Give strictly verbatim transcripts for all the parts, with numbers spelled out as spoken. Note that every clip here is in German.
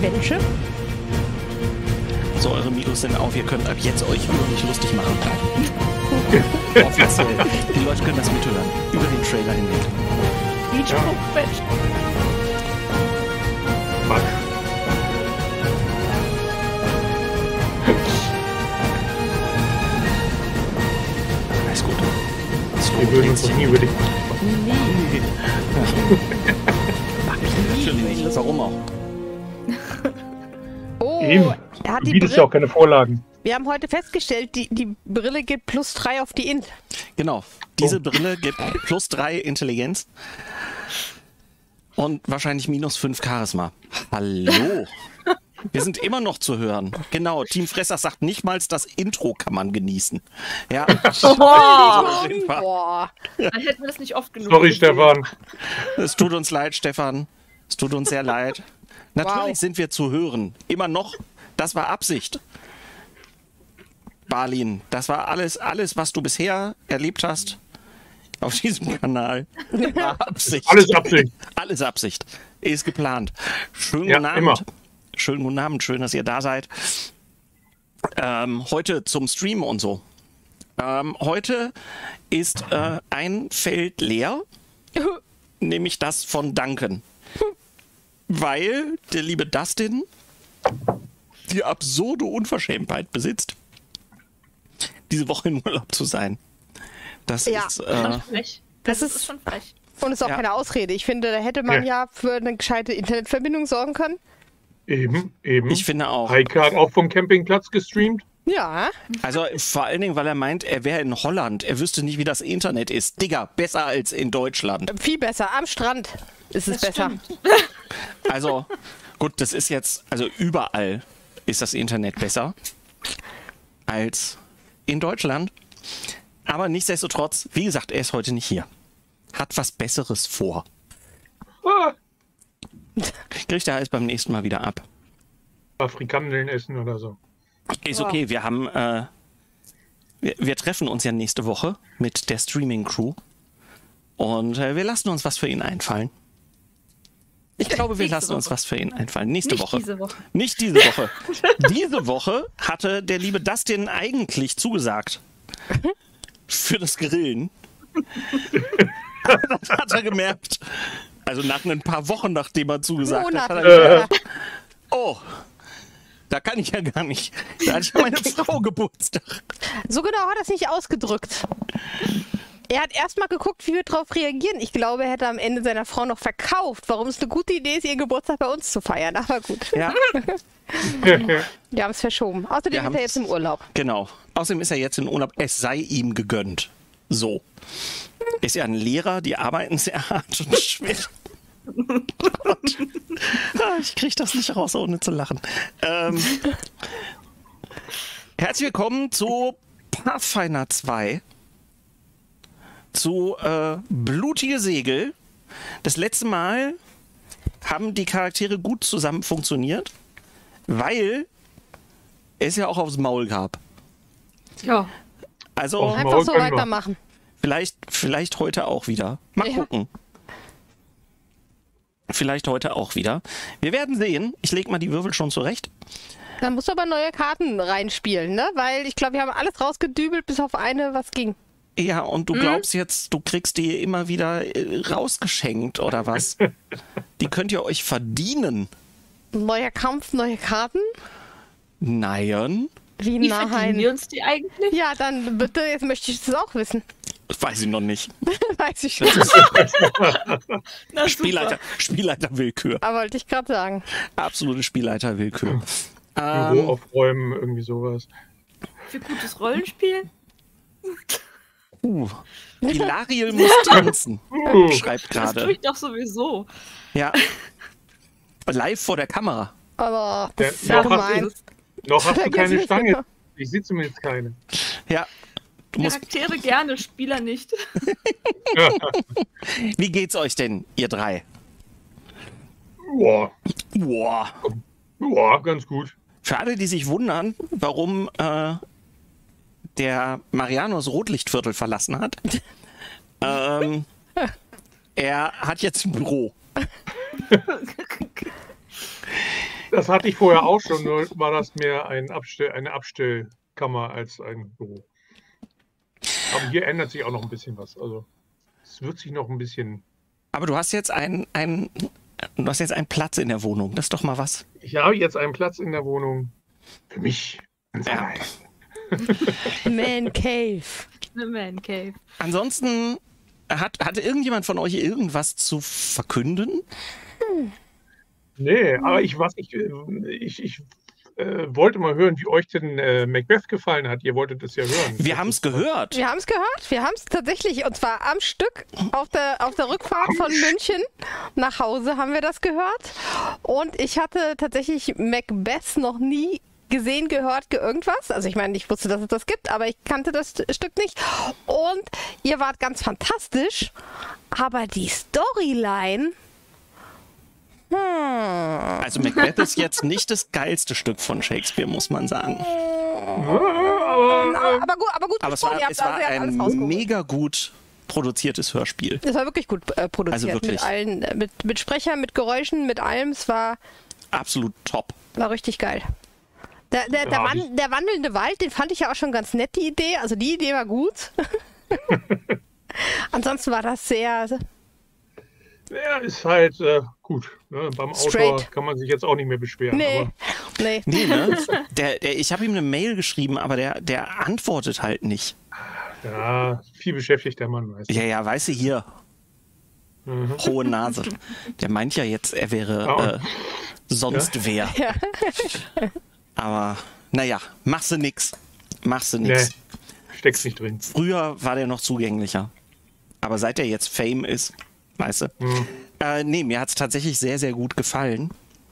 Welche? So, eure Mikros sind auf. Ihr könnt ab jetzt euch über mich lustig machen. Offiziell. Die Leute können das mithören. Über den Trailer hinweg. Beach Ja. Mensch. Fuck. Alles gut. Wir würden uns doch nie über dich. Natürlich nicht. Warum auch? Oh, Eben. er hat Du die bietest ja Brille. auch keine Vorlagen. Wir haben heute festgestellt, die, die Brille gibt plus drei auf die Int. Genau. Diese Oh. Brille gibt plus drei Intelligenz. Und wahrscheinlich minus fünf Charisma. Hallo. Wir sind immer noch zu hören. Genau, Team Fresser sagt nicht mal, das Intro kann man genießen. Ja. Boah. Boah. Dann hätten wir das nicht oft genug Sorry, gesehen. Stefan. Es tut uns leid, Stefan. Es tut uns sehr leid. Natürlich Wow. sind wir zu hören. Immer noch. Das war Absicht. Balin, das war alles, alles, was du bisher erlebt hast auf diesem Kanal. War Absicht. Alles Absicht. Alles Absicht. Ist geplant. Schönen Ja, guten Abend. immer. Schönen guten Abend. Schön, dass ihr da seid. Ähm, heute zum Stream und so. Ähm, heute ist äh, ein Feld leer, nämlich das von Duncan. Weil der liebe Dustin die absurde Unverschämtheit besitzt, diese Woche in Urlaub zu sein. Das Ja. ist... Schon Äh, frech. Das Das ist- ist schon frech. Und ist auch Ja. keine Ausrede. Ich finde, da hätte man ja, Ja. für eine gescheite Internetverbindung sorgen können. Eben, eben. ich finde auch. Heike hat auch vom Campingplatz gestreamt. Ja. Also vor allen Dingen, weil er meint, er wäre in Holland. Er wüsste nicht, wie das Internet ist. Digga, besser als in Deutschland. Viel besser. Am Strand ist es Das besser. stimmt. Also gut, das ist jetzt, also überall ist das Internet besser als in Deutschland. Aber nichtsdestotrotz, wie gesagt, er ist heute nicht hier. Hat was Besseres vor. Ah, Kriegt er alles beim nächsten Mal wieder ab. Afrikandeln essen oder so. Ist okay, wir haben, äh, wir, wir treffen uns ja nächste Woche mit der Streaming-Crew. Und äh, wir lassen uns was für ihn einfallen. Ich glaube, wir Nächste lassen uns Woche. was für ihn einfallen. Nächste Nicht Woche. diese Woche. Nicht diese Woche. Diese Woche hatte der liebe Dustin eigentlich zugesagt. Für das Grillen. Das hat er gemerkt. Also nach ein paar Wochen, nachdem er zugesagt hat, hat er Monate. gemerkt, oh, da kann ich ja gar nicht. Da hat ja meine Frau Geburtstag. So genau hat er es nicht ausgedrückt. Er hat erstmal geguckt, wie wir darauf reagieren. Ich glaube, er hätte am Ende seiner Frau noch verkauft, warum es eine gute Idee ist, ihren Geburtstag bei uns zu feiern. Aber gut, Ja, wir haben es verschoben. Außerdem Wir ist haben's- er jetzt im Urlaub. genau. Außerdem ist er jetzt in Urlaub. Es sei ihm gegönnt. So. Ist ja ein Lehrer, die arbeiten sehr hart und schwer. Und, ah, ich kriege das nicht raus, ohne zu lachen. Ähm, herzlich willkommen zu Pathfinder zwei. Zu äh, Blutige Segel. Das letzte Mal haben die Charaktere gut zusammen funktioniert, weil es ja auch aufs Maul gab. Ja. Also Oh. Einfach Maul so können wir. weitermachen. vielleicht, vielleicht heute auch wieder. Mal Ja. gucken. Vielleicht heute auch wieder. Wir werden sehen. Ich lege mal die Würfel schon zurecht. Dann musst du aber neue Karten reinspielen, ne? Weil ich glaube, wir haben alles rausgedübelt, bis auf eine, was ging. Ja, und du glaubst jetzt, du kriegst die immer wieder äh, rausgeschenkt oder was? Die könnt ihr euch verdienen. Neuer Kampf, neue Karten? Nein. Wie Wie verdienen nein? wir uns die eigentlich? Ja, dann bitte, jetzt möchte ich das auch wissen. Weiß ich noch nicht. Weiß ich nicht. Na, Spielleiter, Spielleiterwillkür. Aber wollte ich gerade sagen. Absolute Spielleiterwillkür. Büro Ähm, aufräumen, irgendwie sowas. Für gutes Rollenspiel? uh, Hilariel muss tanzen, Uh, schreibt Das tue gerade. ich doch sowieso. Ja. Live vor der Kamera. Aber Der- das ist ja noch hast gemein. du- noch hast du keine Vergiss es Stange. immer. Ich sehe zumindest keine. Ja. Du musst, Charaktere gerne, Spieler nicht. wie geht's euch denn, ihr drei? Boah, Boah. boah, ganz gut. Für alle, die sich wundern, warum äh, der Marianus Rotlichtviertel verlassen hat, ähm, er hat jetzt ein Büro. Das hatte ich vorher auch schon, nur war das mehr ein Abstell, eine Abstellkammer als ein Büro. Aber hier ändert sich auch noch ein bisschen was. Also es wird sich noch ein bisschen... Aber du hast jetzt einen, einen, du hast jetzt einen Platz in der Wohnung. Das ist doch mal was. Ich habe jetzt einen Platz in der Wohnung für mich. Ja. Man Cave. Eine Man Cave. Ansonsten, hat, hatte irgendjemand von euch irgendwas zu verkünden? Nee, aber ich, was ich, äh, ich, ich äh, wollte mal hören, wie euch denn äh, Macbeth gefallen hat. Ihr wolltet es ja hören. Wir haben es gehört. Wir haben es gehört. Wir haben es tatsächlich, und zwar am Stück auf der, auf der Rückfahrt von München nach Hause haben wir das gehört. Und ich hatte tatsächlich Macbeth noch nie gesehen, gehört, ge irgendwas. Also ich meine, ich wusste, dass es das gibt, aber ich kannte das Stück nicht. Und ihr wart ganz fantastisch, aber die Storyline... Hm. Also Macbeth ist jetzt nicht das geilste Stück von Shakespeare, muss man sagen. Aber, Na, aber gut, aber gut. Aber es war, ihr habt es war also ihr habt alles ein rausgeholt. mega gut produziertes Hörspiel. Es war wirklich gut äh, produziert. Also wirklich. Mit allen, äh, mit, mit Sprechern, mit Geräuschen, mit allem. Es war, Absolut top. war richtig geil. Der, der, der, Ja, Wan der wandelnde Wald, den fand ich ja auch schon ganz nett, die Idee. Also die Idee war gut. Ansonsten war das sehr... ja, ist halt äh, gut. Ne? Beim Autor Straight. kann man sich jetzt auch nicht mehr beschweren. Nee, Aber nee. Nee, ne? Der, der, ich habe ihm eine Mail geschrieben, aber der, der antwortet halt nicht. ja, viel beschäftigt der Mann, weißt du. Ja, ja, weißt du, hier. Mhm. Hohe Nase. Der meint ja jetzt, er wäre Ja. äh, sonst wer. Ja. Aber naja, machst du nix. Machst du Nee, nix. steckst nicht drin. Früher war der noch zugänglicher. Aber seit er jetzt Fame ist, weißt du. Mhm. Äh, nee, mir hat es tatsächlich sehr, sehr gut gefallen.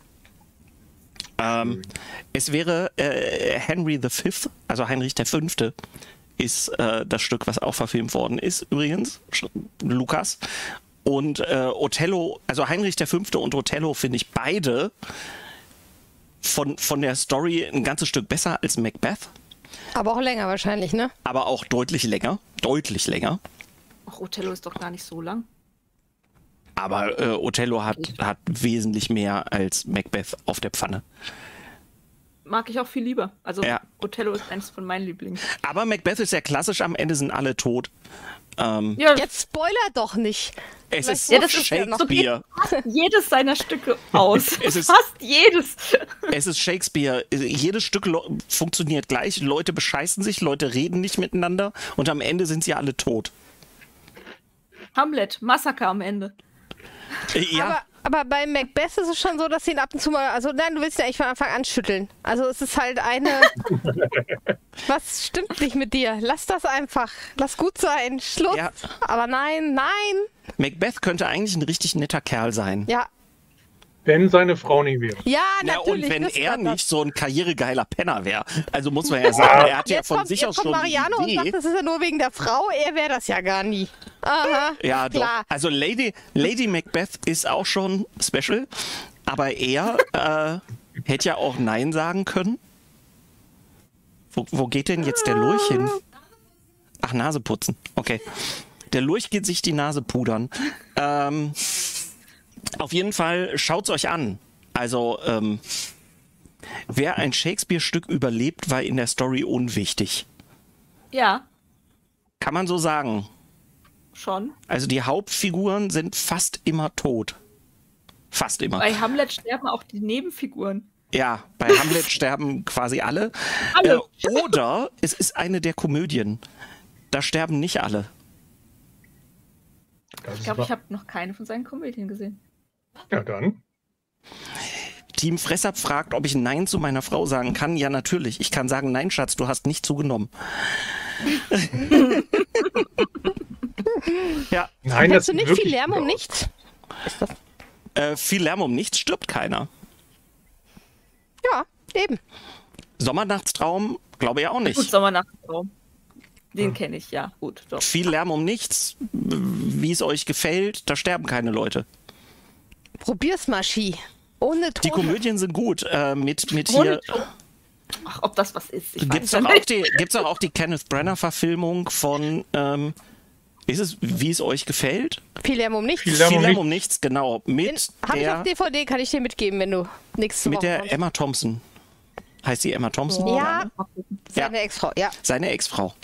Ähm, es wäre äh, Henry the Fifth, also Heinrich der Fünfte, ist äh, das Stück, was auch verfilmt worden ist, übrigens. Sch- Lukas. Und äh, Othello, also Heinrich der Fünfte und Othello finde ich beide von, von der Story ein ganzes Stück besser als Macbeth, Aber auch länger wahrscheinlich, ne? aber auch deutlich länger. Deutlich länger. Ach, Othello ist doch gar nicht so lang. Aber äh, Othello hat, hat wesentlich mehr als Macbeth auf der Pfanne. Mag ich auch viel lieber. Also Ja. Othello ist eines von meinen Lieblingen. Aber Macbeth ist ja klassisch, am Ende sind alle tot. Ähm, Ja, Jetzt spoiler doch nicht. es ist ja, das ist ja noch- Shakespeare. fast jedes seiner Stücke aus. Es ist- fast jedes. Es ist Shakespeare. Jedes Stück lo- funktioniert gleich. Leute bescheißen sich, Leute reden nicht miteinander und am Ende sind sie alle tot. Hamlet, Massaker am Ende. Äh, ja, Aber, aber bei Macbeth ist es schon so, dass sie ihn ab und zu mal, also nein, du willst ihn eigentlich von Anfang an schütteln. Also es ist halt eine, was stimmt nicht mit dir? Lass das einfach, lass gut sein, Schluss. Ja. Aber nein, nein, Macbeth könnte eigentlich ein richtig netter Kerl sein. ja, Wenn seine Frau nicht wäre. ja, Ja, natürlich. und wenn das er war das. nicht so ein karrieregeiler Penner wäre. Also muss man ja sagen, er hat ja Jetzt von kommt, sich jetzt aus kommt schon Mariano die und sagt, Idee. das ist ja nur wegen der Frau, er wäre das ja gar nie. Aha, Ja, doch. klar. Also Lady, Lady Macbeth ist auch schon special, aber er äh, hätte ja auch Nein sagen können. Wo, wo geht denn jetzt der Lurch hin? Ach, Nase putzen. Okay. Der Lurch geht sich die Nase pudern. Ähm, auf jeden Fall schaut's euch an. Also, ähm, wer ein Shakespeare-Stück überlebt, war in der Story unwichtig. Ja, Kann man so sagen. schon. Also die Hauptfiguren sind fast immer tot. Fast immer. Bei Hamlet sterben auch die Nebenfiguren. Ja, bei Hamlet sterben quasi alle. Alle. Äh, oder es ist eine der Komödien. Da sterben nicht alle. Das Ich ist glaube, wahr. ich habe noch keine von seinen Komödien gesehen. Ja, dann. Team Fressab fragt, ob ich Nein zu meiner Frau sagen kann. Ja, natürlich. Ich kann sagen, nein, Schatz, du hast nicht zugenommen. ja, Nein, Kennst das du nicht wirklich- viel Lärm um nichts? Ist das? äh, viel Lärm um nichts, stirbt keiner. Ja, eben. Sommernachtstraum, glaube ich auch Gut, nicht. Sommernachtstraum. Den kenne ich, ja. Gut, doch. Viel Lärm um nichts, wie es euch gefällt, da sterben keine Leute. Probier's mal, Ski. Ohne Die Ton. Komödien sind gut. Äh, mit mit Ohne hier Ton. Ach, ob das was ist, ich gibt's weiß doch ja auch nicht. die gibt's doch auch die Kenneth Branagh Verfilmung von ähm, ist es, wie es euch gefällt? Viel Lärm um nichts. Viel Lärm Viel um Lärm nichts. um nichts, genau. Mit Habe ich auf der, D V D, kann ich dir mitgeben, wenn du nächste mit Woche der kommst. Emma Thompson. Heißt sie Emma Thompson? Ja, Mal gucken. seine Ex-Frau, ja. Seine Ex-Frau.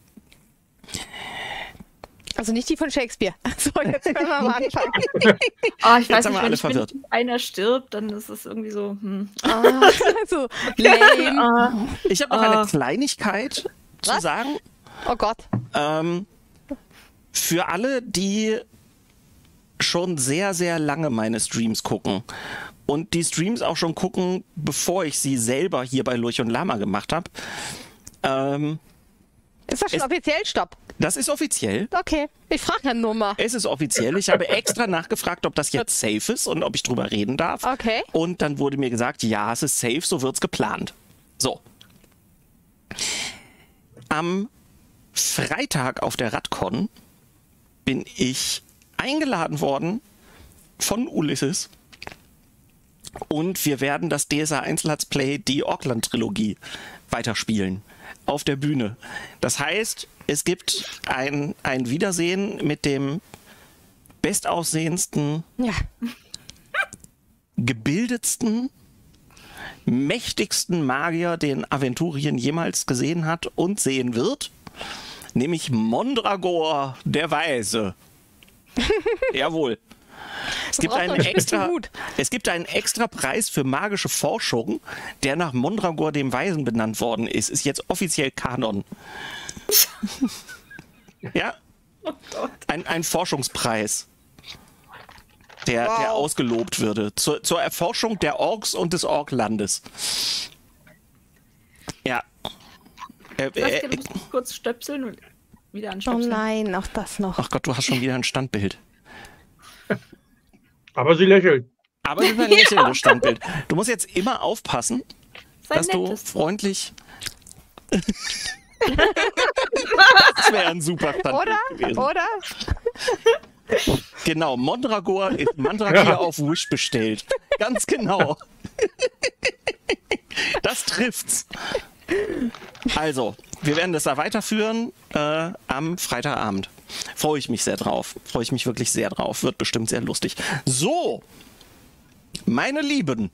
Also nicht die von Shakespeare. So, jetzt können wir mal anfangen. Ah, ich weiß haben wir nicht, alle wenn, ich, wenn verwirrt. einer stirbt, dann ist es irgendwie so, hm. Ah, so, lame. Ah, Ich habe noch Ah. eine Kleinigkeit zu Was? sagen. Oh Gott. Ähm, für alle, die schon sehr, sehr lange meine Streams gucken und die Streams auch schon gucken, bevor ich sie selber hier bei Lurch und Lama gemacht habe, ähm, Ist das schon Es- offiziell? Stopp. das ist offiziell. Okay, ich frage ja nur mal. Es ist offiziell. Ich habe extra nachgefragt, ob das jetzt safe ist und ob ich drüber reden darf. Okay. Und dann wurde mir gesagt, ja, es ist safe, so wird's geplant. So. Am Freitag auf der Radcon bin ich eingeladen worden von Ulysses und wir werden das D S A eins Let's Play, die Auckland-Trilogie, weiterspielen auf der Bühne. Das heißt, es gibt ein, ein Wiedersehen mit dem bestaussehendsten, Ja. gebildetsten, mächtigsten Magier, den Aventurien jemals gesehen hat und sehen wird, nämlich Mondragor der Weise. Jawohl. Es gibt, braucht einen noch einen spitzen extra, Hut. es gibt einen extra Preis für magische Forschung, der nach Mondragor dem Weisen benannt worden ist. Ist jetzt offiziell Kanon. Ja, oh Gott. ein, ein Forschungspreis, der, Wow. der ausgelobt würde. Zur, zur Erforschung der Orks und des Orklandes. Ja. Äh, Saskia, äh, du musst kurz stöpseln und wieder Oh anstöpseln. nein, auch das noch. ach Gott, du hast schon wieder ein Standbild. Aber sie lächelt. Aber das ist ein lächelndes Standbild. Du musst jetzt immer aufpassen, Sei dass du nettes. freundlich... Das wäre ein super Standbild Oder? gewesen. Oder? Genau, Mondragor ist Mandrakir Ja. auf Wish bestellt. Ganz genau. Das trifft's. Also, wir werden das da weiterführen äh, am Freitagabend. Freue ich mich sehr drauf. Freue ich mich wirklich sehr drauf. Wird bestimmt sehr lustig. So, meine Lieben.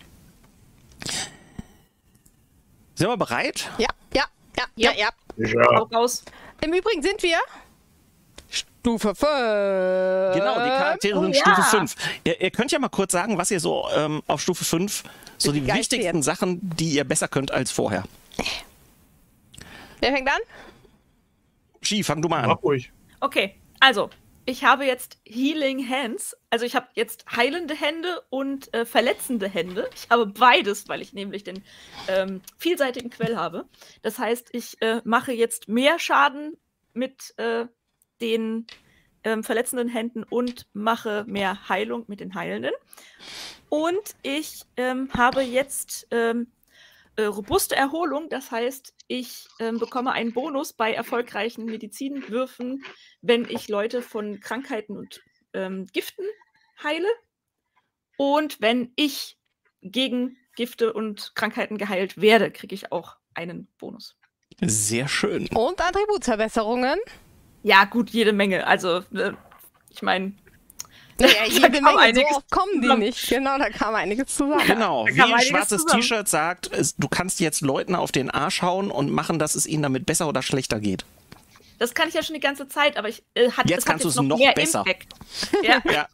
Sind wir bereit? Ja, ja, ja, ja, ja. Ja. Hau raus. Im Übrigen sind wir Stufe fünf. Genau, die Charaktere Oh sind ja. Stufe fünf. Ihr, ihr könnt ja mal kurz sagen, was ihr so ähm, auf Stufe fünf, so die Geist wichtigsten jetzt. Sachen, die ihr besser könnt als vorher. Wer fängt an? Ski, fang du mal an. Mach ruhig. Okay, also, ich habe jetzt Healing Hands. Also ich habe jetzt heilende Hände und äh, verletzende Hände. Ich habe beides, weil ich nämlich den ähm, vielseitigen Quell habe. Das heißt, ich äh, mache jetzt mehr Schaden mit äh, den ähm, verletzenden Händen und mache mehr Heilung mit den heilenden. Und ich ähm, habe jetzt ähm, äh, robuste Erholung. Das heißt, ich ähm, bekomme einen Bonus bei erfolgreichen Medizinwürfen, wenn ich Leute von Krankheiten und ähm, Giften heile. Und wenn ich gegen Gifte und Krankheiten geheilt werde, kriege ich auch einen Bonus. Sehr schön. Und Attributsverbesserungen. Ja, gut, jede Menge. Also, äh, ich meine, Ja, Da jede kam Menge, so einiges oft kommen die zusammen. nicht. Genau, da kam einiges zusammen. Genau, Da wie kam ein einiges schwarzes zusammen. T-Shirt sagt, es, du kannst jetzt Leuten auf den Arsch hauen und machen, dass es ihnen damit besser oder schlechter geht. das kann ich ja schon die ganze Zeit, aber ich äh, hat, Jetzt es hat kannst du jetzt es noch mehr besser. Impact. Ja. Ja.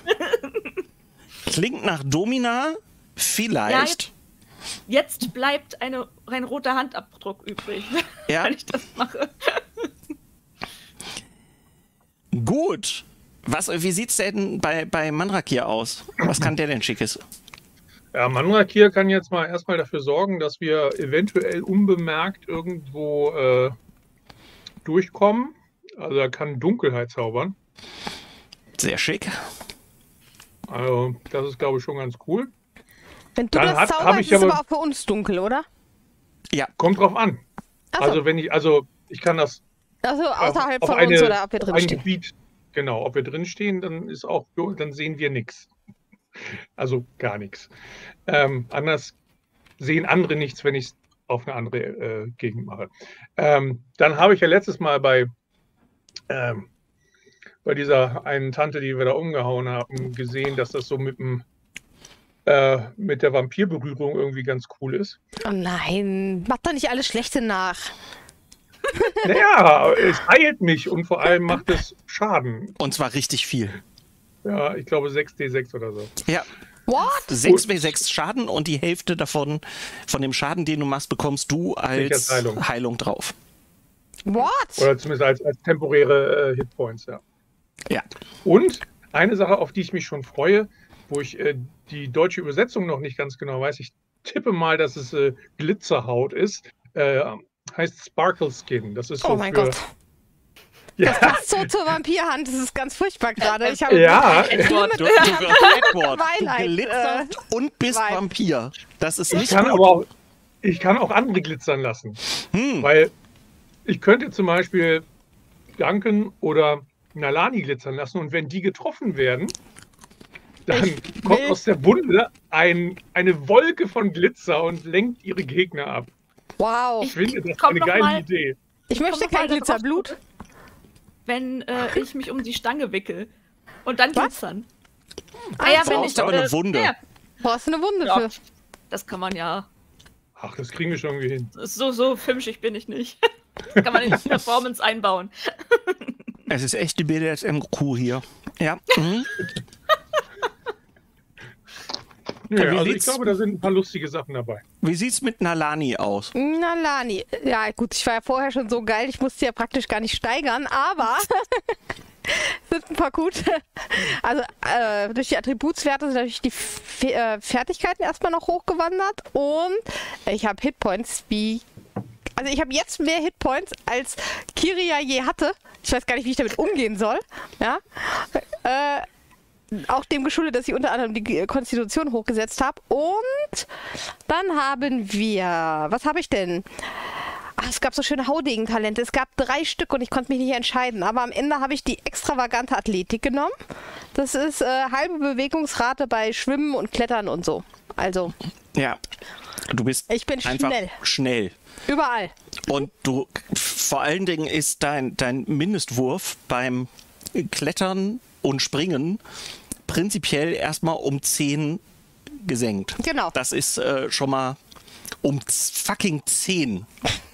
Klingt nach Domina, vielleicht. Jetzt bleibt eine, ein roter Handabdruck übrig, Ja. wenn ich das mache. Gut. Was, wie sieht's denn bei, bei Mandrakir aus? Was kann der denn Schickes? Ja, Manrakir kann jetzt mal erstmal dafür sorgen, dass wir eventuell unbemerkt irgendwo äh, durchkommen. Also er kann Dunkelheit zaubern. Sehr schick. Also das ist, glaube ich, schon ganz cool. Wenn du Dann das hab- hab zauberst, ich ist aber- aber auch für uns dunkel, oder? Kommt drauf an. Achso, Also wenn ich, also ich kann das also außerhalb auf von eine- uns oder ob wir auf drin ein stehen. Gebiet, genau, ob wir drin stehen, dann ist auch, dann sehen wir nichts. Also gar nichts. Ähm, anders sehen andere nichts, wenn ich es auf eine andere äh, Gegend mache. Ähm, dann habe ich ja letztes Mal bei ähm, bei dieser einen Tante, die wir da umgehauen haben, gesehen, dass das so mit dem äh, mit der Vampirberührung irgendwie ganz cool ist. Oh nein, mach doch nicht alles Schlechte nach. Naja, es heilt mich und vor allem macht es Schaden. Und zwar richtig viel. Ja, ich glaube sechs D sechs oder so. Ja. What? sechs W sechs Schaden und die Hälfte davon, von dem Schaden, den du machst, bekommst du als Heilung. Heilung drauf. What? Oder zumindest als, als temporäre äh, Hitpoints, ja. Ja. Und eine Sache, auf die ich mich schon freue, wo ich äh, die deutsche Übersetzung noch nicht ganz genau weiß, ich tippe mal, dass es äh, Glitzerhaut ist, äh, heißt Sparkle Skin. Das ist so Oh mein für, Gott. Ja, Das passt so zur Vampirhand, das ist ganz furchtbar gerade. Ich habe ja, Du, du, du, Edward, du Twilight, glitzerst und bist Vibe. Vampir. Das ist ich nicht kann gut. aber auch, ich kann auch andere glitzern lassen. Hm. Weil ich könnte zum Beispiel Duncan oder Nalani glitzern lassen und wenn die getroffen werden, dann Ich kommt will- aus der Wunde ein, eine Wolke von Glitzer und lenkt ihre Gegner ab. Wow. Ich finde das Komm eine noch geile mal. Idee. Ich möchte Komm noch kein mal darauf Glitzerblut. zurück, Wenn äh, ich mich um die Stange wickel und dann Was? glitzern. Ah ja, wenn brauchst ich aber eine Wunde. Ja, Brauchst du eine Wunde ja, für? das kann man ja. Ach, das kriegen wir schon irgendwie hin. So, so filmschig bin ich nicht. Das kann man in die Performance einbauen. Es ist echt die B D S M-Kuh hier. Ja. Mhm. Ja, Wie also ich sieht's- glaube, da sind ein paar lustige Sachen dabei. Wie sieht's mit Nalani aus? Na, Lani. Ja, gut, ich war ja vorher schon so geil, ich musste ja praktisch gar nicht steigern, aber sind ein paar gute. Also äh, durch die Attributswerte sind natürlich die F äh, Fertigkeiten erstmal noch hochgewandert und ich habe Hitpoints wie. Also ich habe jetzt mehr Hitpoints als Kiria je hatte. Ich weiß gar nicht, wie ich damit umgehen soll. Ja. Äh, auch dem geschuldet, dass ich unter anderem die Konstitution hochgesetzt habe. Und dann haben wir, was habe ich denn? Ach, es gab so schöne Haudegen-Talente. Es gab drei Stück und ich konnte mich nicht entscheiden. Aber am Ende habe ich die extravagante Athletik genommen. Das ist äh, halbe Bewegungsrate bei Schwimmen und Klettern und so. Also Ja. Du bist Ich bin einfach schnell. schnell. überall. Und du, vor allen Dingen ist dein, dein Mindestwurf beim Klettern und Springen prinzipiell erstmal um zehn gesenkt. Genau. Das ist äh, schon mal um z- fucking zehn.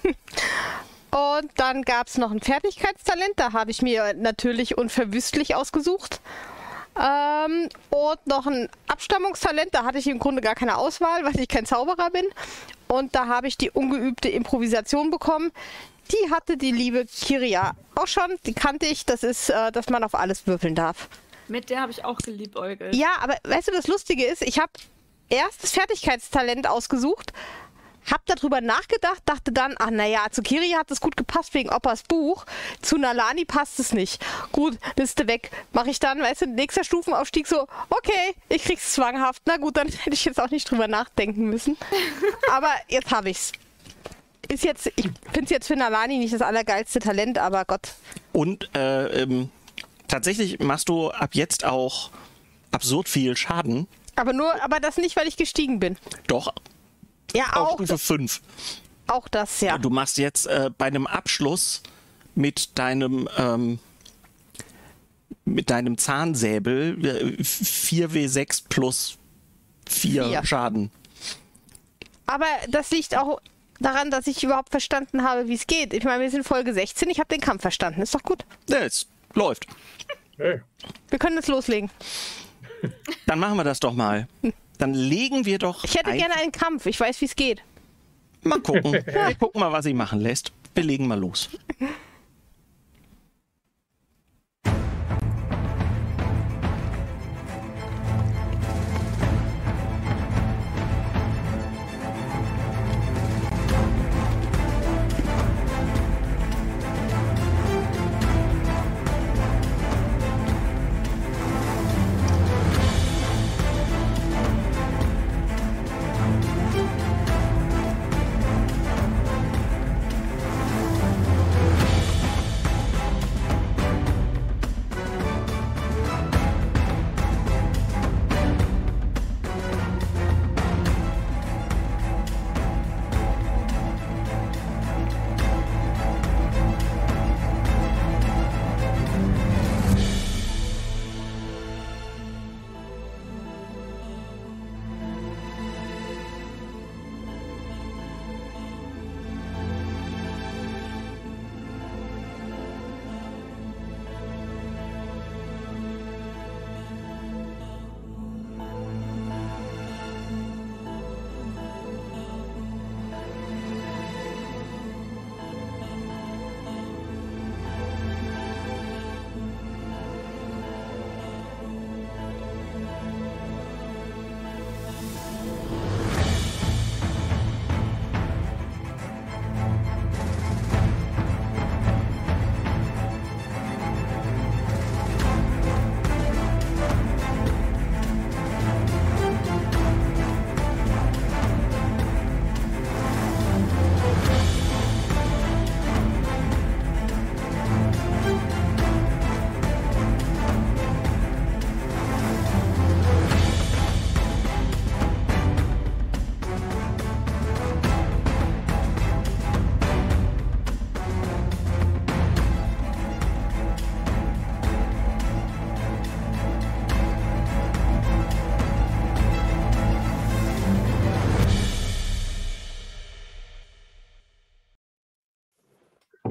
Und dann gab es noch ein Fertigkeitstalent. Da habe ich mir natürlich unverwüstlich ausgesucht. Ähm, und noch ein Abstammungstalent. Da hatte ich im Grunde gar keine Auswahl, weil ich kein Zauberer bin. Und da habe ich die ungeübte Improvisation bekommen. Die hatte die liebe Kiria auch schon. Die kannte ich. Das ist, äh, dass man auf alles würfeln darf. Mit der habe ich auch geliebäugelt. Ja, aber weißt du, das Lustige ist, ich habe erst das Fertigkeitstalent ausgesucht, habe darüber nachgedacht, dachte dann, ach naja, zu Kiri hat es gut gepasst wegen Oppas Buch, zu Nalani passt es nicht. Gut, Liste weg. Mache ich dann, weißt du, nächster Stufenaufstieg so, okay, ich krieg's zwanghaft. Na gut, dann hätte ich jetzt auch nicht drüber nachdenken müssen. Aber jetzt habe ich's. Ist jetzt, ich finde es jetzt für Nalani nicht das allergeilste Talent, aber Gott. Und äh, ähm, tatsächlich machst du ab jetzt auch absurd viel Schaden. Aber nur, aber das nicht, weil ich gestiegen bin. Doch, Ja, auf auch, Stufe fünf. auch das, ja. Du machst jetzt äh, bei einem Abschluss mit deinem ähm, mit deinem Zahnsäbel äh, vier W sechs plus vier Vier. Schaden. Aber das liegt auch daran, dass ich überhaupt verstanden habe, wie es geht. Ich meine, wir sind Folge sechzehn, ich habe den Kampf verstanden. Ist doch gut. Ja, es läuft. Hey. Wir können jetzt loslegen. Dann machen wir das doch mal. Dann legen wir doch Ich hätte ein- gerne einen Kampf. Ich weiß, wie es geht. mal gucken. Wir gucken mal, was sie machen lässt. Wir legen mal los.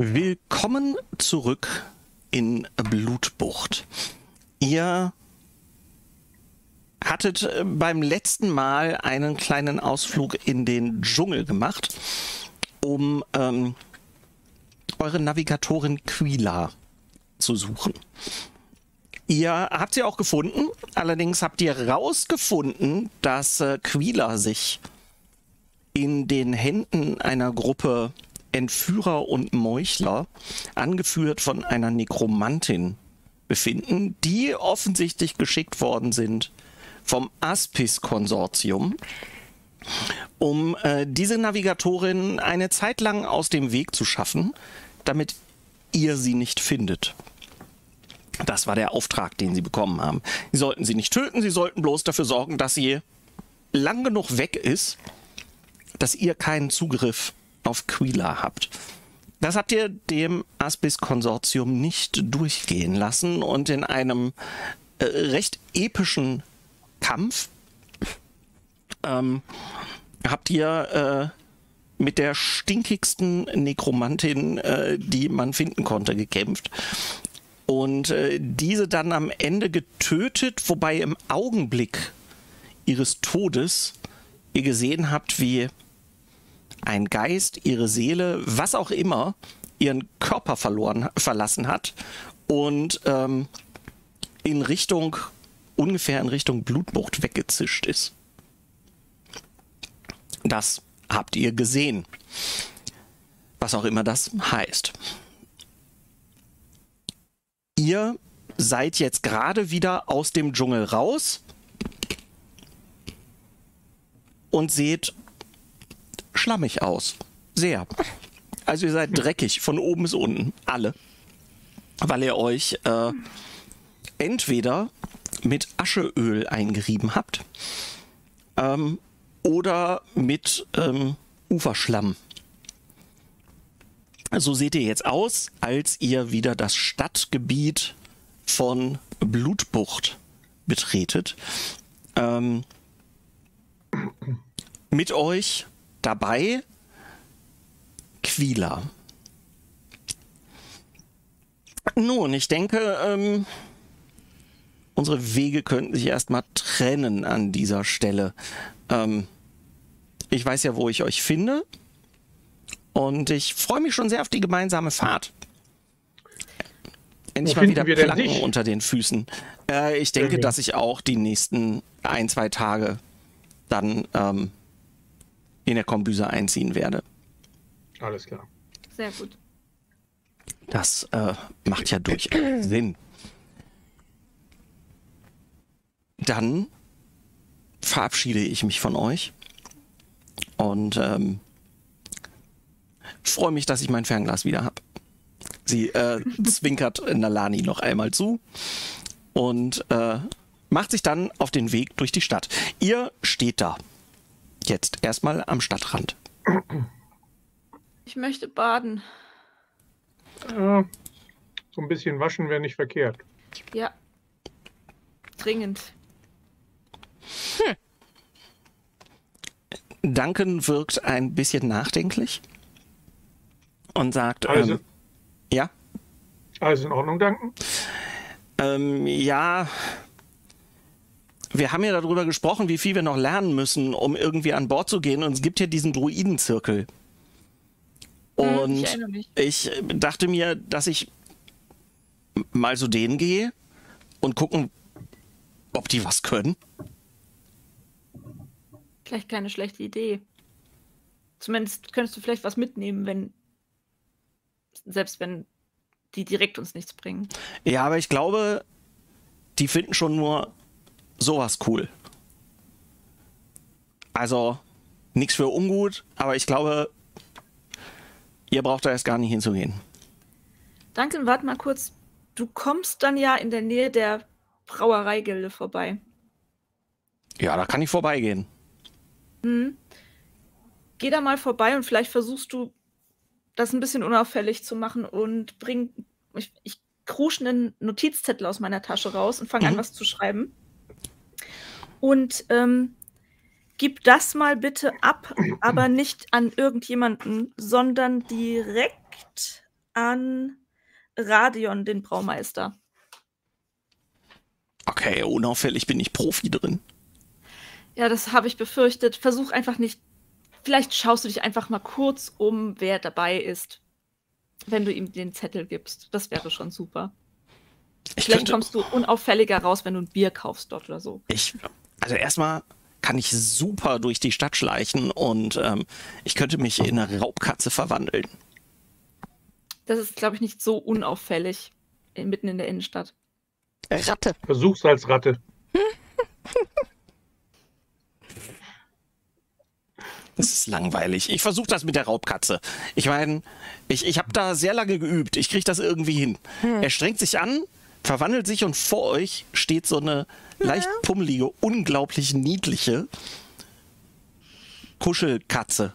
Willkommen zurück in Blutbucht. Ihr hattet beim letzten Mal einen kleinen Ausflug in den Dschungel gemacht, um ähm, eure Navigatorin Quila zu suchen. Ihr habt sie auch gefunden, allerdings habt ihr rausgefunden, dass äh, Quila sich in den Händen einer Gruppe Entführer und Meuchler, angeführt von einer Nekromantin, befinden, die offensichtlich geschickt worden sind vom Aspis-Konsortium, um äh, diese Navigatorin eine Zeit lang aus dem Weg zu schaffen, damit ihr sie nicht findet. Das war der Auftrag, den sie bekommen haben. Sie sollten sie nicht töten, sie sollten bloß dafür sorgen, dass sie lang genug weg ist, dass ihr keinen Zugriff auf Quila habt. Das habt ihr dem Aspis-Konsortium nicht durchgehen lassen und in einem äh, recht epischen Kampf ähm, habt ihr äh, mit der stinkigsten Nekromantin, äh, die man finden konnte, gekämpft. Und äh, diese dann am Ende getötet, wobei im Augenblick ihres Todes ihr gesehen habt, wie ein Geist, ihre Seele, was auch immer, ihren Körper verloren, verlassen hat und ähm, in Richtung, ungefähr in Richtung Blutbucht weggezischt ist. Das habt ihr gesehen. Was auch immer das heißt. Ihr seid jetzt gerade wieder aus dem Dschungel raus und seht schlammig aus. Sehr. Also ihr seid dreckig von oben bis unten. Alle. Weil ihr euch äh, entweder mit Ascheöl eingerieben habt ähm, oder mit ähm, Uferschlamm. So seht ihr jetzt aus, als ihr wieder das Stadtgebiet von Blutbucht betretet. Ähm, mit euch dabei Quila. Nun, ich denke, ähm, unsere Wege könnten sich erstmal trennen an dieser Stelle. Ähm, ich weiß ja, wo ich euch finde. Und ich freue mich schon sehr auf die gemeinsame Fahrt. Endlich mal wieder Planken unter den Füßen. Äh, ich denke, dass ich auch die nächsten ein, zwei Tage dann ähm, in der Kombüse einziehen werde. Alles klar. Sehr gut. Das äh, macht ja durchaus Sinn. Dann verabschiede ich mich von euch und ähm, freue mich, dass ich mein Fernglas wieder habe. Sie äh, zwinkert Nalani noch einmal zu und äh, macht sich dann auf den Weg durch die Stadt. Ihr steht da. Jetzt erstmal am Stadtrand. Ich möchte baden. Ja, so ein bisschen waschen wäre nicht verkehrt. Ja. Dringend. Hm. Duncan wirkt ein bisschen nachdenklich und sagt, also, ähm, ja? Alles in Ordnung, Duncan? Ähm, ja, wir haben ja darüber gesprochen, wie viel wir noch lernen müssen, um irgendwie an Bord zu gehen. Und es gibt hier diesen Druidenzirkel. Und hm, ich erinnere mich. ich dachte mir, dass ich mal zu denen gehe und gucken, ob die was können. Vielleicht keine schlechte Idee. Zumindest könntest du vielleicht was mitnehmen, wenn selbst wenn die direkt uns nichts bringen. Ja, aber ich glaube, die finden schon nur sowas cool. Also, nichts für ungut, aber ich glaube, ihr braucht da erst gar nicht hinzugehen. Duncan, warte mal kurz. Du kommst dann ja in der Nähe der Brauereigilde vorbei. Ja, da kann ich vorbeigehen. Hm. Geh da mal vorbei und vielleicht versuchst du, das ein bisschen unauffällig zu machen und bring. Ich, ich krusch einen Notizzettel aus meiner Tasche raus und fange Mhm. an, was zu schreiben. Und ähm, gib das mal bitte ab, aber nicht an irgendjemanden, sondern direkt an Radion, den Braumeister. Okay, unauffällig bin ich Profi drin. Ja, das habe ich befürchtet. Versuch einfach nicht. Vielleicht schaust du dich einfach mal kurz um, wer dabei ist, wenn du ihm den Zettel gibst. Das wäre schon super. Ich Vielleicht könnte, kommst du unauffälliger raus, wenn du ein Bier kaufst dort oder so. ich, also erstmal kann ich super durch die Stadt schleichen und ähm, ich könnte mich in eine Raubkatze verwandeln. Das ist, glaube ich, nicht so unauffällig in, mitten in der Innenstadt. Ratte. Versuch's als Ratte. Das ist langweilig. Ich versuche das mit der Raubkatze. Ich meine, ich, ich habe da sehr lange geübt. Ich kriege das irgendwie hin. Hm. Er strengt sich an, verwandelt sich und vor euch steht so eine leicht pummelige, unglaublich niedliche Kuschelkatze.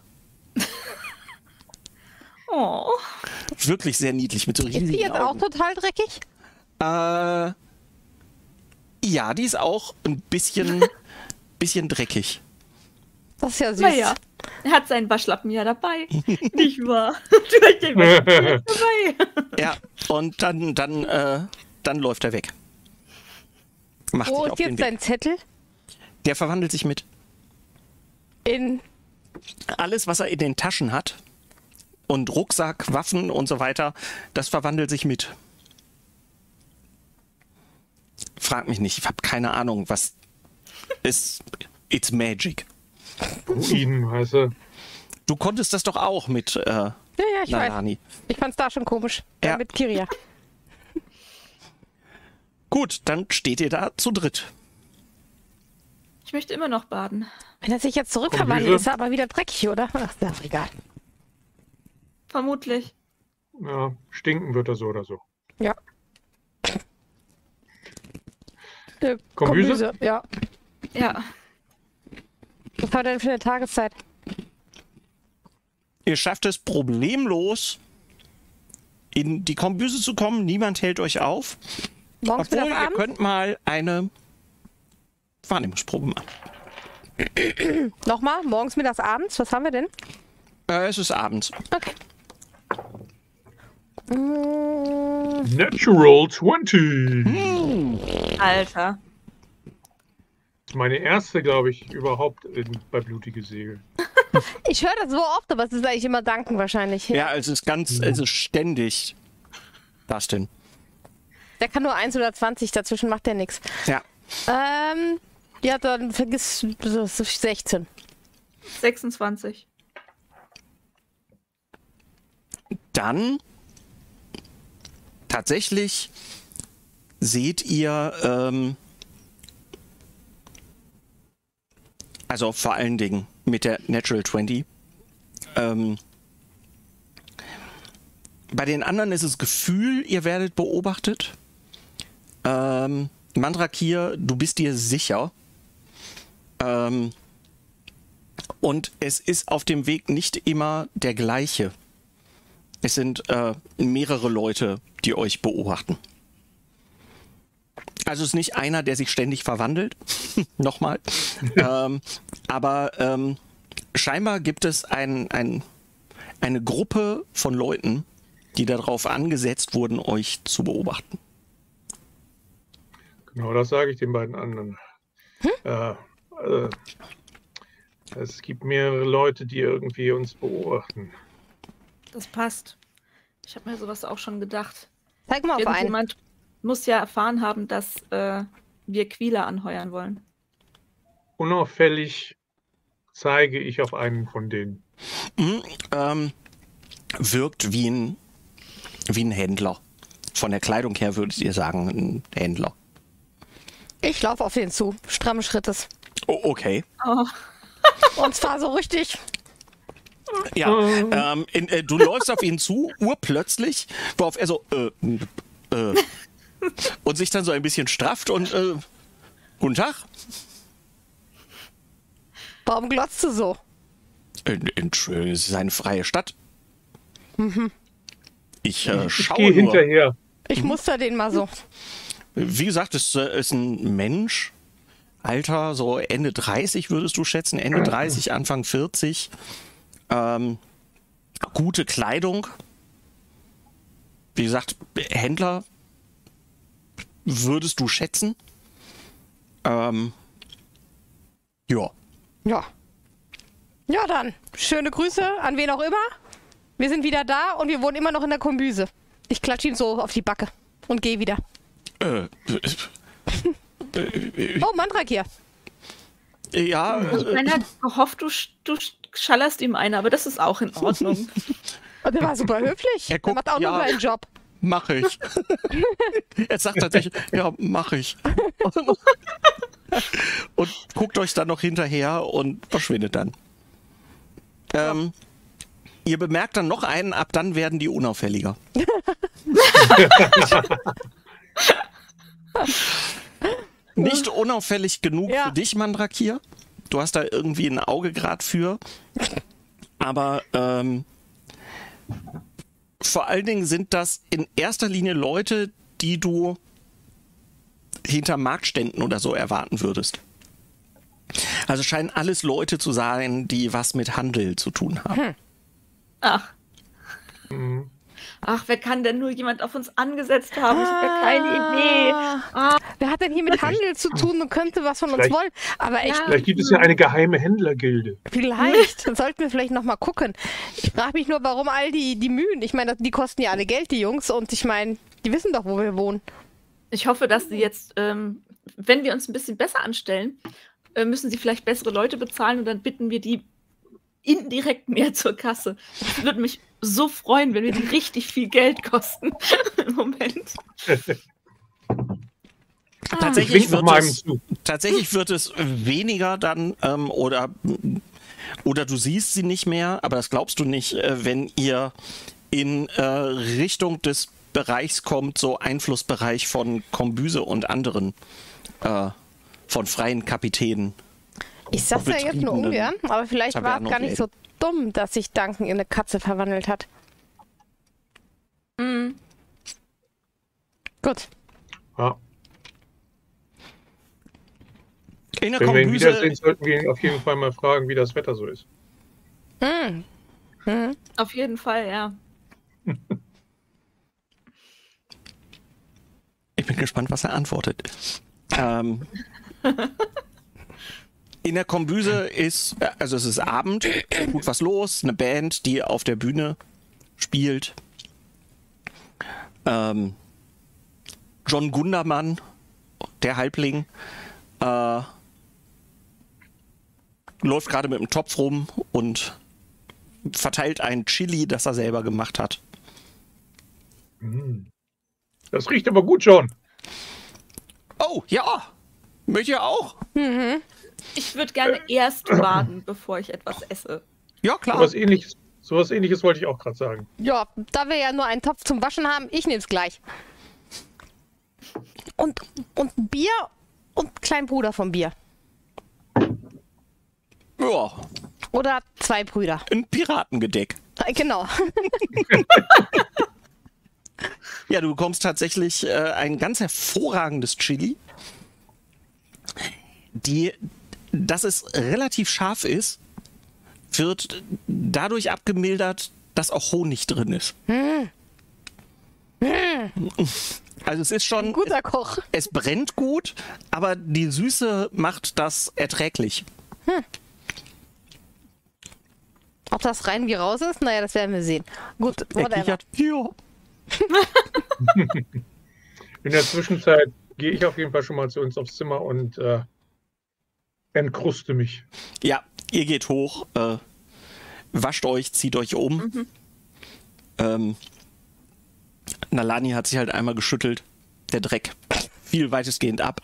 Oh. Wirklich sehr niedlich mit so riesigen Ist die jetzt Augen. auch total dreckig? Äh, ja, die ist auch ein bisschen, bisschen dreckig. Das ist ja süß. Naja, er hat seinen Waschlappen ja dabei. Nicht wahr? Du hast den Waschlappen dabei. Ja, und dann, dann, äh, dann läuft er weg. Macht Wo sich ist auf den jetzt Weg. dein Zettel? Der verwandelt sich mit. In. Alles, was er in den Taschen hat und Rucksack, Waffen und so weiter, das verwandelt sich mit. Frag mich nicht, ich habe keine Ahnung, was ist. It's magic. Ruinen, weißt du. Du konntest das doch auch mit äh, Ja, ja, ich Nalani. weiß. Ich fand's da schon komisch. Ja. Äh, mit Kiria. Gut, dann steht ihr da zu dritt. Ich möchte immer noch baden. Wenn er sich jetzt zurückverwandelt, ist er aber wieder dreckig, oder? Ach, ist doch egal. Vermutlich. Ja, stinken wird er so oder so. Ja. Äh, Kombüse? Ja. Ja. Was war denn für eine Tageszeit? Ihr schafft es problemlos, in die Kombüse zu kommen. Niemand hält euch auf. Morgens, Obwohl, mittags, ihr abends? könnt mal eine Wahrnehmungsprobe machen. Nochmal? Morgens, mittags, abends? Was haben wir denn? Äh, es ist abends. Okay. Mm, Natural zwanzig. Alter. Meine erste, glaube ich, überhaupt in, bei Blutige Segel. Ich höre das so oft, aber es ist eigentlich immer Danken wahrscheinlich. Ja, es ist ganz, es ist ständig. Das denn? Der kann nur eins oder zwanzig, dazwischen macht der nichts. Ja. Ähm, ja, dann vergiss so- so sechzehn. sechsundzwanzig. Dann tatsächlich seht ihr, ähm, also vor allen Dingen mit der Natural zwanzig, ähm, bei den anderen ist es Gefühl, ihr werdet beobachtet. Ähm, Mandrakir, du bist dir sicher. Ähm, und es ist auf dem Weg nicht immer der gleiche. Es sind äh, mehrere Leute, die euch beobachten. Also es ist nicht einer, der sich ständig verwandelt. Nochmal. ähm, aber ähm, scheinbar gibt es ein, ein, eine Gruppe von Leuten, die darauf angesetzt wurden, euch zu beobachten. Genau, das sage ich den beiden anderen. Äh, äh, es gibt mehrere Leute, die irgendwie uns beobachten. Das passt. Ich habe mir sowas auch schon gedacht. Zeig mal auf einen. Irgendjemand muss ja erfahren haben, dass äh, wir Quila anheuern wollen. Unauffällig zeige ich auf einen von denen. Mhm, ähm, wirkt wie ein, wie ein Händler. Von der Kleidung her würdet ihr sagen, ein Händler. Ich laufe auf ihn zu. Stramme Schrittes. Oh, okay. Oh. Und zwar so richtig. Ja, ähm, in, äh, du läufst auf ihn zu, urplötzlich, worauf er so, äh, äh, und sich dann so ein bisschen strafft und, äh, guten Tag. Warum glotzt du so? Äh, Entschuldigung, es ist eine freie Stadt. Ich äh, Ich schaue gehe nur. hinterher. Ich muster den mal so. Wie gesagt, es äh, ist ein Mensch, Alter, so Ende dreißig würdest du schätzen, Ende dreißig, Anfang vierzig. Ähm, gute Kleidung. wie gesagt, Händler würdest du schätzen. Ähm, ja. Ja. Ja, dann. Schöne Grüße an wen auch immer. Wir sind wieder da und wir wohnen immer noch in der Kombüse. Ich klatsche ihm so auf die Backe und gehe wieder. Äh, äh, Oh, Mandrakir. ja. Ich meine, er hat gehofft, du, sch- du sch- schallerst ihm ein, aber das ist auch in Ordnung. Und der war super höflich. Er Der macht auch ja, nur seinen Job. Mach ich. Er sagt tatsächlich, ja, mach ich. Und guckt euch dann noch hinterher und verschwindet dann. Ähm, ihr bemerkt dann noch einen, ab dann werden die unauffälliger. Nicht unauffällig genug Ja. für dich, Mandrakir. Du hast da irgendwie ein Auge gerade für. Aber ähm, vor allen Dingen sind das in erster Linie Leute, die du hinter Marktständen oder so erwarten würdest. Also scheinen alles Leute zu sein, die was mit Handel zu tun haben. Hm. Ach. Mhm. Ach, wer kann denn nur jemand auf uns angesetzt haben? Ich habe ja keine Idee. Ah, Wer hat denn hier mit Handel zu tun und könnte was von uns Vielleicht- wollen? Aber echt, Ja. Vielleicht gibt es ja eine geheime Händlergilde. vielleicht sollten wir vielleicht noch mal gucken. Ich frage mich nur, warum all die, die Mühen. Ich meine, die kosten ja alle Geld, die Jungs. Und ich meine, die wissen doch, wo wir wohnen. ich hoffe, dass sie jetzt, ähm, wenn wir uns ein bisschen besser anstellen, äh, müssen sie vielleicht bessere Leute bezahlen und dann bitten wir die indirekt mehr zur Kasse. Das würde mich so freuen, wenn wir die richtig viel Geld kosten im Moment. Tatsächlich Winkt noch wird, mal einem es, zu. tatsächlich wird es weniger dann ähm, oder, oder du siehst sie nicht mehr, aber das glaubst du nicht, äh, wenn ihr in äh, Richtung des Bereichs kommt, so Einflussbereich von Kombüse und anderen äh, von freien Kapitänen. Ich sag's ja jetzt nur Betriebenen ungern, aber vielleicht war Tavernen es gar und nicht so dumm, dass sich Duncan in eine Katze verwandelt hat. Mhm. Gut. Ja. In der Wenn wir ihn Kombüse, wiedersehen, sollten wir ihn auf jeden Fall mal fragen, wie das Wetter so ist. Hm. Hm. Auf jeden Fall, ja. ich bin gespannt, was er antwortet. Ähm, in der Kombüse ist, also es ist Abend, gut was los, eine Band, die auf der Bühne spielt. Ähm, John Gundermann, der Halbling, äh, läuft gerade mit dem Topf rum und verteilt ein Chili, das er selber gemacht hat. Das riecht aber gut schon. Oh, ja, möchte ihr auch? Ich würde gerne erst baden, bevor ich etwas esse. Ja, klar. Sowas ähnliches, sowas ähnliches wollte ich auch gerade sagen. Ja, da wir ja nur einen Topf zum Waschen haben, ich nehme es gleich. Und, und Bier und kleinen Bruder vom Bier. Ja, Oder zwei Brüder. ein Piratengedeck. Äh, Genau. Ja, du bekommst tatsächlich äh, ein ganz hervorragendes Chili, die, dass es relativ scharf ist, wird dadurch abgemildert, dass auch Honig drin ist. Also es ist schon, Guter Koch. es brennt gut, aber die Süße macht das erträglich. Ob das rein wie raus ist? Naja, das werden wir sehen. Gut, Er whatever. kichert, ja. In der Zwischenzeit gehe ich auf jeden Fall schon mal zu uns aufs Zimmer und äh, entkruste mich. Ja, ihr geht hoch, äh, wascht euch, zieht euch um. Mhm. Ähm, Nalani hat sich halt einmal geschüttelt. Der Dreck fiel weitestgehend ab.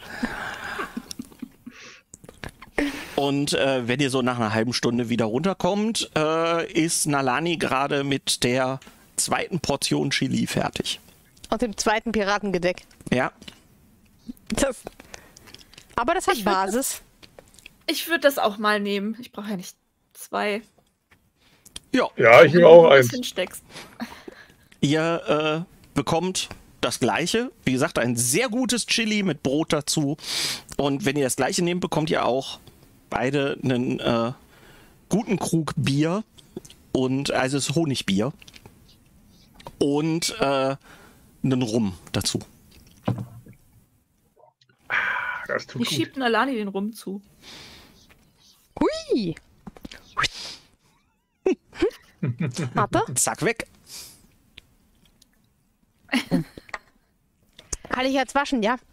Und äh, wenn ihr so nach einer halben Stunde wieder runterkommt, äh, ist Nalani gerade mit der zweiten Portion Chili fertig. Und dem zweiten Piratengedeck. Ja, Das, aber das hat Ich würd Basis. Ich würde das auch mal nehmen. Ich brauche ja nicht zwei. ja. Ja, ich Wenn nehme du auch ein eins. bisschen steckst. Ihr äh, bekommt das Gleiche. Wie gesagt, ein sehr gutes Chili mit Brot dazu. Und wenn ihr das Gleiche nehmt, bekommt ihr auch beide einen äh, guten Krug Bier. Und also es ist Honigbier. Und äh, einen Rum dazu. Das tut Ich gut. schieb Nalani den Rum zu. Hui. Warte. Zack, weg. Kann ich jetzt waschen, ja?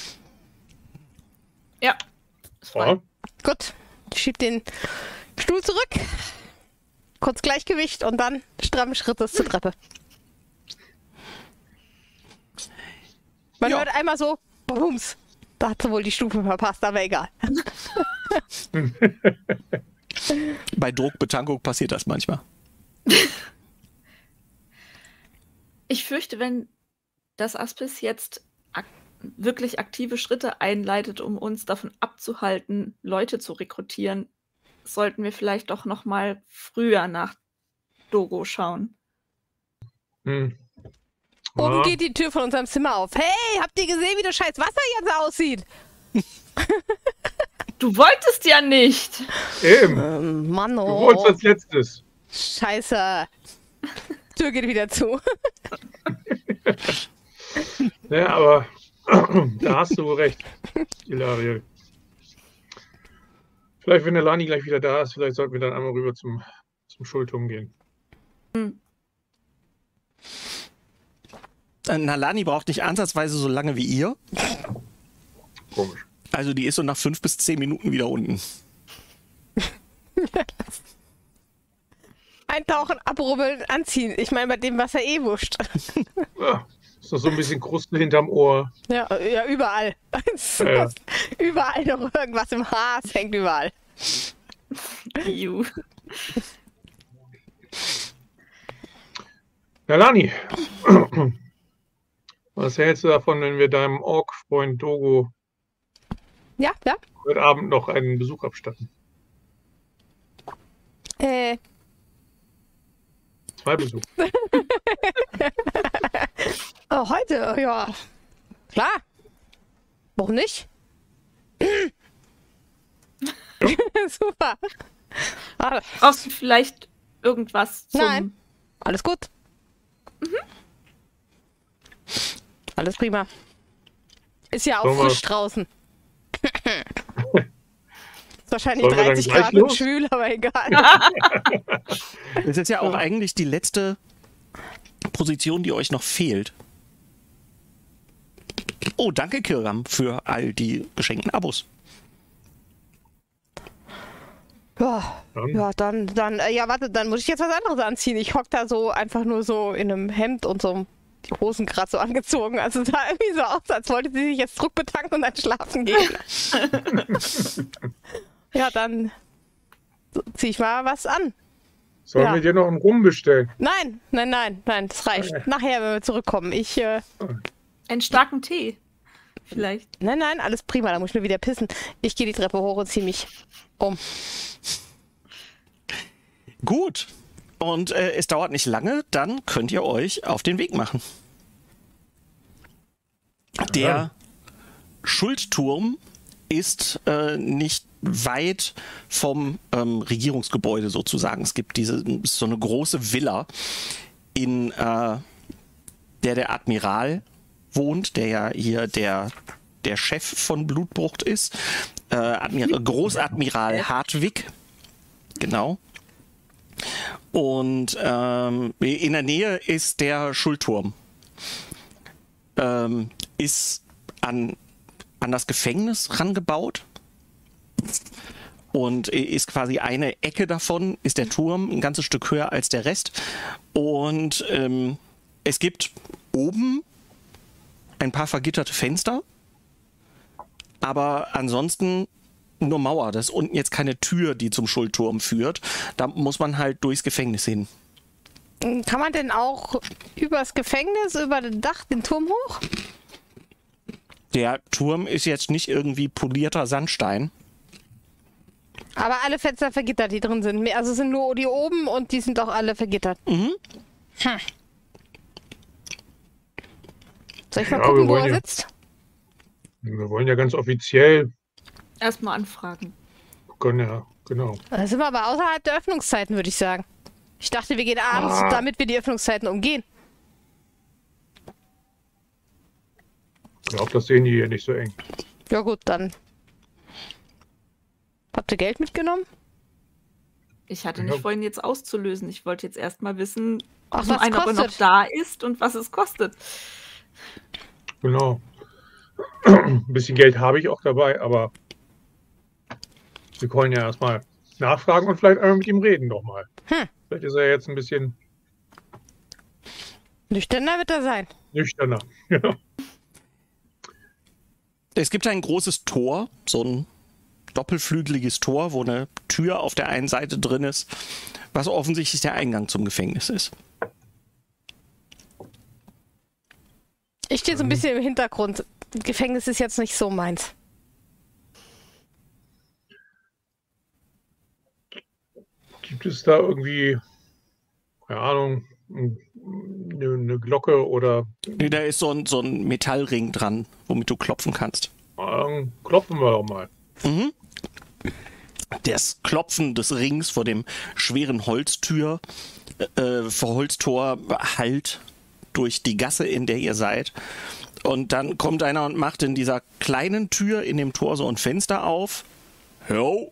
Ja. Ist frei. Ja. Gut. Ich schieb den Stuhl zurück. Kurz Gleichgewicht und dann stramme Schritte zur Treppe. Man Ja. hört einmal so, bums. Da hat sie wohl die Stufe verpasst, aber egal. Bei Druckbetankung passiert das manchmal. Ich fürchte, wenn das Aspis jetzt ak wirklich aktive Schritte einleitet, um uns davon abzuhalten, Leute zu rekrutieren, sollten wir vielleicht doch noch mal früher nach Dogo schauen. Hm. Oben Ja. geht die Tür von unserem Zimmer auf. Hey, habt ihr gesehen, wie das scheiß Wasser jetzt aussieht? Du wolltest ja nicht! Eben. Ähm, Mann, Du oh. wolltest als letztes. Scheiße. Tür geht wieder zu. Ja, aber da hast du recht, Ilariel. Vielleicht, wenn der Lani gleich wieder da ist, vielleicht sollten wir dann einmal rüber zum, zum Schulturm gehen. Äh, Nalani braucht nicht ansatzweise so lange wie ihr. Komisch. Also die ist so nach fünf bis zehn Minuten wieder unten. Eintauchen, abrubbeln, anziehen. Ich meine, bei dem Wasser eh wurscht. Ja, ist noch so ein bisschen Kruste hinterm Ohr. Ja, ja, überall. Ja, ja. Überall noch irgendwas im Haar. Es hängt überall. Ju. Ja, Lani, was hältst du davon, wenn wir deinem Ork-Freund Dogo Ja, ja. heute Abend noch einen Besuch abstatten? Äh, Zwei Besuche. oh, heute, ja. Klar. Warum nicht? Super. Ah, Brauchst du vielleicht irgendwas zum... Nein. Alles gut. Alles prima. Ist ja auch Sollen wir- frisch draußen. Ist wahrscheinlich Sollen wir dann dreißig gleich Grad und los? schwül, aber egal. Das ist ja auch eigentlich die letzte Position, die euch noch fehlt. Oh, danke Kiram für all die geschenkten Abos. Ja, Dann, ja, dann, dann, äh, ja, warte, dann muss ich jetzt was anderes anziehen. Ich hock da so einfach nur so in einem Hemd und so die Hosen gerade so angezogen. Also sah irgendwie so aus, als wollte sie sich jetzt Druck betanken und dann schlafen gehen. Ja, dann zieh ich mal was an. sollen ja. wir dir noch einen Rum bestellen? Nein, nein, nein, nein, das reicht. Nachher, wenn wir zurückkommen. Ich, äh, Einen starken Tee. Vielleicht. nein, nein, alles prima, da muss ich nur wieder pissen. Ich gehe die Treppe hoch und zieh mich um. Gut. Und äh, es dauert nicht lange, dann könnt ihr euch auf den Weg machen. Der Schuldturm ist äh, nicht weit vom ähm, Regierungsgebäude sozusagen. Es gibt diese so eine große Villa, in äh, der der Admiral wohnt, der ja hier der, der Chef von Blutbrucht ist. Äh, Admiral, Großadmiral Hartwig. Genau. Und ähm, in der Nähe ist der Schuldturm. Ähm, ist an, an das Gefängnis rangebaut. Und ist quasi eine Ecke davon, ist der Turm ein ganzes Stück höher als der Rest. Und ähm, es gibt oben ein paar vergitterte Fenster. Aber ansonsten nur Mauer. Das ist unten jetzt keine Tür, die zum Schuldturm führt. Da muss man halt durchs Gefängnis hin. Kann man denn auch übers Gefängnis, über das Dach, den Turm hoch? Der Turm ist jetzt nicht irgendwie polierter Sandstein. Aber alle Fenster vergittert, die drin sind. Also es sind nur die oben und die sind auch alle vergittert. Mhm. Hm. Soll ich mal Ja, gucken, wir wo wollen er ja- sitzt? Wir wollen ja ganz offiziell. Erstmal anfragen. Können ja, genau. Da sind wir aber außerhalb der Öffnungszeiten, würde ich sagen. Ich dachte, wir gehen abends, Ah. damit wir die Öffnungszeiten umgehen. glaube, das sehen die hier nicht so eng. Ja gut, dann. Habt ihr Geld mitgenommen? Ich hatte Ja. nicht vorhin jetzt auszulösen. Ich wollte jetzt erstmal wissen, Ach, zum was einen, ob er noch kostet? da ist und was es kostet. Genau. Ein bisschen Geld habe ich auch dabei, aber wir können ja erstmal nachfragen und vielleicht einmal mit ihm reden nochmal. Hm. Vielleicht ist er jetzt ein bisschen Nüchterner wird er sein. nüchterner. Ja. Es gibt ein großes Tor, so ein doppelflügeliges Tor, wo eine Tür auf der einen Seite drin ist, was offensichtlich der Eingang zum Gefängnis ist. Ich stehe so ein bisschen im Hintergrund. Gefängnis ist jetzt nicht so meins. Gibt es da irgendwie, keine Ahnung, eine, eine Glocke oder Nee, da ist so ein, so ein Metallring dran, womit du klopfen kannst. äh, klopfen wir doch mal. Mhm. Das Klopfen des Rings vor dem schweren Holztür, äh, Holztor hallt durch die Gasse, in der ihr seid. Und dann kommt einer und macht in dieser kleinen Tür in dem Tor so ein Fenster auf. Jo.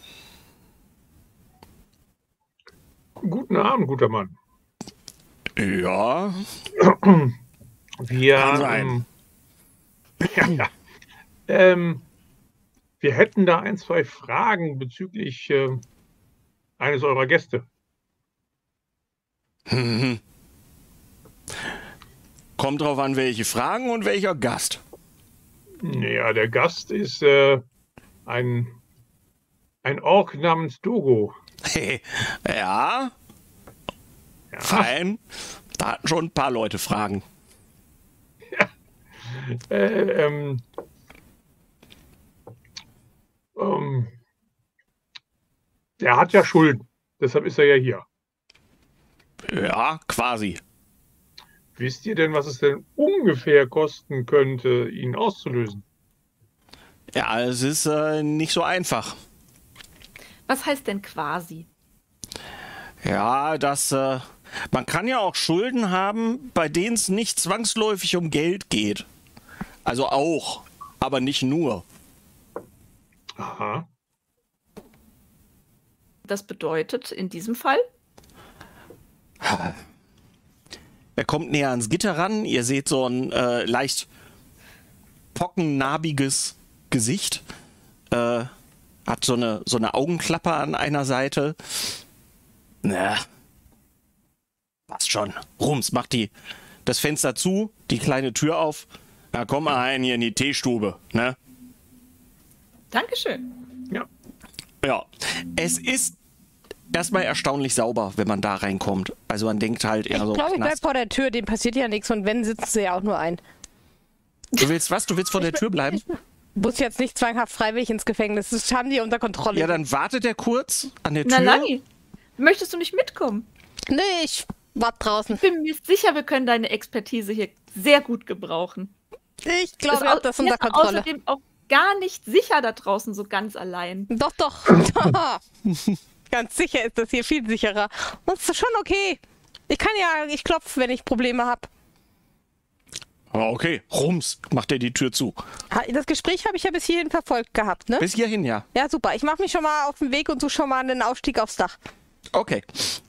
Guten Abend, guter Mann. Ja. Wir, Kann sein. ähm, ja, ja. Ähm, wir hätten da ein, zwei Fragen bezüglich ähm, eines eurer Gäste. Mhm. Kommt drauf an, welche Fragen und welcher Gast. Ja, der Gast ist äh, ein, ein Ork namens Dogo. Ja, Ja, fein. Da hatten schon ein paar Leute Fragen. äh, ähm, ähm, der hat ja Schulden, deshalb ist er ja hier. Ja, quasi. Wisst ihr denn, was es denn ungefähr kosten könnte, ihn auszulösen? Ja, es ist äh, nicht so einfach. Was heißt denn quasi? Ja, das, äh, man kann ja auch Schulden haben, bei denen es nicht zwangsläufig um Geld geht. Also auch, aber nicht nur. Aha. Das bedeutet in diesem Fall? Er kommt näher ans Gitter ran. Ihr seht so ein äh, leicht pockennarbiges Gesicht. Äh, hat so eine, so eine Augenklappe an einer Seite. Na, passt schon. Rums, macht die, das Fenster zu, die kleine Tür auf. Na, komm mal rein hier in die Teestube, ne? Dankeschön. Ja. Ja, es ist erstmal erstaunlich sauber, wenn man da reinkommt. Also man denkt halt eher Ich so. glaube, ich bleib Knast. vor der Tür, dem passiert ja nichts und wenn, sitzen sie ja auch nur ein. Du willst was? Du willst vor der Tür bleiben? Muss jetzt nicht zwanghaft freiwillig ins Gefängnis. Das haben die unter Kontrolle. Ja, dann wartet er kurz an der Na, Tür. Lanni, möchtest du nicht mitkommen? Nee, ich warte draußen. Ich bin mir sicher, wir können deine Expertise hier sehr gut gebrauchen. Ich glaube, Es ich habe das unter wäre Kontrolle. Außerdem auch gar nicht sicher da draußen so ganz allein. Doch, doch. Ganz sicher ist das hier viel sicherer. Und es ist schon okay. Ich kann ja, ich klopfe, wenn ich Probleme habe. Aber okay, Rums, macht er die Tür zu. Das Gespräch habe ich ja bis hierhin verfolgt gehabt, ne? Bis hierhin, ja. Ja, super. Ich mache mich schon mal auf den Weg und suche schon mal einen Aufstieg aufs Dach. Okay.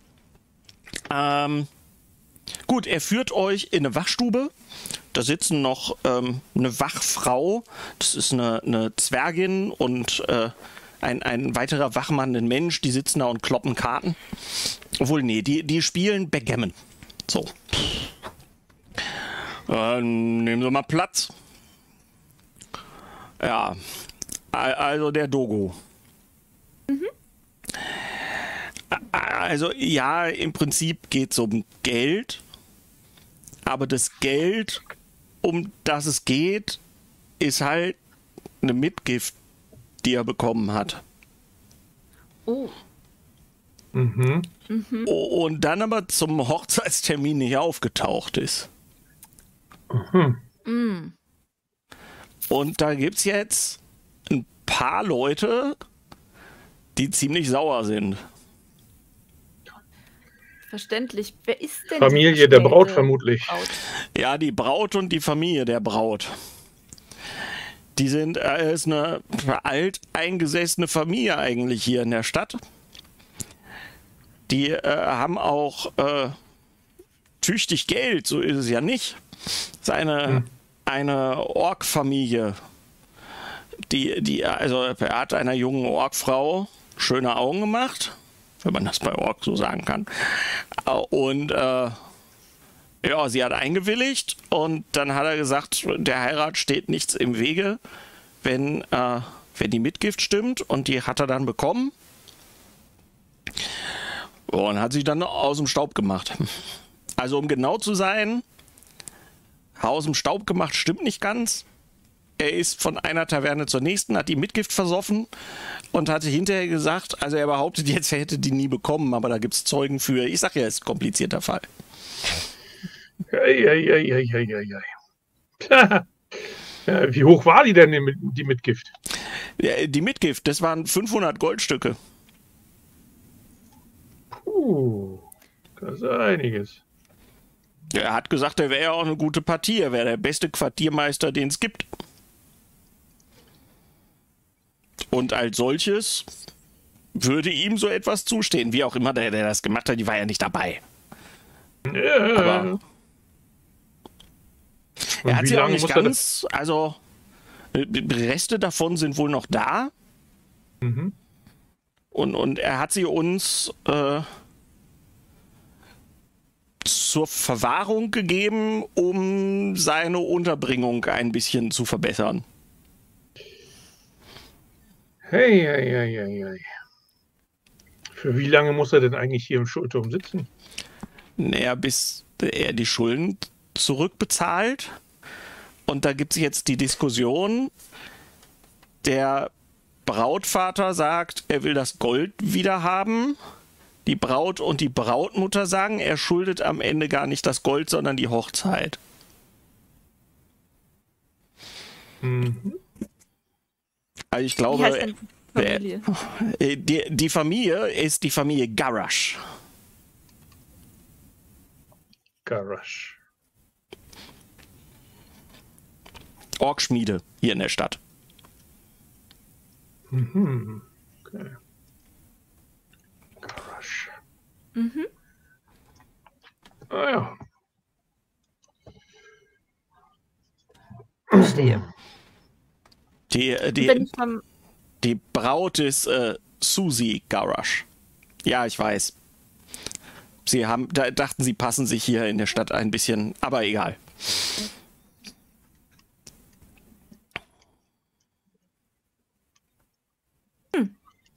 Ähm, gut, er führt euch in eine Wachstube. Da sitzen noch ähm, eine Wachfrau. Das ist eine, eine Zwergin und äh, ein, ein weiterer Wachmann, ein Mensch. Die sitzen da und kloppen Karten. Obwohl, nee, die, die spielen Backgammon. So. Äh, nehmen Sie mal Platz. Ja, al- also der Dogo. Also ja, im Prinzip geht es um Geld, aber das Geld, um das es geht, ist halt eine Mitgift, die er bekommen hat. Oh. Mhm. O- Und dann aber zum Hochzeitstermin nicht aufgetaucht ist. Mm. Und da gibt es jetzt ein paar Leute, die ziemlich sauer sind. Verständlich. Wer ist denn Familie die der Braut verstellte vermutlich. Braut? Ja, die Braut und die Familie der Braut. Die sind äh, ist eine alteingesessene Familie eigentlich hier in der Stadt. Die äh, haben auch äh, tüchtig Geld, so ist es ja nicht. Das ist eine, hm. eine Ork-Familie. Die, die, also er hat einer jungen Ork-Frau schöne Augen gemacht, wenn man das bei Ork so sagen kann. Und äh, ja, sie hat eingewilligt und dann hat er gesagt, der Heirat steht nichts im Wege, wenn, äh, wenn die Mitgift stimmt, und die hat er dann bekommen und hat sich dann aus dem Staub gemacht. Also um genau zu sein, aus dem Staub gemacht stimmt nicht ganz. Er ist von einer Taverne zur nächsten, hat die Mitgift versoffen und hatte hinterher gesagt, also er behauptet jetzt, er hätte die nie bekommen, aber da gibt es Zeugen für. Ich sag ja, es ist ein komplizierter Fall. Ei, ei, ei, ei, ei, ei. Ja, wie hoch war die denn, die Mitgift? Ja, die Mitgift, das waren fünfhundert Goldstücke. Puh, das ist einiges. Er hat gesagt, er wäre ja auch eine gute Partie, er wäre der beste Quartiermeister, den es gibt. Und als solches würde ihm so etwas zustehen. Wie auch immer der, der das gemacht hat, die war ja nicht dabei. Ja. Aber er hat sie auch nicht ganz, also Reste davon sind wohl noch da. Mhm. Und, und er hat sie uns äh, zur Verwahrung gegeben, um seine Unterbringung ein bisschen zu verbessern. Hey, hey, hey, hey, hey. Für wie lange muss er denn eigentlich hier im Schulturm sitzen? Naja, bis er die Schulden zurückbezahlt. Und da gibt es jetzt die Diskussion, der Brautvater sagt, er will das Gold wieder haben. Die Braut und die Brautmutter sagen, er schuldet am Ende gar nicht das Gold, sondern die Hochzeit. Mhm. Also ich glaube, Wie heißt denn Familie? Äh, die, die Familie ist die Familie Garrosh. Garrosh. Orkschmiede hier in der Stadt. Mhm. Okay. Garrosh. Mhm. Ah ja. Verstehe. Die, die, Wenn ich vom die Braut ist äh, Susie Garrosh. Ja, ich weiß. Sie haben, da dachten, sie passen sich hier in der Stadt ein bisschen, aber egal. Hm.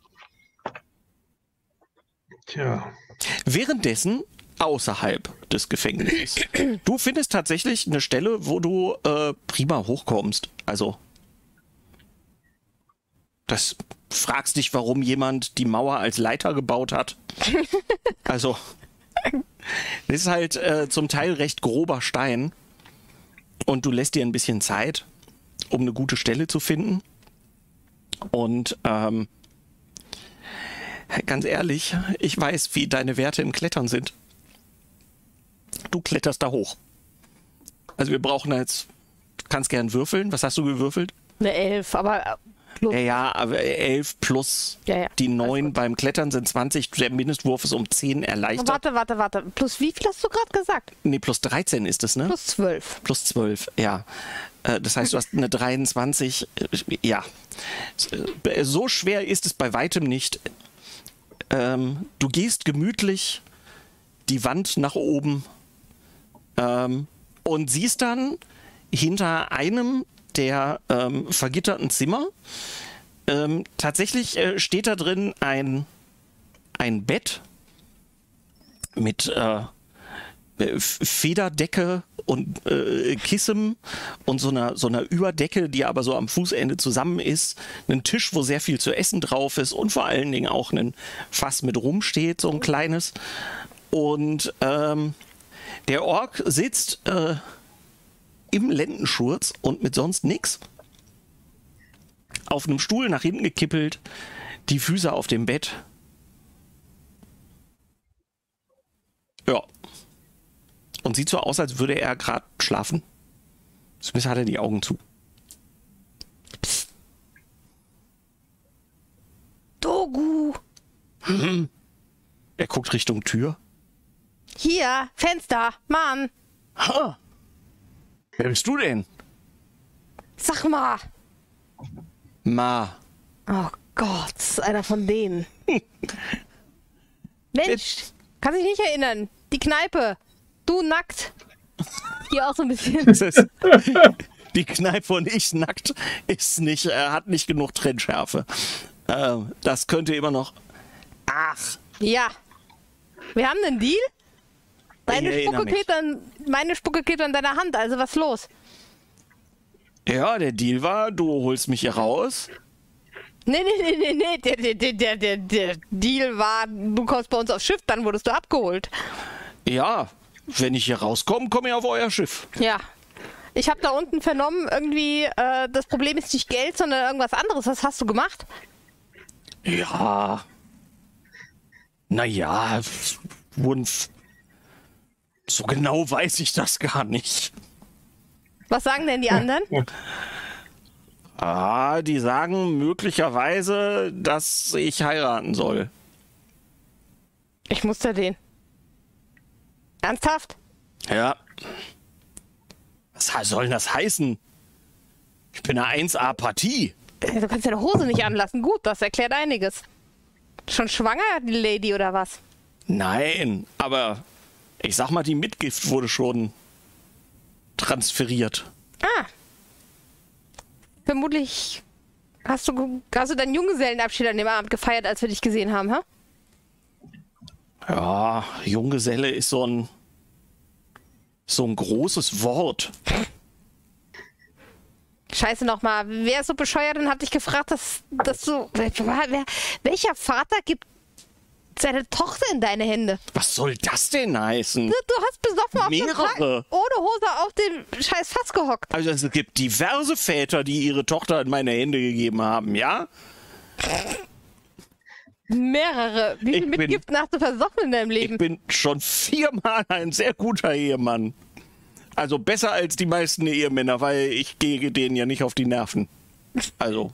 Tja. Währenddessen außerhalb des Gefängnisses. Du findest tatsächlich eine Stelle, wo du äh, prima hochkommst. Also das fragst dich, warum jemand die Mauer als Leiter gebaut hat. Also das ist halt äh, zum Teil recht grober Stein und du lässt dir ein bisschen Zeit, um eine gute Stelle zu finden. Und ähm, ganz ehrlich, ich weiß, wie deine Werte im Klettern sind. Du kletterst da hoch. Also wir brauchen jetzt, du kannst gern würfeln. Was hast du gewürfelt? Eine Elf, aber plus. Ja, ja, aber elf plus Ja, ja. die neun Also. beim Klettern sind zwanzig. Der Mindestwurf ist um zehn erleichtert. Warte, warte, warte. Plus wie viel hast du gerade gesagt? Nee, plus dreizehn ist es, ne? Plus zwölf. Plus zwölf, ja. Äh, Das heißt, du hast eine dreiundzwanzig. äh, Ja. Äh, So schwer ist es bei weitem nicht. Ähm, Du gehst gemütlich die Wand nach oben ähm, und siehst dann hinter einem der ähm, vergitterten Zimmer, ähm, tatsächlich äh, steht da drin ein, ein Bett mit äh, Federdecke und äh, Kissen und so einer, so einer Überdecke, die aber so am Fußende zusammen ist. Ein Tisch, wo sehr viel zu essen drauf ist und vor allen Dingen auch ein Fass mit Rum steht, so ein kleines. Und ähm, der Ork sitzt äh, im Lendenschurz und mit sonst nix. Auf einem Stuhl nach hinten gekippelt, die Füße auf dem Bett. Ja. Und sieht so aus, als würde er gerade schlafen. Zumindest hat er die Augen zu. Grogu. Hm. Er guckt Richtung Tür. Hier, Fenster, Mann. Ha. Wer bist du denn? Sag mal. Ma. Oh Gott, ist einer von denen. Mensch, kann sich nicht erinnern. Die Kneipe. Du nackt. Hier auch so ein bisschen. Das ist, die Kneipe und ich nackt ist nicht, er hat nicht genug Trennschärfe. Äh, das könnte immer noch. Ach. Ja. Wir haben einen Deal. Deine Ich erinnere Spucke mich. klebt an, meine Spucke klebt an deiner Hand. Also was ist los? Ja, der Deal war, du holst mich hier raus. Nee, nee, nee, nee, nee. Der, der, der, der, der, der Deal war, du kommst bei uns aufs Schiff, dann wurdest du abgeholt. Ja, wenn ich hier rauskomme, komme ich auf euer Schiff. Ja. Ich habe da unten vernommen, irgendwie, äh, das Problem ist nicht Geld, sondern irgendwas anderes. Was hast du gemacht? Ja. Naja, wurden. So genau weiß ich das gar nicht. Was sagen denn die anderen? Ah, die sagen möglicherweise, dass ich heiraten soll. Ich muster den. Ernsthaft? Ja. Was soll denn das heißen? Ich bin eine eins A Partie. Äh, Du kannst deine Hose nicht anlassen. Gut, das erklärt einiges. Schon schwanger, die Lady, oder was? Nein, aber ich sag mal, die Mitgift wurde schon transferiert. Ah. Vermutlich hast du, hast du deinen Junggesellenabschied an dem Abend gefeiert, als wir dich gesehen haben, ha? Ja, Junggeselle ist so ein so ein großes Wort. Scheiße nochmal. Wer ist so bescheuert und hat dich gefragt, dass, dass du... Wer, wer, welcher Vater gibt seine Tochter in deine Hände? Was soll das denn heißen? Du, du hast besoffen auf dem Tag Mehrere. ohne Hose auf dem scheiß Fass gehockt. Also es gibt diverse Väter, die ihre Tochter in meine Hände gegeben haben, ja? Mehrere. Wie Ich viel bin- Mitgiften hast du versoffen in deinem Ich Leben? bin schon viermal ein sehr guter Ehemann. Also besser als die meisten Ehemänner, weil ich gehe denen ja nicht auf die Nerven. Also,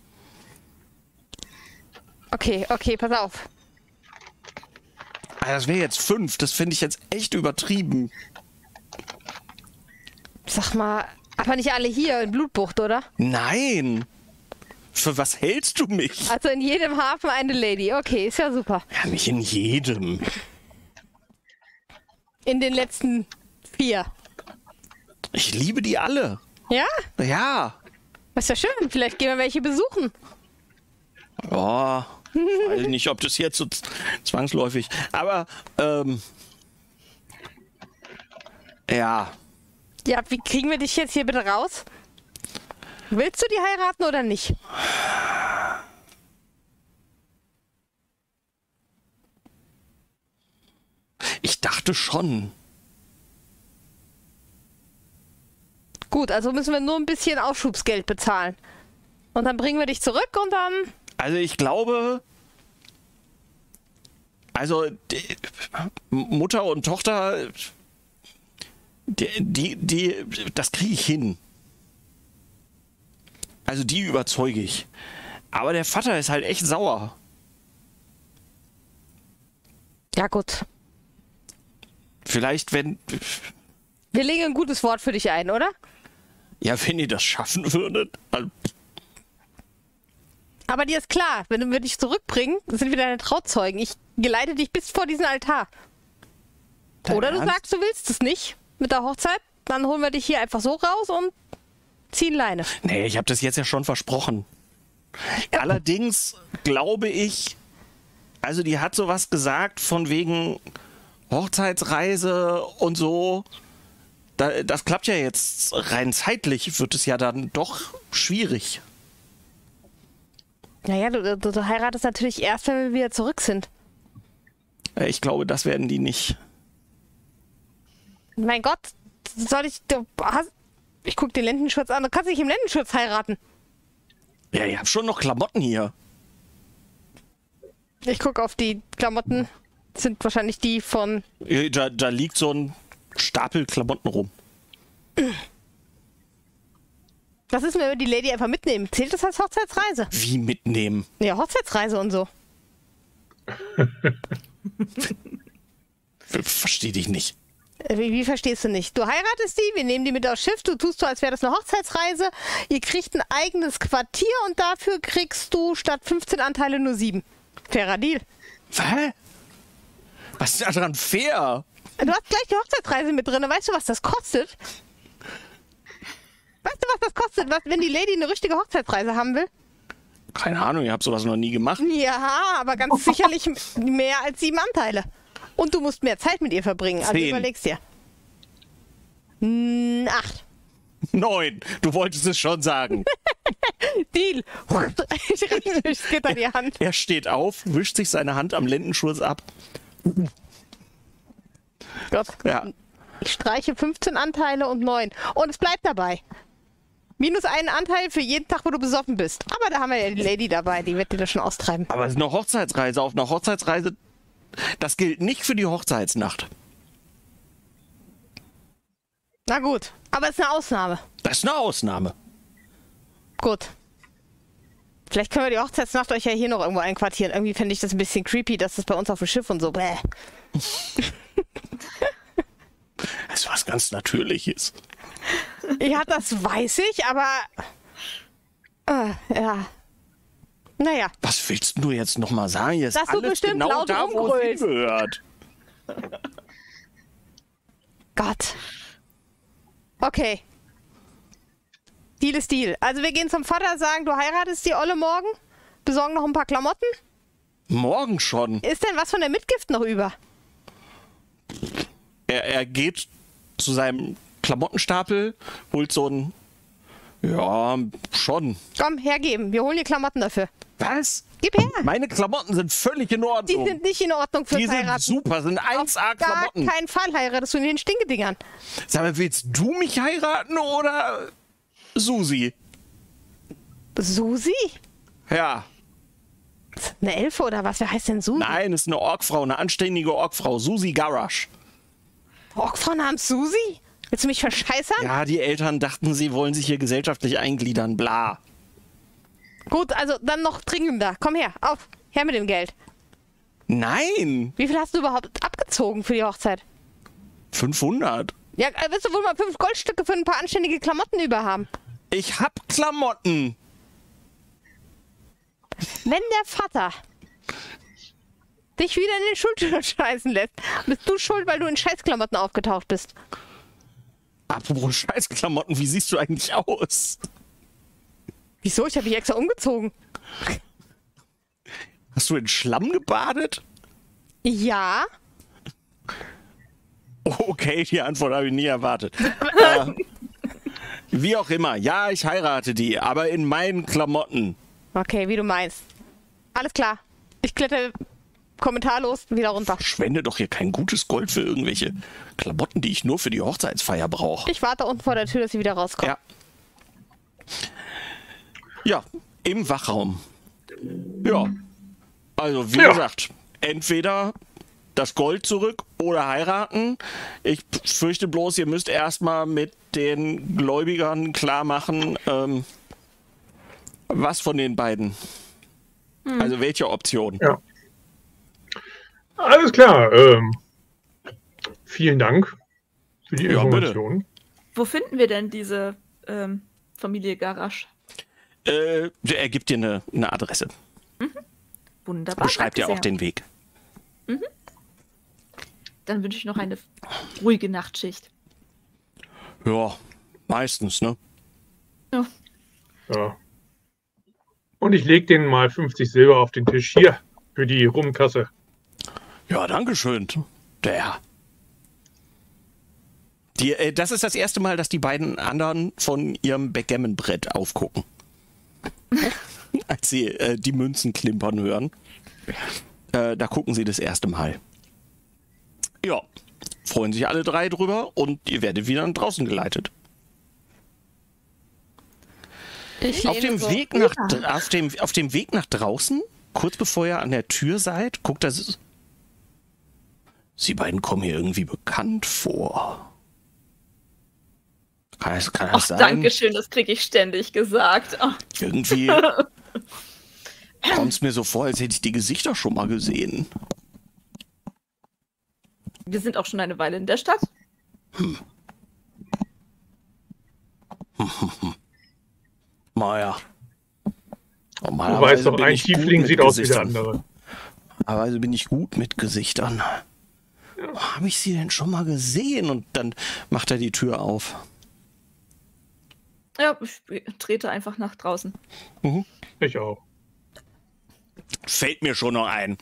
Okay, okay, pass auf. ah, das wäre jetzt fünf. Das finde ich jetzt echt übertrieben. Sag mal, aber nicht alle hier in Blutbucht, oder? Nein. Für was hältst du mich? Also in jedem Hafen eine Lady. Okay, ist ja super. Ja, nicht in jedem. In den letzten vier. Ich liebe die alle. Ja? Ja. Ist ja schön. Vielleicht gehen wir welche besuchen. Ja. Weiß nicht, ob das jetzt so z- zwangsläufig. Aber, ähm. Ja. Ja, wie kriegen wir dich jetzt hier bitte raus? Willst du die heiraten oder nicht? Ich dachte schon. Gut, also müssen wir nur ein bisschen Aufschubsgeld bezahlen. Und dann bringen wir dich zurück und dann... Also ich glaube, also die, Mutter und Tochter, die, die, die das kriege ich hin. Also die überzeuge ich. Aber der Vater ist halt echt sauer. Ja gut. Vielleicht, wenn, Wir legen ein gutes Wort für dich ein, oder? ja, wenn ihr das schaffen würdet. Also, Aber dir ist klar, wenn wir dich zurückbringen, sind wir deine Trauzeugen. Ich geleite dich bis vor diesen Altar. dein Oder du Ernst? sagst, du willst es nicht mit der Hochzeit, dann holen wir dich hier einfach so raus und ziehen Leine. Nee, ich habe das jetzt ja schon versprochen. Allerdings glaube ich, also die hat sowas gesagt von wegen Hochzeitsreise und so. Da, das klappt ja jetzt rein zeitlich, wird es ja dann doch schwierig. Naja, du, du, du heiratest natürlich erst, wenn wir wieder zurück sind. Äh, Ich glaube, das werden die nicht. Mein Gott, soll ich... Du hast, ich guck den Lendenschurz an. Du kannst nicht im Lendenschurz heiraten. Ja, ich habe schon noch Klamotten hier. Ich guck auf die Klamotten. Das sind wahrscheinlich die von... Äh, Da, da liegt so ein Stapel Klamotten rum. Was ist, wenn wir die Lady einfach mitnehmen? Zählt das als Hochzeitsreise? Wie mitnehmen? Ja, Hochzeitsreise und so. Verstehe dich nicht. Wie, wie verstehst du nicht? Du heiratest die, wir nehmen die mit aufs Schiff, du tust so, als wäre das eine Hochzeitsreise. Ihr kriegt ein eigenes Quartier und dafür kriegst du statt fünfzehn Anteile nur sieben. Fairer Deal. Was? Was ist daran fair? Du hast gleich die Hochzeitsreise mit drin. Weißt du, was das kostet? Weißt du, was das kostet, was, wenn die Lady eine richtige Hochzeitsreise haben will? Keine Ahnung, ich habe sowas noch nie gemacht. Ja, aber ganz sicherlich mehr als sieben Anteile. Und du musst mehr Zeit mit ihr verbringen. Also Zehn. überlegst dir. Hm, acht. Neun. Du wolltest es schon sagen. Deal. Ich richte durchs Gitter die Hand. Er steht auf, wischt sich seine Hand am Lendenschurz ab. Gott. Ja. Ich streiche fünfzehn Anteile und neun. Und es bleibt dabei. Minus einen Anteil für jeden Tag, wo du besoffen bist. Aber da haben wir ja die Lady dabei, die wird dir das schon austreiben. Aber es ist eine Hochzeitsreise. Auf einer Hochzeitsreise, das gilt nicht für die Hochzeitsnacht. Na gut, aber es ist eine Ausnahme. Das ist eine Ausnahme. Gut. Vielleicht können wir die Hochzeitsnacht euch ja hier noch irgendwo einquartieren. Irgendwie fände ich das ein bisschen creepy, dass das bei uns auf dem Schiff und so. Bäh. Das ist was ganz Natürliches. Ja, das weiß ich, aber... Äh, ja. Naja. Was willst du jetzt nochmal sagen? Jetzt Dass du alles bestimmt genau laut da, wo es rumgrölst. hingehört. Gott. Okay. Deal ist Deal. Also wir gehen zum Vater, sagen, du heiratest die Olle morgen, besorgen noch ein paar Klamotten. Morgen schon. Ist denn was von der Mitgift noch über? Er, er geht zu seinem Klamottenstapel, holt so ein... Ja, schon. Komm, hergeben. Wir holen die Klamotten dafür. Was? Gib her. Meine Klamotten sind völlig in Die Ordnung. sind nicht in Ordnung fürs Die sind Heiraten. super, sind eins A Auf gar Klamotten. keinen Fall heiratest du in den Stinkedingern. Sag mal, willst du mich heiraten oder Susi? Susi? Ja. Eine Elfe oder was? Wer heißt denn Susi? Nein, ist eine Orkfrau, eine anständige Orkfrau. Susi Garash. Orkfrau namens Susi? Willst du mich verscheißern? Ja, die Eltern dachten, sie wollen sich hier gesellschaftlich eingliedern, bla. Gut, also dann noch dringender. Komm her, auf. Her mit dem Geld. Nein, Wie viel hast du überhaupt abgezogen für die Hochzeit? fünfhundert. Ja, äh, willst du wohl mal fünf Goldstücke für ein paar anständige Klamotten über haben? Ich hab Klamotten. Wenn der Vater dich wieder in den Schultüter scheißen lässt, bist du schuld, weil du in Scheißklamotten aufgetaucht bist. Apropos Scheißklamotten, wie siehst du eigentlich aus? Wieso? Ich habe dich extra umgezogen. Hast du in Schlamm gebadet? Ja. Okay, die Antwort habe ich nie erwartet. äh, wie auch immer, ja, ich heirate die, aber in meinen Klamotten. Okay, wie du meinst. Alles klar. Ich kletter kommentarlos wieder runter. Verschwende doch hier kein gutes Gold für irgendwelche Klamotten, die ich nur für die Hochzeitsfeier brauche. Ich warte unten vor der Tür, dass sie wieder rauskommt. Ja. Ja, im Wachraum. Ja. Also, wie Ja. gesagt, entweder das Gold zurück oder heiraten. Ich fürchte bloß, ihr müsst erstmal mit den Gläubigern klar machen, ähm, was von den beiden. Also welche Option. Ja. Alles klar. Ähm, vielen Dank für die Ja, bitte. Information. Wo finden wir denn diese ähm, Familie Garasch? Äh, er gibt dir eine, eine Adresse. Wunderbar. Beschreibt dir danke auch sehr. den Weg. Dann wünsche ich noch eine ruhige Nachtschicht. Ja, meistens, ne? Ja. Ja. Und ich lege denen mal fünfzig Silber auf den Tisch hier für die Rumkasse. Ja, danke schön. Der. Die, äh, das ist das erste Mal, dass die beiden anderen von ihrem Backgammon-Brett aufgucken. Als sie äh, die Münzen klimpern hören. Äh, da gucken sie das erste Mal. Ja, freuen sich alle drei drüber und ihr werdet wieder nach draußen geleitet. Ich Auf dem, so. Weg nach, auf, dem, auf dem Weg nach draußen, kurz bevor ihr an der Tür seid, guckt das. Sie beiden kommen hier irgendwie bekannt vor. Kann das, kann das Ach, sein? danke schön, das kriege ich ständig gesagt. Oh. Irgendwie. Kommt's mir so vor, als hätte ich die Gesichter schon mal gesehen. Wir sind auch schon eine Weile in der Stadt. Hm. Naja. Du weißt doch, ein Tiefling sieht aus wie der andere. Aber bin ich gut mit Gesichtern. Ja. Oh, habe ich sie denn schon mal gesehen? Und dann macht er die Tür auf. Ja, ich trete einfach nach draußen. Mhm. Ich auch. Fällt mir schon noch ein.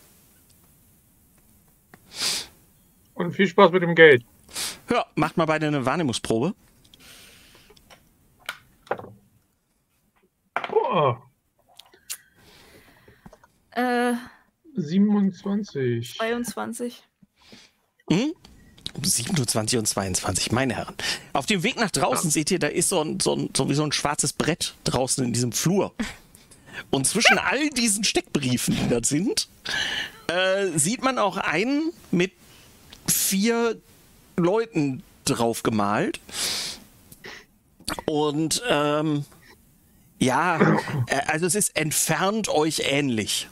Und viel Spaß mit dem Geld. Ja, macht mal beide eine Wahrnehmungsprobe. Oh. Äh, siebenundzwanzig. zweiundzwanzig. Hm? siebenundzwanzig und zweiundzwanzig, meine Herren. Auf dem Weg nach draußen ja. seht ihr, da ist so ein, so, ein, so wie so ein schwarzes Brett draußen in diesem Flur. Und zwischen all diesen Steckbriefen, die da sind, äh, sieht man auch einen mit vier Leuten drauf gemalt. Und ähm, ja, äh, also es ist entfernt euch ähnlich.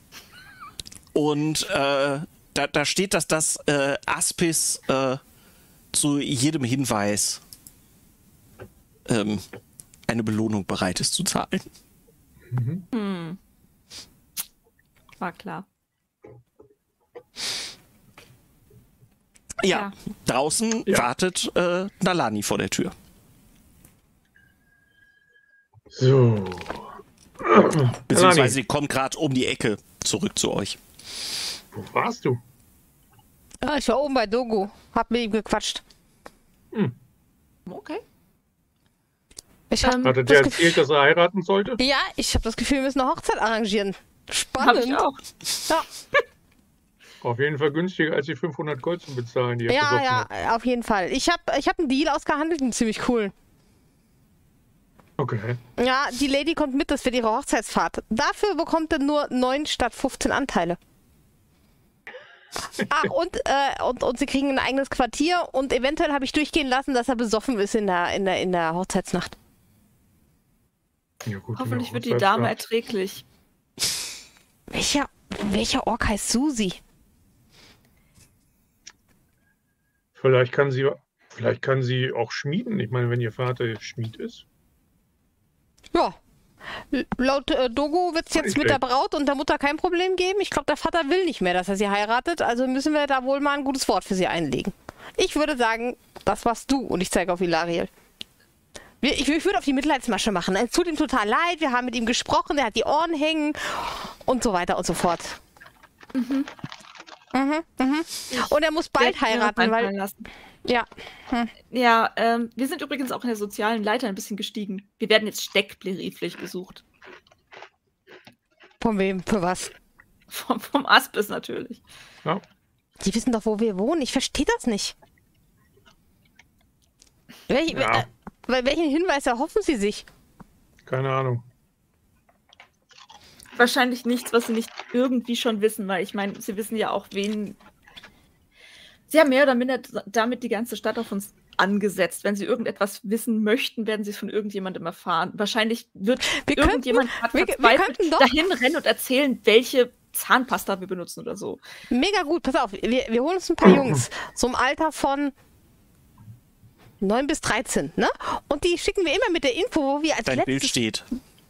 Und äh, da, da steht, dass das äh, Aspis äh, zu jedem Hinweis ähm, eine Belohnung bereit ist zu zahlen. Mhm. Hm. War klar. Ja, Ja. draußen Ja. wartet äh, Nalani vor der Tür. So. Beziehungsweise sie kommt gerade um die Ecke zurück zu euch. Wo warst du? Ja, ich war oben bei Dogo. Hab mit ihm gequatscht. Hm. Okay. Ich hab Ähm, Hatte das der Gefühl, erzählt, dass er heiraten sollte? ja, ich habe das Gefühl, wir müssen eine Hochzeit arrangieren. Hab Spannend. ich auch. Ja, Auf jeden Fall günstiger, als die fünfhundert Gold zu bezahlen, die er ja, besoffen ja, hat. auf jeden Fall. Ich habe ich hab einen Deal ausgehandelt, einen ziemlich cool. Okay. Ja, die Lady kommt mit, das wird ihre Hochzeitsfahrt. Dafür bekommt er nur neun statt fünfzehn Anteile. Ach, und, äh, und, und sie kriegen ein eigenes Quartier und eventuell habe ich durchgehen lassen, dass er besoffen ist in der, in der, in der Hochzeitsnacht. Ja, gut, Hoffentlich in der wird die Dame Hochzeitsnacht. erträglich. Welcher, welcher Ork heißt Susi? Vielleicht kann sie, vielleicht kann sie auch schmieden. Ich meine, wenn ihr Vater Schmied ist. Ja. L- Laut äh, Dogo wird es jetzt Nicht mit der schlecht. Braut und der Mutter kein Problem geben. Ich glaube, der Vater will nicht mehr, dass er sie heiratet. Also müssen wir da wohl mal ein gutes Wort für sie einlegen. Ich würde sagen, das warst du. Und ich zeige auf Hilariel. Wir- Ich, ich würde auf die Mitleidsmasche machen. Es tut ihm total leid. Wir haben mit ihm gesprochen. Er hat die Ohren hängen. Und so weiter und so fort. Mhm. Mhm, mhm. Und er muss bald Werd mir heiraten, einfallen weil... lassen. Ja. Ja, ähm, wir sind übrigens auch in der sozialen Leiter ein bisschen gestiegen. Wir werden jetzt steckbrieflich gesucht. Von wem? Für was? Vom, vom Aspis natürlich. Ja. Die wissen doch, wo wir wohnen. Ich verstehe das nicht. Welch, Ja. äh, wel- welchen Hinweis erhoffen Sie sich? Keine Ahnung. Wahrscheinlich nichts, was sie nicht irgendwie schon wissen, weil ich meine, sie wissen ja auch, wen. Sie haben mehr oder minder damit die ganze Stadt auf uns angesetzt. Wenn sie irgendetwas wissen möchten, werden sie es von irgendjemandem erfahren. Wahrscheinlich wird Wir könnten- irgendjemand grad wir- wir verzweifelt könnten doch- dahin rennen und erzählen, welche Zahnpasta wir benutzen oder so. Mega gut, pass auf. Wir, wir holen uns ein paar Jungs. So im Alter von neun bis dreizehn, ne? Und die schicken wir immer mit der Info, wo wir als Dein Bild letztes... steht.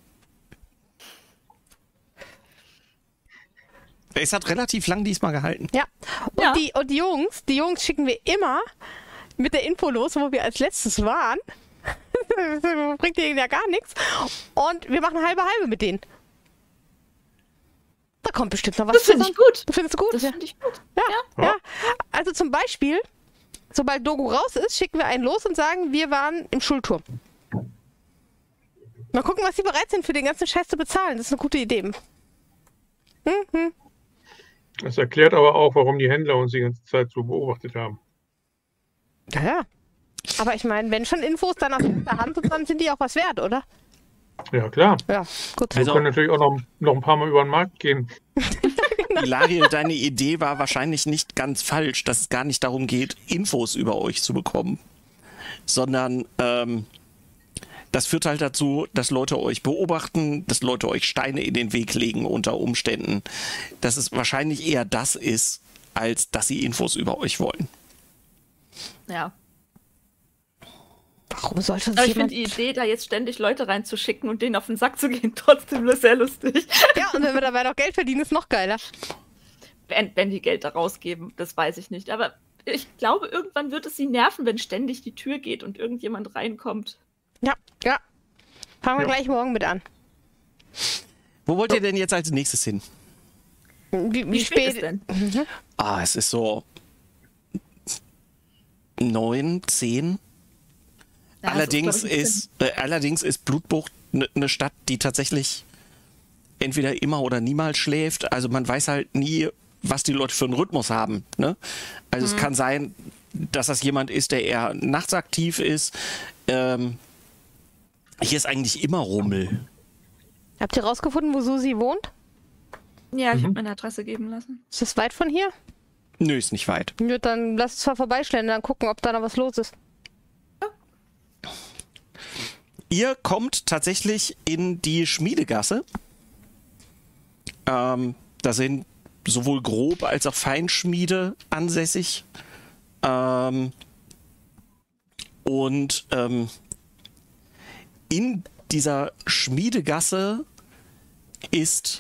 Es hat relativ lang diesmal gehalten. Ja. Und, Ja. Die, und die Jungs, die Jungs schicken wir immer mit der Info los, wo wir als letztes waren. Das bringt denen ja gar nichts. Und wir machen halbe halbe mit denen. Da kommt bestimmt noch was Das finde ich zusammen. gut. Du findest gut? Das Ja. finde ich gut. Ja, Ja. ja. Also zum Beispiel, sobald Dogo raus ist, schicken wir einen los und sagen, wir waren im Schulturm. Mal gucken, was sie bereit sind, für den ganzen Scheiß zu bezahlen. Das ist eine gute Idee. Mhm. Das erklärt aber auch, warum die Händler uns die ganze Zeit so beobachtet haben. Ja, ja. Aber ich meine, wenn schon Infos dann aus der Hand sind, dann sind die auch was wert, oder? Ja, klar. Ja, gut. Wir Also- können natürlich auch noch, noch ein paar Mal über den Markt gehen. Hilariel, deine Idee war wahrscheinlich nicht ganz falsch, dass es gar nicht darum geht, Infos über euch zu bekommen, sondern ähm, das führt halt dazu, dass Leute euch beobachten, dass Leute euch Steine in den Weg legen unter Umständen. Dass es wahrscheinlich eher das ist, als dass sie Infos über euch wollen. Ja. Warum sollte uns Aber ich jemand... finde die Idee, da jetzt ständig Leute reinzuschicken und denen auf den Sack zu gehen, trotzdem sehr lustig. Ja, und wenn wir dabei noch Geld verdienen, ist noch geiler. Wenn, wenn die Geld da rausgeben, das weiß ich nicht. Aber ich glaube, irgendwann wird es sie nerven, wenn ständig die Tür geht und irgendjemand reinkommt. Ja, ja. Fangen wir Ja. gleich morgen mit an. Wo wollt ihr denn jetzt als nächstes hin? Wie, wie, Wie spät ist denn? Ah, es ist so neun, zehn. Ja, das allerdings, glaub ich, ein ist, äh, allerdings ist Blutbucht eine ne Stadt, die tatsächlich entweder immer oder niemals schläft. Also man weiß halt nie, was die Leute für einen Rhythmus haben. Ne? Also es kann sein, dass das jemand ist, der eher nachts aktiv ist. Ähm, hier ist eigentlich immer Rummel. Habt ihr rausgefunden, wo Susi wohnt? Ja, ich habe meine Adresse geben lassen. Ist das weit von hier? Nö, ist nicht weit. Nö, dann lass es mal vorbeischlendern, dann gucken, ob da noch was los ist. Ihr kommt tatsächlich in die Schmiedegasse. Ähm, da sind sowohl Grob- als auch Feinschmiede ansässig. Ähm, und ähm, in dieser Schmiedegasse ist...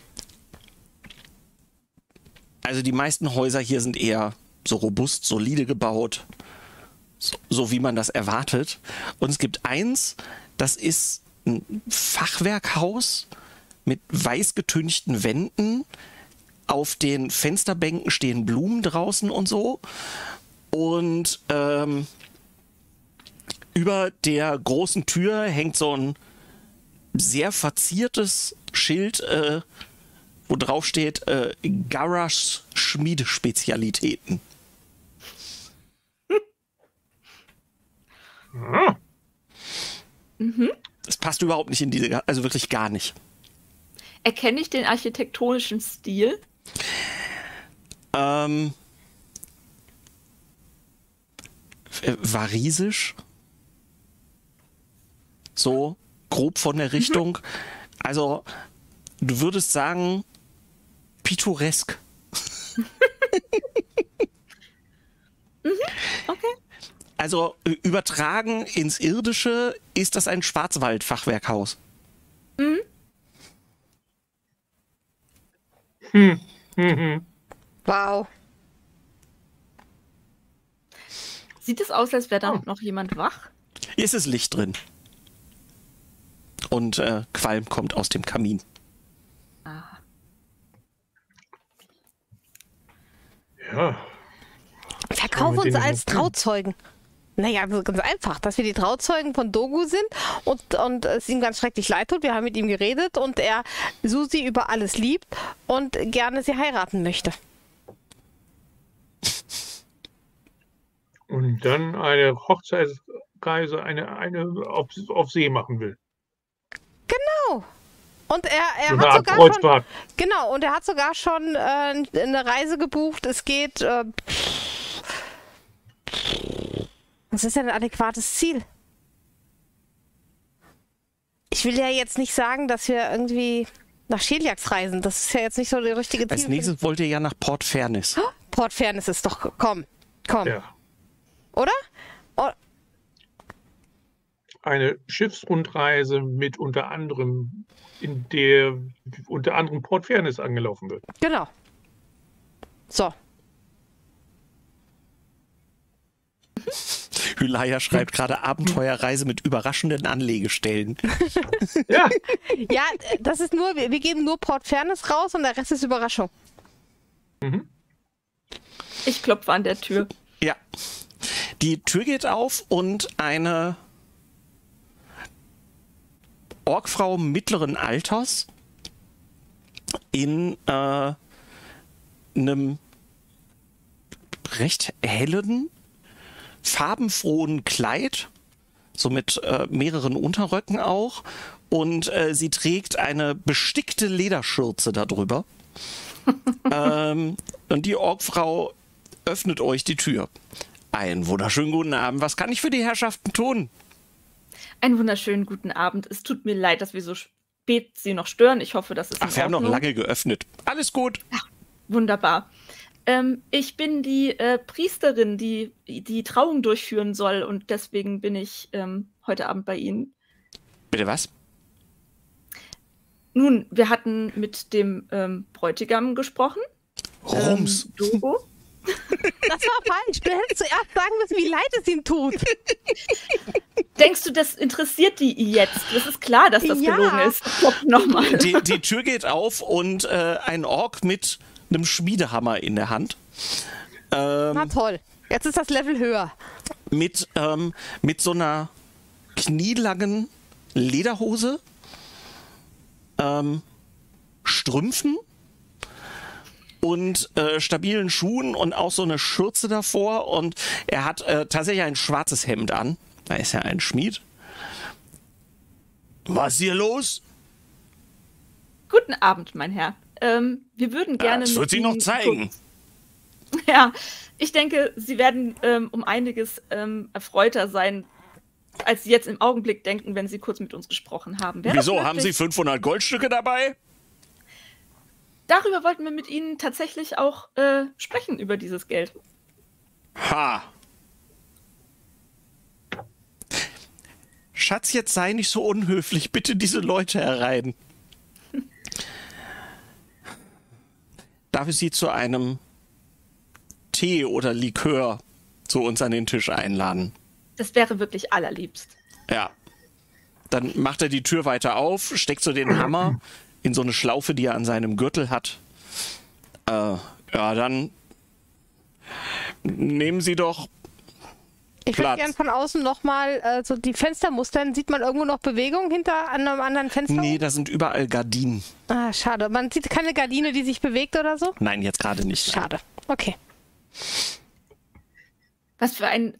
Also die meisten Häuser hier sind eher so robust, solide gebaut. So, so wie man das erwartet. Und es gibt eins, das ist ein Fachwerkhaus mit weiß getünchten Wänden. Auf den Fensterbänken stehen Blumen draußen und so. Und ähm, über der großen Tür hängt so ein sehr verziertes Schild, äh, wo drauf steht, äh, Garras Schmiedespezialitäten. Ah, Das passt überhaupt nicht in diese, also wirklich gar nicht. Erkenne ich den architektonischen Stil? Ähm, äh, varisisch. So, grob von der Richtung. Also, du würdest sagen, pittoresk. Okay. Also, äh, übertragen ins Irdische ist das ein Schwarzwald-Fachwerkhaus. hm, hm. Wow. Sieht es aus, als wäre da Oh. noch jemand wach? Hier ist es Licht drin. Und äh, Qualm kommt aus dem Kamin. Ah. Ja, Verkauf mit uns denen als noch tun? Trauzeugen. Naja, also ganz einfach, dass wir die Trauzeugen von Dogu sind und, und es ihm ganz schrecklich leid tut. Wir haben mit ihm geredet und er Susi über alles liebt und gerne sie heiraten möchte. und dann eine Hochzeitsreise, eine, eine auf, auf See machen will. Und er, er So eine hat Art sogar schon, Kreuzfahrt. genau, und er hat sogar schon äh, eine Reise gebucht. Es geht, äh, was ist denn ein adäquates Ziel? Ich will ja jetzt nicht sagen, dass wir irgendwie nach Scheliax reisen. Das ist ja jetzt nicht so der richtige Ziel. Als nächstes wollt ihr ja nach Port Fairness. Port Fairness ist doch, komm, komm, Ja. oder? Oh, Eine Schiffsrundreise mit unter anderem, in der unter anderem Port Fairness angelaufen wird. genau. So, Hylaya schreibt gerade Abenteuerreise mit überraschenden Anlegestellen. Ja, ja, das ist nur, wir, wir geben nur Port Fairness raus und der Rest ist Überraschung. Ich klopfe an der Tür. Ja. Die Tür geht auf und eine Orkfrau mittleren Alters in äh, einem recht hellen, farbenfrohen Kleid, so mit äh, mehreren Unterröcken auch. Und äh, sie trägt eine bestickte Lederschürze darüber. ähm, und die Orkfrau öffnet euch die Tür. Einen wunderschönen guten Abend. Was kann ich für die Herrschaften tun? Einen wunderschönen guten Abend. Es tut mir leid, dass wir so spät Sie noch stören. Ich hoffe, das ist in Ach, wir haben noch Ordnung. lange geöffnet. Alles gut. Ja, wunderbar. Ähm, ich bin die äh, Priesterin, die die Trauung durchführen soll und deswegen bin ich ähm, heute Abend bei Ihnen. Bitte was? Nun, wir hatten mit dem ähm, Bräutigam gesprochen. Rums. Ähm, Dogo. Das war falsch. Du hättest zuerst sagen müssen, wie leid es ihm tut. Denkst du, das interessiert die jetzt? Das ist klar, dass das Ja. gelogen ist. Klopf nochmal. Die, die Tür geht auf und äh, ein Ork mit einem Schmiedehammer in der Hand. Ähm, Na toll. Jetzt ist das Level höher. mit, ähm, mit so einer knielangen Lederhose, ähm, Strümpfen und äh, stabilen Schuhen und auch so eine Schürze davor. Und er hat äh, tatsächlich ein schwarzes Hemd an. Da ist ja ein Schmied. Was ist hier los? Guten Abend, mein Herr. Ähm, wir würden Ja, gerne. das mit wird sie noch Ihnen zeigen. kurz- Ja, ich denke, Sie werden ähm, um einiges ähm, erfreuter sein, als Sie jetzt im Augenblick denken, wenn Sie kurz mit uns gesprochen haben. Wäre das Wieso, haben Sie möglich? fünfhundert Goldstücke dabei? Darüber wollten wir mit Ihnen tatsächlich auch äh, sprechen, über dieses Geld. Ha. Schatz, jetzt sei nicht so unhöflich. Bitte diese Leute herein. Darf ich Sie zu einem Tee oder Likör zu uns an den Tisch einladen? Das wäre wirklich allerliebst. Ja. Dann macht er die Tür weiter auf, steckt so den Hammer in so eine Schlaufe, die er an seinem Gürtel hat. Äh, ja, dann nehmen Sie doch Ich Platz. würde gern von außen nochmal äh, so die Fenster mustern. Sieht man irgendwo noch Bewegung hinter an einem anderen Fenster? Nee, da sind überall Gardinen. Ah, schade. Man sieht keine Gardine, die sich bewegt oder so? Nein, jetzt gerade nicht. Schade. Okay. Was für ein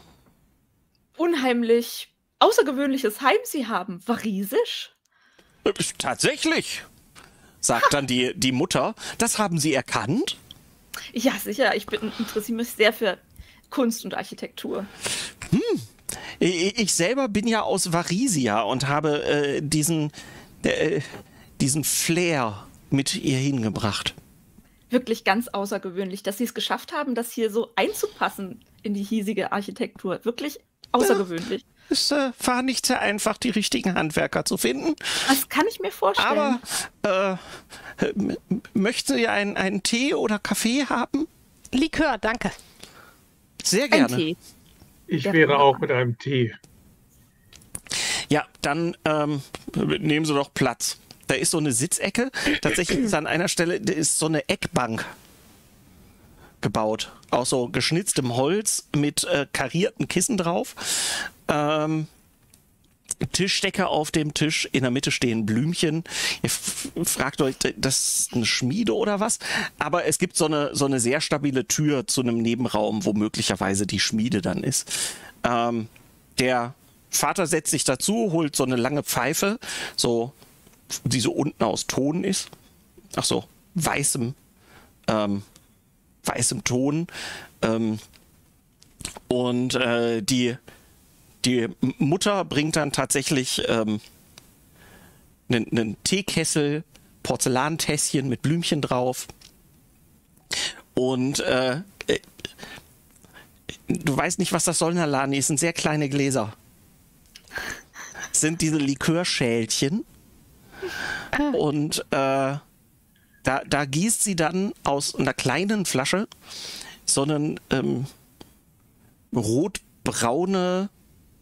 unheimlich außergewöhnliches Heim Sie haben. Varisisch? Äh, Tatsächlich, sagt dann die, die Mutter. Das haben Sie erkannt? Ja, sicher. Ich bin, interessiere mich sehr für Kunst und Architektur. Ich, ich selber bin ja aus Varisia und habe äh, diesen, äh, diesen Flair mit ihr hingebracht. Wirklich ganz außergewöhnlich, dass Sie es geschafft haben, das hier so einzupassen in die hiesige Architektur. Wirklich außergewöhnlich. Es äh, war nicht sehr einfach, die richtigen Handwerker zu finden. Das kann ich mir vorstellen. Aber äh, m- möchten Sie einen, einen Tee oder Kaffee haben? Likör, danke. Sehr Ein gerne. Tee. Ich Ja. wäre auch mit einem Tee. Ja, dann ähm, nehmen Sie doch Platz. Da ist so eine Sitzecke. Tatsächlich ist an einer Stelle da ist so eine Eckbank gebaut. Aus so geschnitztem Holz mit äh, karierten Kissen drauf. Ähm, Tischdecke auf dem Tisch. In der Mitte stehen Blümchen. Ihr f- fragt euch, das ist eine Schmiede oder was? Aber es gibt so eine, so eine sehr stabile Tür zu einem Nebenraum, wo möglicherweise die Schmiede dann ist. Ähm, der Vater setzt sich dazu, holt so eine lange Pfeife, so, die so unten aus Ton ist. Ach so, weißem, ähm, weißem Ton. Ähm, und äh, die, die Mutter bringt dann tatsächlich ähm, einen, einen Teekessel, Porzellantässchen mit Blümchen drauf. Und äh, äh, du weißt nicht, was das soll, Nalani. Es sind sehr kleine Gläser. Es sind diese Likörschälchen. Und äh, da, da gießt sie dann aus einer kleinen Flasche so einen ähm, rotbraune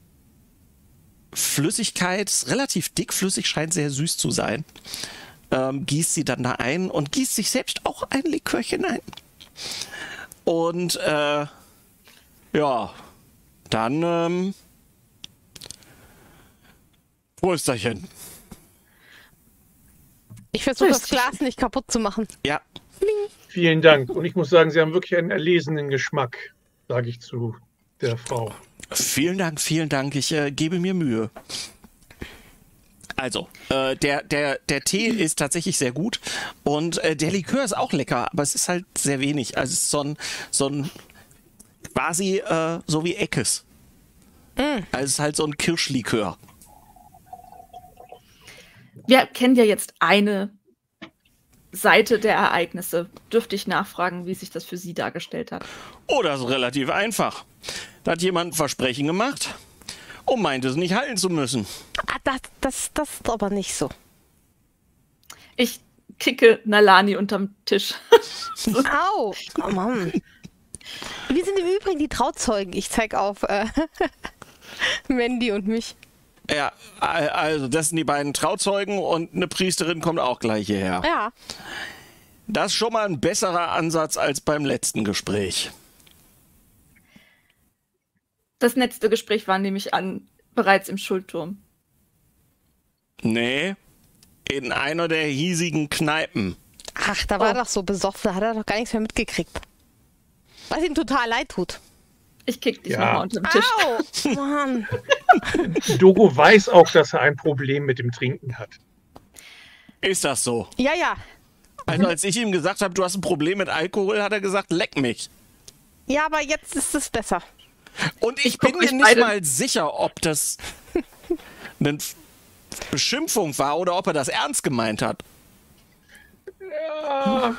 Flüssigkeit, ist relativ dickflüssig, scheint sehr süß zu sein. Ähm, gießt sie dann da ein und gießt sich selbst auch ein Likörchen ein. Und äh, ja, dann ähm, Prösterchen. Ich versuche das Prösterchen. Glas nicht kaputt zu machen. Ja, Vielen Dank. Und ich muss sagen, Sie haben wirklich einen erlesenen Geschmack, sage ich zu der Frau. vielen Dank, vielen Dank. Ich äh, gebe mir Mühe. Also, äh, der, der, der Tee ist tatsächlich sehr gut und äh, der Likör ist auch lecker, aber es ist halt sehr wenig. Also es ist so ein, so ein quasi äh, so wie Eckes. Also es ist halt so ein Kirschlikör. Wir kennen ja jetzt eine Seite der Ereignisse. Dürfte ich nachfragen, wie sich das für Sie dargestellt hat? Oh, das ist relativ einfach. Da hat jemand ein Versprechen gemacht und meint es nicht halten zu müssen. Ah, das, das, das ist aber nicht so. Ich kicke Nalani unterm Tisch. Au! Oh Mann. Wir sind im Übrigen die Trauzeugen. Ich zeige auf äh, Mandy und mich. Ja, al- also das sind die beiden Trauzeugen und eine Priesterin kommt auch gleich hierher. Ja. Das ist schon mal ein besserer Ansatz als beim letzten Gespräch. Das letzte Gespräch war nämlich an bereits im Schuldturm. Nee, in einer der hiesigen Kneipen. Ach, da war Oh. doch so besoffen, da hat er doch gar nichts mehr mitgekriegt. Was ihm total leid tut. Ich kick dich Ja. nochmal unterm Tisch. Au! Mann. Dogo weiß auch, dass er ein Problem mit dem Trinken hat. Ist das so? Ja, ja. Also als ich ihm gesagt habe, du hast ein Problem mit Alkohol, hat er gesagt, leck mich. Ja, aber jetzt ist es besser. Und ich, Ich guck bin mir euch nicht beide- mal sicher, ob das eine F- Beschimpfung war oder ob er das ernst gemeint hat. Ja,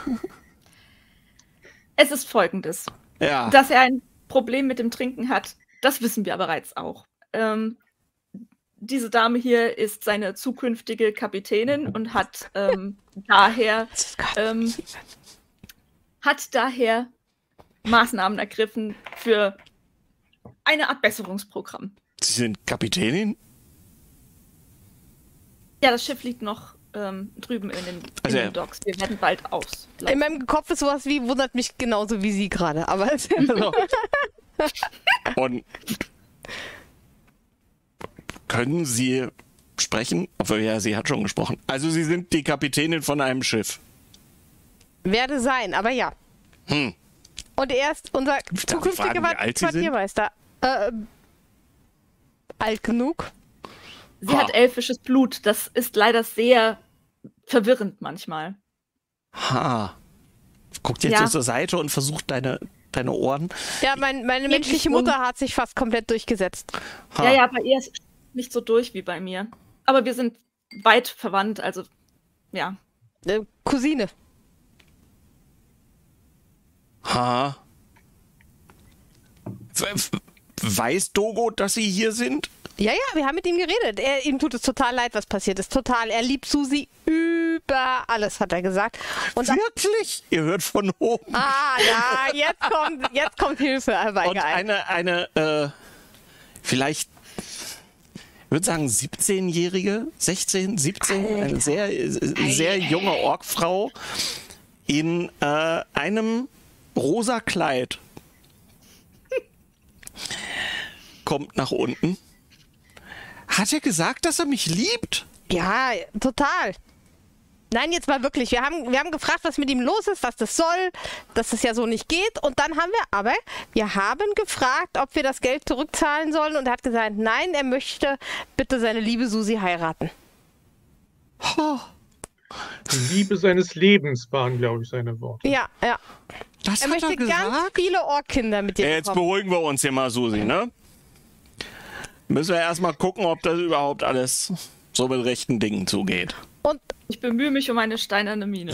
Es ist folgendes. Ja. Dass er ein Problem mit dem Trinken hat, das wissen wir bereits auch. Ähm, diese Dame hier ist seine zukünftige Kapitänin und hat ähm, daher ähm, hat daher Maßnahmen ergriffen für eine Art Besserungsprogramm. Sie sind Kapitänin? Ja, das Schiff liegt noch ähm, drüben in den, Also in er- den Docks. Wir werden bald aus. In meinem Kopf ist sowas wie, wundert mich genauso wie sie gerade. Aber es Also. Und können Sie sprechen? Obwohl, ja, sie hat schon gesprochen. Also Sie sind die Kapitänin von einem Schiff. werde sein, aber ja. Hm. Und er ist unser ich zukünftiger fragen, wie alt Sie sind? Quartiermeister. Äh, alt genug? Sie Ha. hat elfisches Blut. Das ist leider sehr verwirrend manchmal. Ha. Guckt jetzt Ja. so zur Seite und versucht deine, deine Ohren. Ja, mein, meine Geht menschliche nicht um- Mutter hat sich fast komplett durchgesetzt. Ha. Ja, ja, bei ihr ist es nicht so durch wie bei mir. Aber wir sind weit verwandt, also ja. Äh, Cousine. Ha. W- w- Weiß Dogo, dass Sie hier sind? Ja, ja, wir haben mit ihm geredet. Er, ihm tut es total leid, was passiert ist. Total. Er liebt Susi über alles, hat er gesagt. Und dann, Wirklich? Ihr hört von oben. ah, ja, jetzt kommt, jetzt kommt Hilfe, Herr Und Weiger. eine, eine, äh, vielleicht, ich würde sagen, siebzehnjährige, sechzehn, siebzehn, eine sehr, sehr junge Orkfrau in äh, einem rosa Kleid kommt nach unten. Hat er gesagt, dass er mich liebt? Ja, total. Nein, jetzt mal wirklich. Wir haben, wir haben gefragt, was mit ihm los ist, was das soll, dass das ja so nicht geht. Und dann haben wir aber, wir haben gefragt, ob wir das Geld zurückzahlen sollen. Und er hat gesagt, nein, er möchte bitte seine liebe Susi heiraten. die Liebe seines Lebens waren, glaube ich, seine Worte. Ja, ja. Das Er hat möchte er gesagt? ganz viele Orkkinder mit dir Ja, jetzt bekommen. beruhigen wir uns hier mal, Susi, ne? Müssen wir erstmal gucken, ob das überhaupt alles so mit rechten Dingen zugeht. Und, Ich bemühe mich um eine steinerne Mine.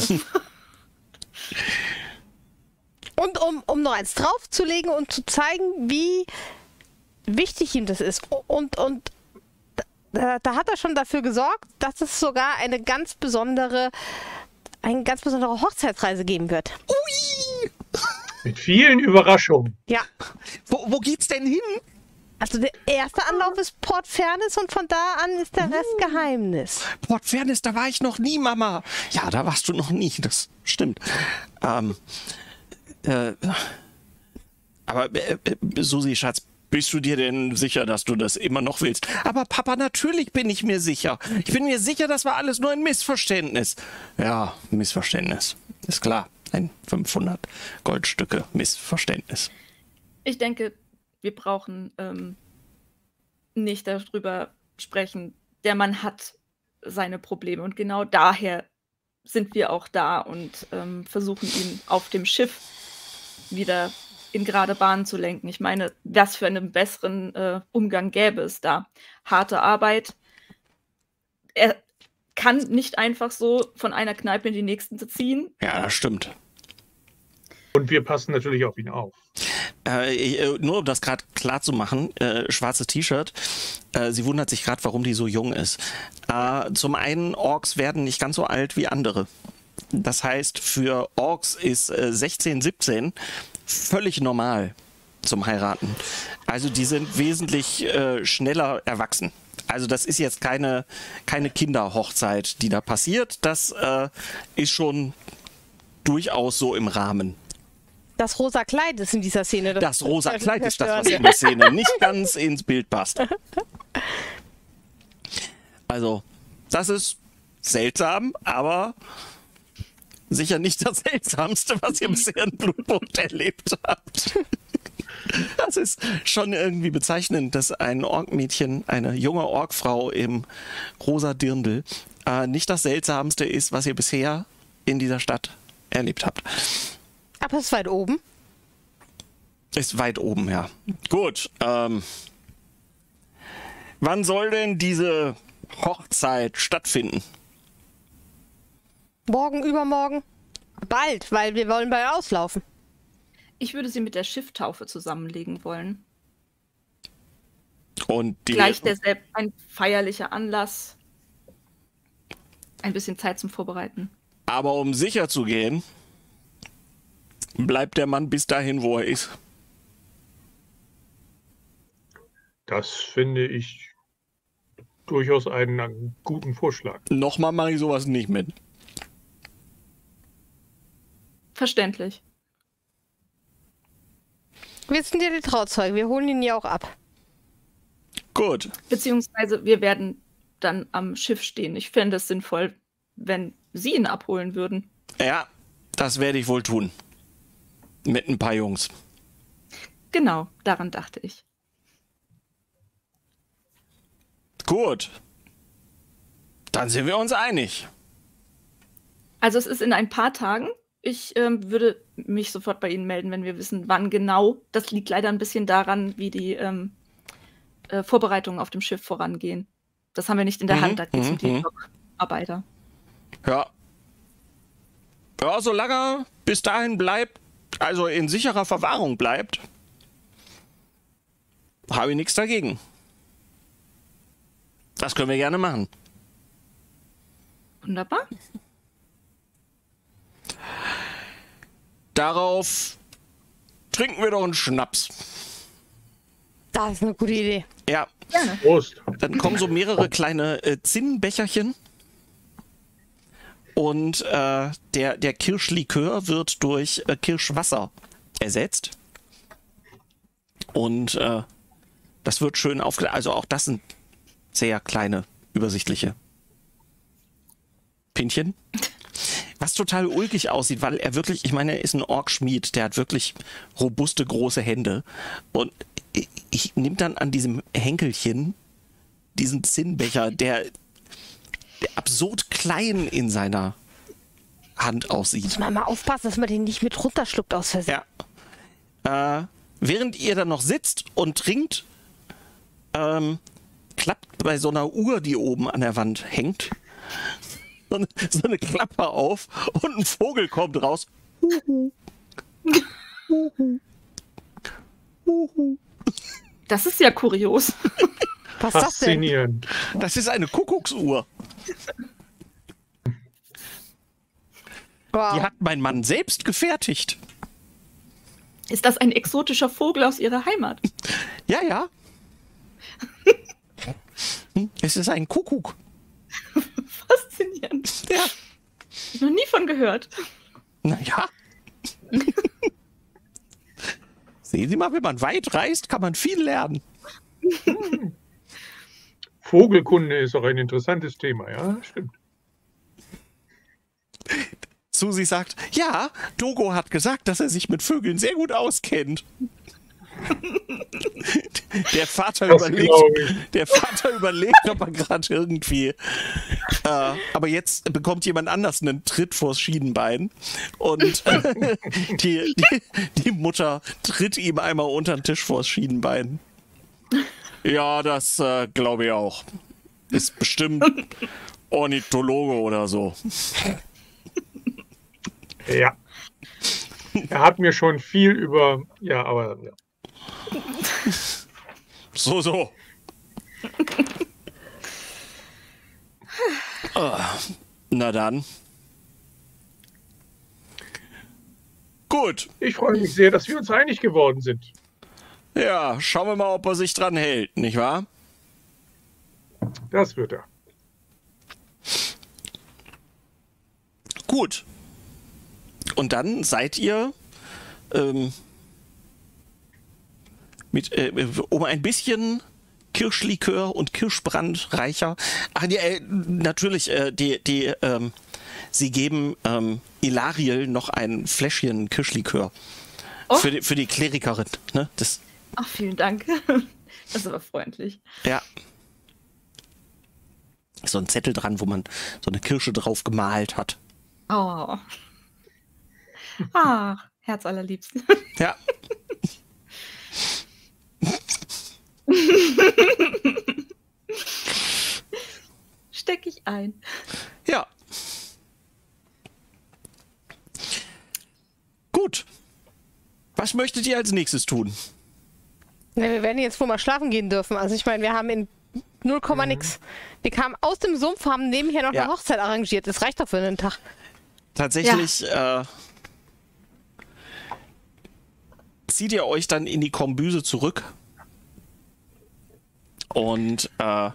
und um, um noch eins draufzulegen und zu zeigen, wie wichtig ihm das ist. Und, und da, da hat er schon dafür gesorgt, dass es sogar eine ganz besondere, eine ganz besondere Hochzeitsreise geben wird. Ui! Mit vielen Überraschungen. Ja. Wo, wo geht's denn hin? Also der erste Anlauf ist Port Fairness und von da an ist der Rest Geheimnis. Port Fairness, da war ich noch nie, Mama. Ja, da warst du noch nie, das stimmt. Ähm, äh, aber, äh, äh, Susi, Schatz, bist du dir denn sicher, dass du das immer noch willst? Aber Papa, natürlich bin ich mir sicher. Ich bin mir sicher, das war alles nur ein Missverständnis. Ja, Missverständnis. Ist klar. Ein fünfhundert Goldstücke Missverständnis. Ich denke, wir brauchen ähm, nicht darüber sprechen. Der Mann hat seine Probleme und genau daher sind wir auch da und ähm, versuchen ihn auf dem Schiff wieder in gerade Bahnen zu lenken. Ich meine, was für einen besseren äh, Umgang gäbe es da? Harte Arbeit. Er kann nicht einfach so von einer Kneipe in die nächste ziehen. Ja, das stimmt. Und wir passen natürlich auf ihn auf. Äh, nur um das gerade klar zu machen, äh, schwarzes T-Shirt, äh, sie wundert sich gerade, warum die so jung ist. Äh, zum einen, Orks werden nicht ganz so alt wie andere. Das heißt, für Orks ist äh, sechzehn, siebzehn völlig normal zum Heiraten. Also die sind wesentlich äh, schneller erwachsen. Also das ist jetzt keine, keine Kinderhochzeit, die da passiert. Das äh, ist schon durchaus so im Rahmen. Das rosa Kleid ist in dieser Szene. Das, Das rosa Kleid ist das, was in der Szene nicht ganz ins Bild passt. Also, das ist seltsam, aber sicher nicht das Seltsamste, was ihr bisher in Blutpunkt erlebt habt. Das ist schon irgendwie bezeichnend, dass ein Orkmädchen, eine junge Orkfrau im rosa Dirndl, äh, nicht das Seltsamste ist, was ihr bisher in dieser Stadt erlebt habt. Aber es ist weit oben. Ist weit oben, ja. Gut. Ähm, wann soll denn diese Hochzeit stattfinden? Morgen, übermorgen. Bald, weil wir wollen bald auslaufen. Ich würde sie mit der Schifftaufe zusammenlegen wollen. Und die, Gleich derselbe, ein feierlicher Anlass. Ein bisschen Zeit zum Vorbereiten. aber um sicher zu gehen, bleibt der Mann bis dahin, wo er ist. Das finde ich durchaus einen, einen guten Vorschlag. Nochmal mache ich sowas nicht mit. Verständlich. Wir sind ja die Trauzeugen, wir holen ihn ja auch ab. Gut. Beziehungsweise wir werden dann am Schiff stehen. Ich fände es sinnvoll, wenn Sie ihn abholen würden. Ja, das werde ich wohl tun. Mit ein paar Jungs. Genau, daran dachte ich. Gut. Dann sind wir uns einig. Also es ist in ein paar Tagen. Ich ähm, würde mich sofort bei Ihnen melden, wenn wir wissen, wann genau. Das liegt leider ein bisschen daran, wie die ähm, äh, Vorbereitungen auf dem Schiff vorangehen. Das haben wir nicht in der Mhm, Hand, da geht es um die mhm. Dockarbeiter. Ja. Ja, solange er bis dahin bleibt, also in sicherer Verwahrung bleibt, habe ich nichts dagegen. Das können wir gerne machen. Wunderbar. Darauf trinken wir doch einen Schnaps. Das ist eine gute Idee. Ja, Gerne. Prost. dann kommen so mehrere kleine äh, Zinnbecherchen. Und äh, der, der Kirschlikör wird durch äh, Kirschwasser ersetzt. Und äh, das wird schön aufgeladen. Also auch das sind sehr kleine, übersichtliche Pinchen. Was total ulkig aussieht, weil er wirklich, ich meine, er ist ein Orkschmied, der hat wirklich robuste, große Hände. Und ich, ich nehme dann an diesem Henkelchen diesen Zinnbecher, der, der absurd klein in seiner Hand aussieht. Muss man mal aufpassen, dass man den nicht mit runterschluckt aus Versehen. Ja. Äh, während ihr dann noch sitzt und trinkt, ähm, klappt bei so einer Uhr, die oben an der Wand hängt, so eine, so eine Klappe auf und ein Vogel kommt raus. Huhu. Huhu. Huhu. Das ist ja kurios. Was ist das denn? Faszinierend. Das ist eine Kuckucksuhr. Wow. Die hat mein Mann selbst gefertigt. Ist das ein exotischer Vogel aus Ihrer Heimat? Ja, ja. Es ist ein Kuckuck. Faszinierend. Ja. Noch nie von gehört. Naja. Sehen Sie mal, wenn man weit reist, kann man viel lernen. Vogelkunde ist auch ein interessantes Thema, ja, stimmt. Susi sagt, ja, Dogo hat gesagt, dass er sich mit Vögeln sehr gut auskennt. Der Vater Das überlegt, glaube ich. der Vater überlegt, ob er gerade irgendwie. Äh, aber jetzt bekommt jemand anders einen Tritt vors Schienenbein und äh, die, die, die Mutter tritt ihm einmal unter den Tisch vors Schienenbein. Ja, das äh, glaube ich auch. Ist bestimmt Ornithologe oder so. Ja. Er hat mir schon viel über... Ja, aber... Ja. So, so. Oh, na dann. Gut. Ich freue mich sehr, dass wir uns einig geworden sind. Ja, schauen wir mal, ob er sich dran hält, nicht wahr? Das wird er. Gut. Und dann seid ihr ähm, mit, äh, um ein bisschen Kirschlikör und Kirschbrand reicher. Ach, die, äh, natürlich, äh, die, die, ähm, sie geben ähm, Ilariel noch ein Fläschchen Kirschlikör. Oh. Für, die, für die Klerikerin. Ne? Das, Ach, vielen Dank. Das ist aber freundlich. ja. So ein Zettel dran, wo man so eine Kirsche drauf gemalt hat. Oh. Ah, Herz allerliebsten. Ja. Steck ich ein. Ja. Gut. Was möchtet ihr als nächstes tun? Ja, wir werden jetzt wohl mal schlafen gehen dürfen. Also ich meine, wir haben in null Komma nix. Wir kamen aus dem Sumpf, haben nebenher noch Ja. eine Hochzeit arrangiert. Das reicht doch für einen Tag. Tatsächlich äh, zieht ihr euch dann in die Kombüse zurück und äh,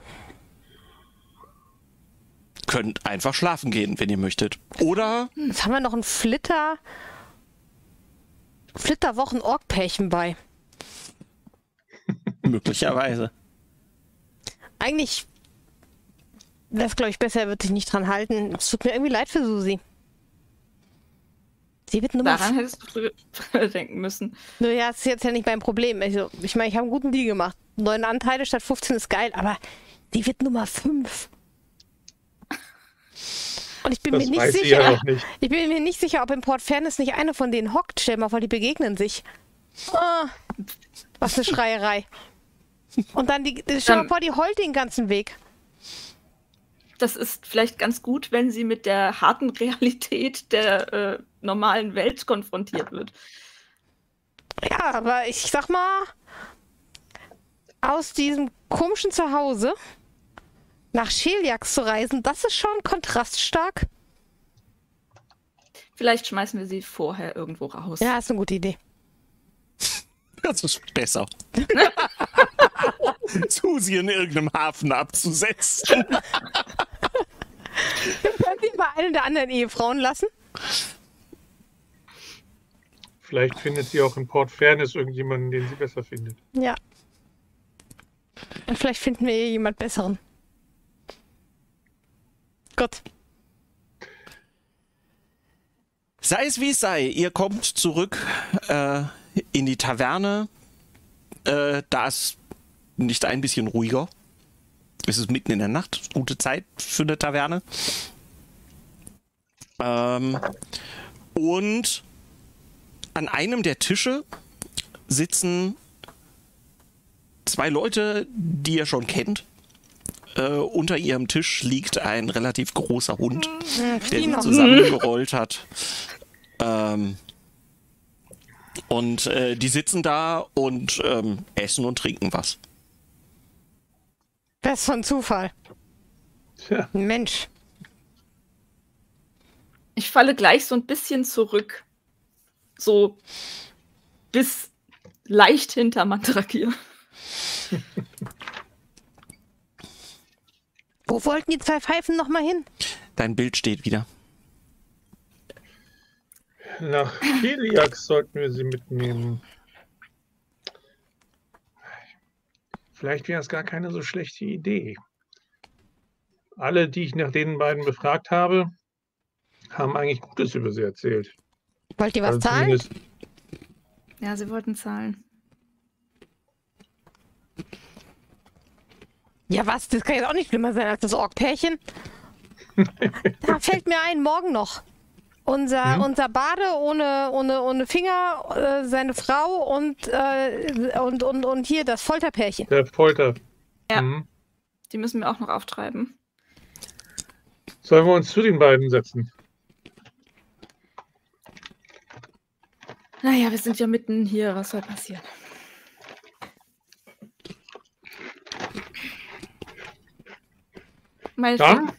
könnt einfach schlafen gehen, wenn ihr möchtet. Oder Jetzt haben wir noch ein Flitter... Flitterwochen-Org-Pärchen bei. möglicherweise. Eigentlich wäre es, glaube ich, besser, er wird sich nicht dran halten. Es tut mir irgendwie leid für Susi. Sie wird Nummer... Daran hättest du früher denken müssen. Naja, das ist jetzt ja nicht mein Problem. Also, ich meine, ich habe einen guten Deal gemacht. Neun Anteile statt fünfzehn ist geil, aber die wird Nummer fünf. Und ich bin Das mir nicht weiß sie sicher. ja noch nicht. Ich bin mir nicht sicher, ob in Port Fairness nicht eine von denen hockt. Stell mal vor, die begegnen sich. Ah, was eine Schreierei. Und dann die, stell mal Dann- vor, die heult den ganzen Weg. Das ist vielleicht ganz gut, wenn sie mit der harten Realität der äh, normalen Welt konfrontiert wird. Ja, aber ich sag mal, aus diesem komischen Zuhause nach Scheliax zu reisen, das ist schon kontraststark. Vielleicht schmeißen wir sie vorher irgendwo raus. Ja, ist eine gute Idee. Das ist besser. Susi in irgendeinem Hafen abzusetzen. Wir können sie mal eine der anderen Ehefrauen lassen. Vielleicht findet sie auch in Port Fairness irgendjemanden, den sie besser findet. Ja. Und vielleicht finden wir hier jemand Besseren. Gut. Sei es wie es sei, ihr kommt zurück äh, in die Taverne. Äh, da ist nicht ein bisschen ruhiger. Es ist mitten in der Nacht. Gute Zeit für eine Taverne. Ähm, und an einem der Tische sitzen zwei Leute, die ihr schon kennt. Äh, unter ihrem Tisch liegt ein relativ großer Hund, der sich zusammengerollt hat. Ähm, und äh, die sitzen da und ähm, essen und trinken was. Das ist von Zufall. Tja, Mensch. Ich falle gleich so ein bisschen zurück. So bis leicht hinter Mandrakir. Wo wollten die zwei Pfeifen nochmal hin? Dein Bild steht wieder. nach Heliax sollten wir sie mitnehmen. Vielleicht wäre es gar keine so schlechte Idee. Alle, die ich nach den beiden befragt habe, haben eigentlich Gutes über sie erzählt. Wollt ihr was Also zahlen? zumindest- Ja, sie wollten zahlen. Ja, was? Das kann jetzt auch nicht schlimmer sein als das Ork-Pärchen. Da fällt mir ein, morgen noch. Unser, Hm? unser Bade ohne, ohne, ohne Finger, äh, seine Frau und, äh, und, und, und hier das Folterpärchen. Der Folter. Ja. Mhm. Die müssen wir auch noch auftreiben. Sollen wir uns zu den beiden setzen? Naja, wir sind ja mitten hier. Was soll passieren? Meine Dann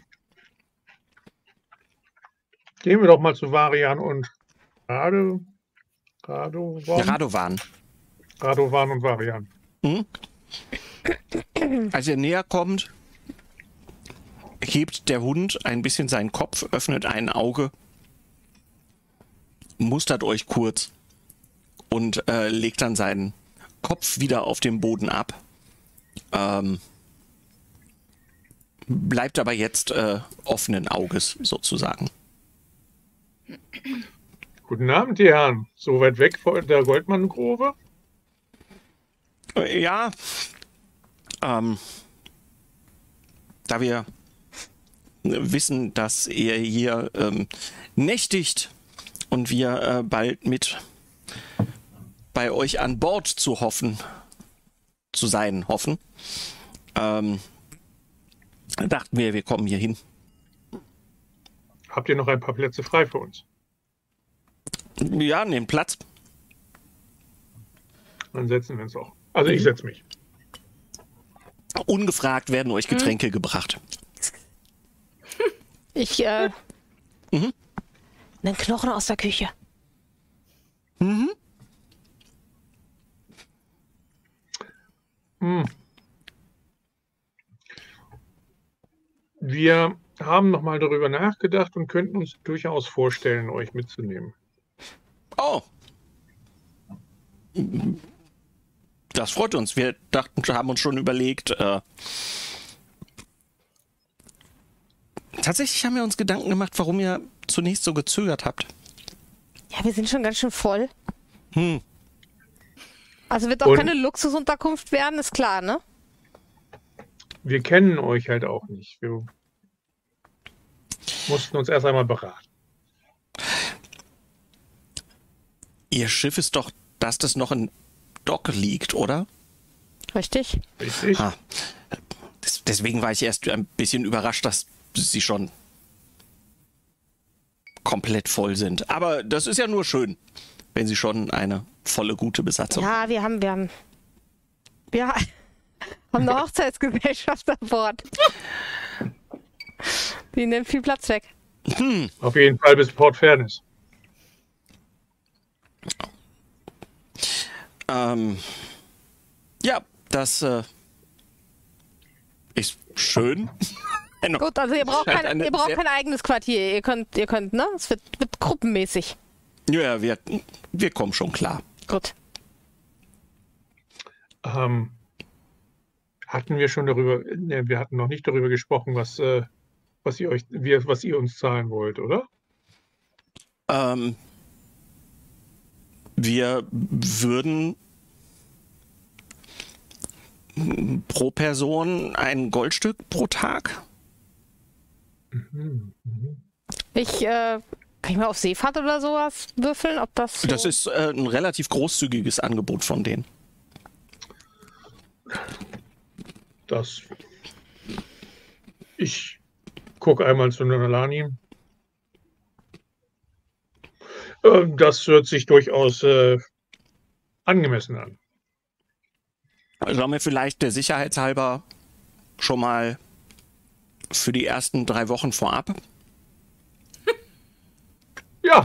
gehen wir doch mal zu Varian und Rado, Radovan, Radovan. Radovan und Varian. Hm? Als ihr näher kommt, hebt der Hund ein bisschen seinen Kopf, öffnet ein Auge, mustert euch kurz und äh, legt dann seinen Kopf wieder auf den Boden ab. Ähm, bleibt aber jetzt äh, offenen Auges sozusagen. Guten Abend, die Herren. So weit weg von der Goldmanngrube? Äh, ja, ähm, da wir wissen, dass ihr hier ähm, nächtigt und wir äh, bald mit bei euch an Bord zu hoffen, zu sein hoffen, ähm, dachten wir, wir kommen hier hin. Habt ihr noch ein paar Plätze frei für uns? Ja, nehmt Platz. Dann setzen wir uns auch. Also ich setze mich. Ungefragt werden euch Getränke mhm. gebracht. Ich, äh... Mhm. Einen Knochen aus der Küche. Mhm. Hm. Wir haben noch mal darüber nachgedacht und könnten uns durchaus vorstellen, euch mitzunehmen. Oh. Das freut uns. Wir dachten, haben uns schon überlegt. Äh, tatsächlich haben wir uns Gedanken gemacht, warum ihr zunächst so gezögert habt. Ja, wir sind schon ganz schön voll. Hm. Also wird auch Und keine Luxusunterkunft werden, ist klar, ne? wir kennen euch halt auch nicht. Wir mussten uns erst einmal beraten. Ihr Schiff ist doch, dass das noch in Dock liegt, oder? Richtig. Richtig? Ah. Des, deswegen war ich erst ein bisschen überrascht, dass sie schon komplett voll sind. Aber das ist ja nur schön, wenn sie schon eine volle, gute Besatzung haben. Ja, wir haben, wir haben, wir haben eine Hochzeitsgesellschaft an Bord. Die nimmt viel Platz weg. Hm. Auf jeden Fall bis Port Fairness. Ähm, ja, das äh, ist schön. Gut, also ihr braucht, kein, ihr braucht kein eigenes Quartier. Ihr könnt, ihr könnt, ne? Es wird, wird gruppenmäßig. Ja, wir, wir kommen schon klar. Gut. Ähm, hatten wir schon darüber, ne, wir hatten noch nicht darüber gesprochen, was, äh, was ihr euch, wir, was ihr uns zahlen wollt, oder? Ähm, wir würden pro Person ein Goldstück pro Tag. Mhm. Mhm. Ich, äh, kann ich mal auf Seefahrt oder sowas würfeln, ob das so... Das ist äh, ein relativ großzügiges Angebot von denen. Das. Ich gucke einmal zu Nonalani. Äh, das hört sich durchaus äh, angemessen an. Sollen wir vielleicht der Sicherheit halber schon mal für die ersten drei Wochen vorab? Ja.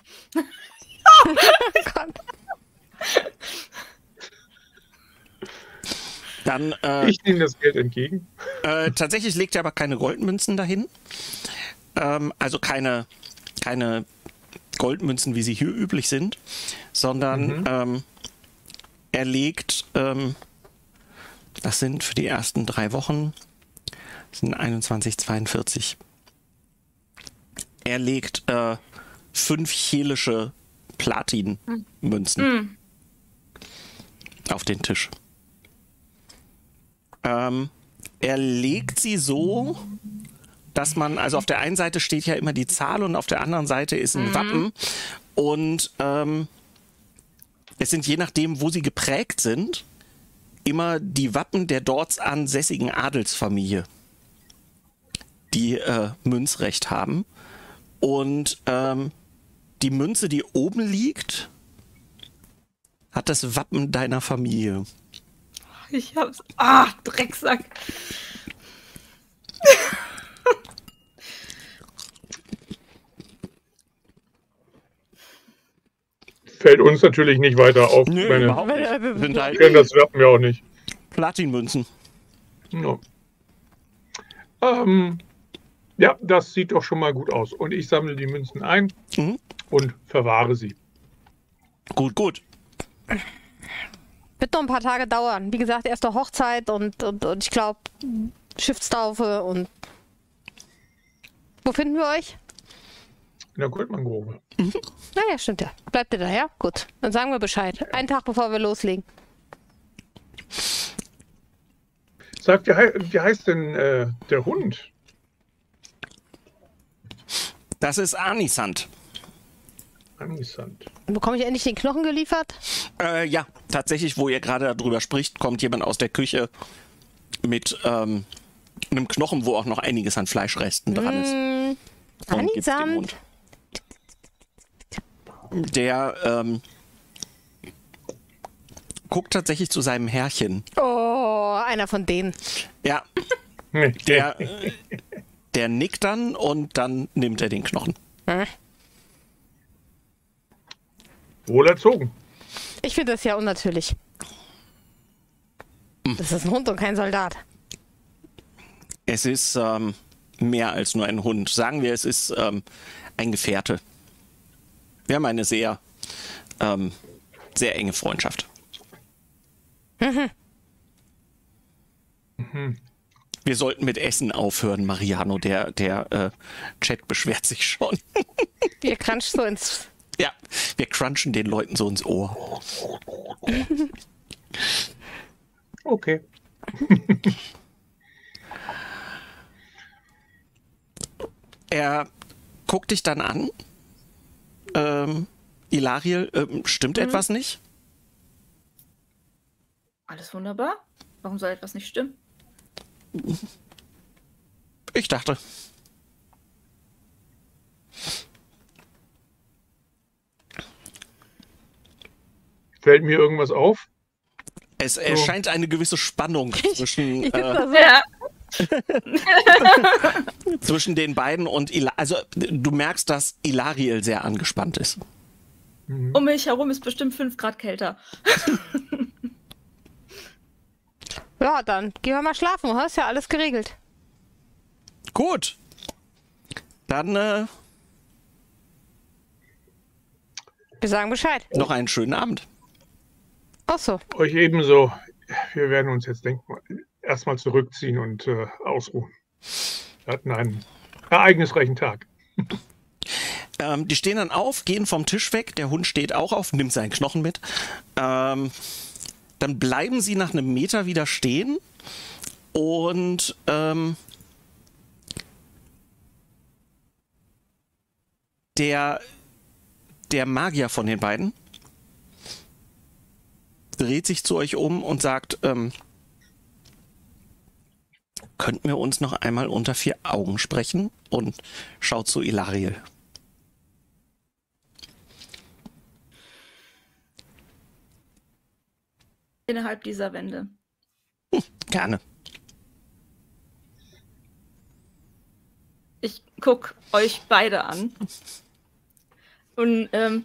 Dann, äh, ich nehme das Geld entgegen. Äh, tatsächlich legt er aber keine Goldmünzen dahin. Ähm, also keine, keine Goldmünzen, wie sie hier üblich sind, sondern mhm. ähm, er legt, ähm, das sind für die ersten drei Wochen, das sind einundzwanzig, zweiundvierzig. Er legt äh, fünf chelische Platinmünzen mhm. auf den Tisch. Ähm, er legt sie so, dass man, also auf der einen Seite steht ja immer die Zahl und auf der anderen Seite ist ein mhm. Wappen. Und ähm, es sind je nachdem, wo sie geprägt sind, immer die Wappen der dort ansässigen Adelsfamilie. die äh, Münzrecht haben. Und ähm, die Münze, die oben liegt, hat das Wappen deiner Familie. Ich hab's. Ah, Drecksack. Fällt uns natürlich nicht weiter auf. Nö, Meine, überhaupt nicht. Sind wir halt kennen das Wappen ja auch nicht. Platinmünzen. No. Ähm, ja, das sieht doch schon mal gut aus. Und ich sammle die Münzen ein Mhm. und verwahre sie. Gut, gut. Wird noch ein paar Tage dauern. Wie gesagt, erste Hochzeit und, und, und ich glaube Schiffstaufe und wo finden wir euch? In der Goldmangrove. Naja, stimmt ja. Bleibt ihr da, ja? Gut. Dann sagen wir Bescheid. Einen Tag bevor wir loslegen. Sagt, wie, hei- wie heißt denn äh, der Hund? Das ist Anisand. Anisand. Bekomme ich endlich den Knochen geliefert? Äh, ja, tatsächlich, wo ihr gerade darüber spricht, kommt jemand aus der Küche mit ähm, einem Knochen, wo auch noch einiges an Fleischresten dran ist. Mm, Und gibt's dem Anisand. Hund. Der ähm, guckt tatsächlich zu seinem Herrchen. Oh, einer von denen. Ja, der, äh, der nickt dann und dann nimmt er den Knochen. Hm. Wohl erzogen. Ich finde das ja unnatürlich. Das ist ein Hund und kein Soldat. Es ist ähm, mehr als nur ein Hund. Sagen wir, es ist ähm, ein Gefährte. Wir haben eine sehr, ähm, sehr enge Freundschaft. Mhm. Wir sollten mit Essen aufhören, Mariano. Der, der äh, Chat beschwert sich schon. Ihr cruncht so ins... Ja, wir crunchen den Leuten so ins Ohr. Okay. Er guckt dich dann an. Ähm, Ilariel, ähm, stimmt etwas nicht? Alles wunderbar. Warum soll etwas nicht stimmen? Ich dachte. Fällt mir irgendwas auf? Es erscheint eine gewisse Spannung zwischen, Ich äh, das so. Ja. zwischen den beiden und Ila also du merkst, dass Ilariel sehr angespannt ist. Um mich herum ist bestimmt fünf Grad kälter. Ja, dann gehen wir mal schlafen. Hast ja alles geregelt. Gut. Dann äh, Wir sagen Bescheid. noch einen schönen Abend. Ach so. Euch ebenso. Wir werden uns jetzt denk mal, erstmal zurückziehen und äh, ausruhen. Wir hatten einen ereignisreichen Tag. Ähm, die stehen dann auf, gehen vom Tisch weg. Der Hund steht auch auf, nimmt seinen Knochen mit. Ähm, dann bleiben sie nach einem Meter wieder stehen und ähm, der, der Magier von den beiden dreht sich zu euch um und sagt, ähm, könnten wir uns noch einmal unter vier Augen sprechen? Und schaut zu Ilariel. Innerhalb dieser Wände. Gerne. Ich guck euch beide an. Und ähm,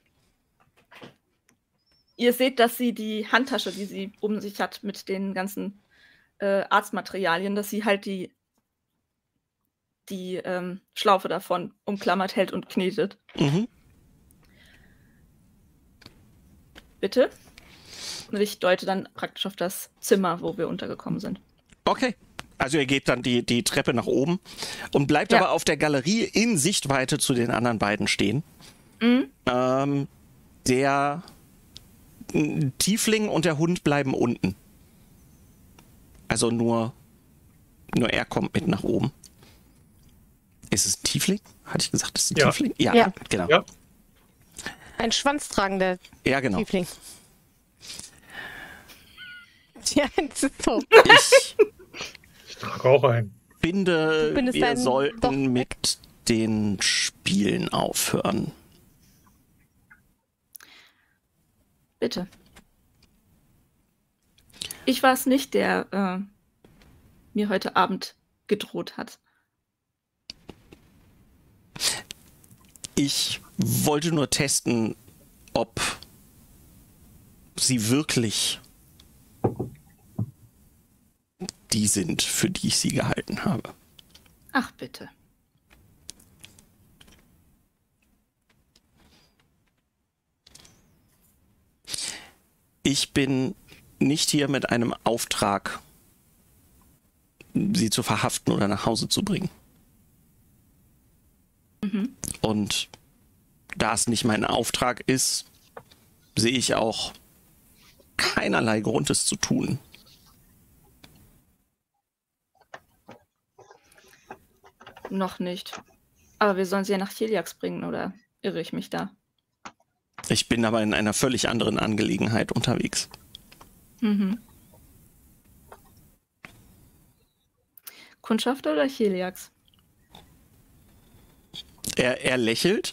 ihr seht, dass sie die Handtasche, die sie um sich hat mit den ganzen äh, Arztmaterialien, dass sie halt die, die ähm, Schlaufe davon umklammert hält und knetet. Mhm. Bitte? Und ich deute dann praktisch auf das Zimmer, wo wir untergekommen sind. Okay. Also ihr geht dann die, die Treppe nach oben und bleibt Ja. aber auf der Galerie in Sichtweite zu den anderen beiden stehen. Mhm. Ähm, der n- Tiefling und der Hund bleiben unten. Also nur, nur er kommt mit nach oben. Ist es ein Tiefling? Hatte ich gesagt, ist es ein Ja. Tiefling? Ja, Ja. genau. Ja. Ein schwanztragender Ja, genau. Tiefling. Ja, das ist so. Ich, Ich trage auch ein. finde, bindest wir deinen sollten doch weg. mit den Spielen aufhören. Bitte. Ich war es nicht, der äh, mir heute Abend gedroht hat. Ich wollte nur testen, ob sie wirklich die sind, für die ich sie gehalten habe. Ach, bitte. Ich bin nicht hier mit einem Auftrag, sie zu verhaften oder nach Hause zu bringen. Mhm. Und da es nicht mein Auftrag ist, sehe ich auch keinerlei Grund, es zu tun. Noch nicht. Aber wir sollen sie ja nach Cheliax bringen, oder irre ich mich da? Ich bin aber in einer völlig anderen Angelegenheit unterwegs. Mhm. Kundschafter oder Cheliax? Er, er lächelt.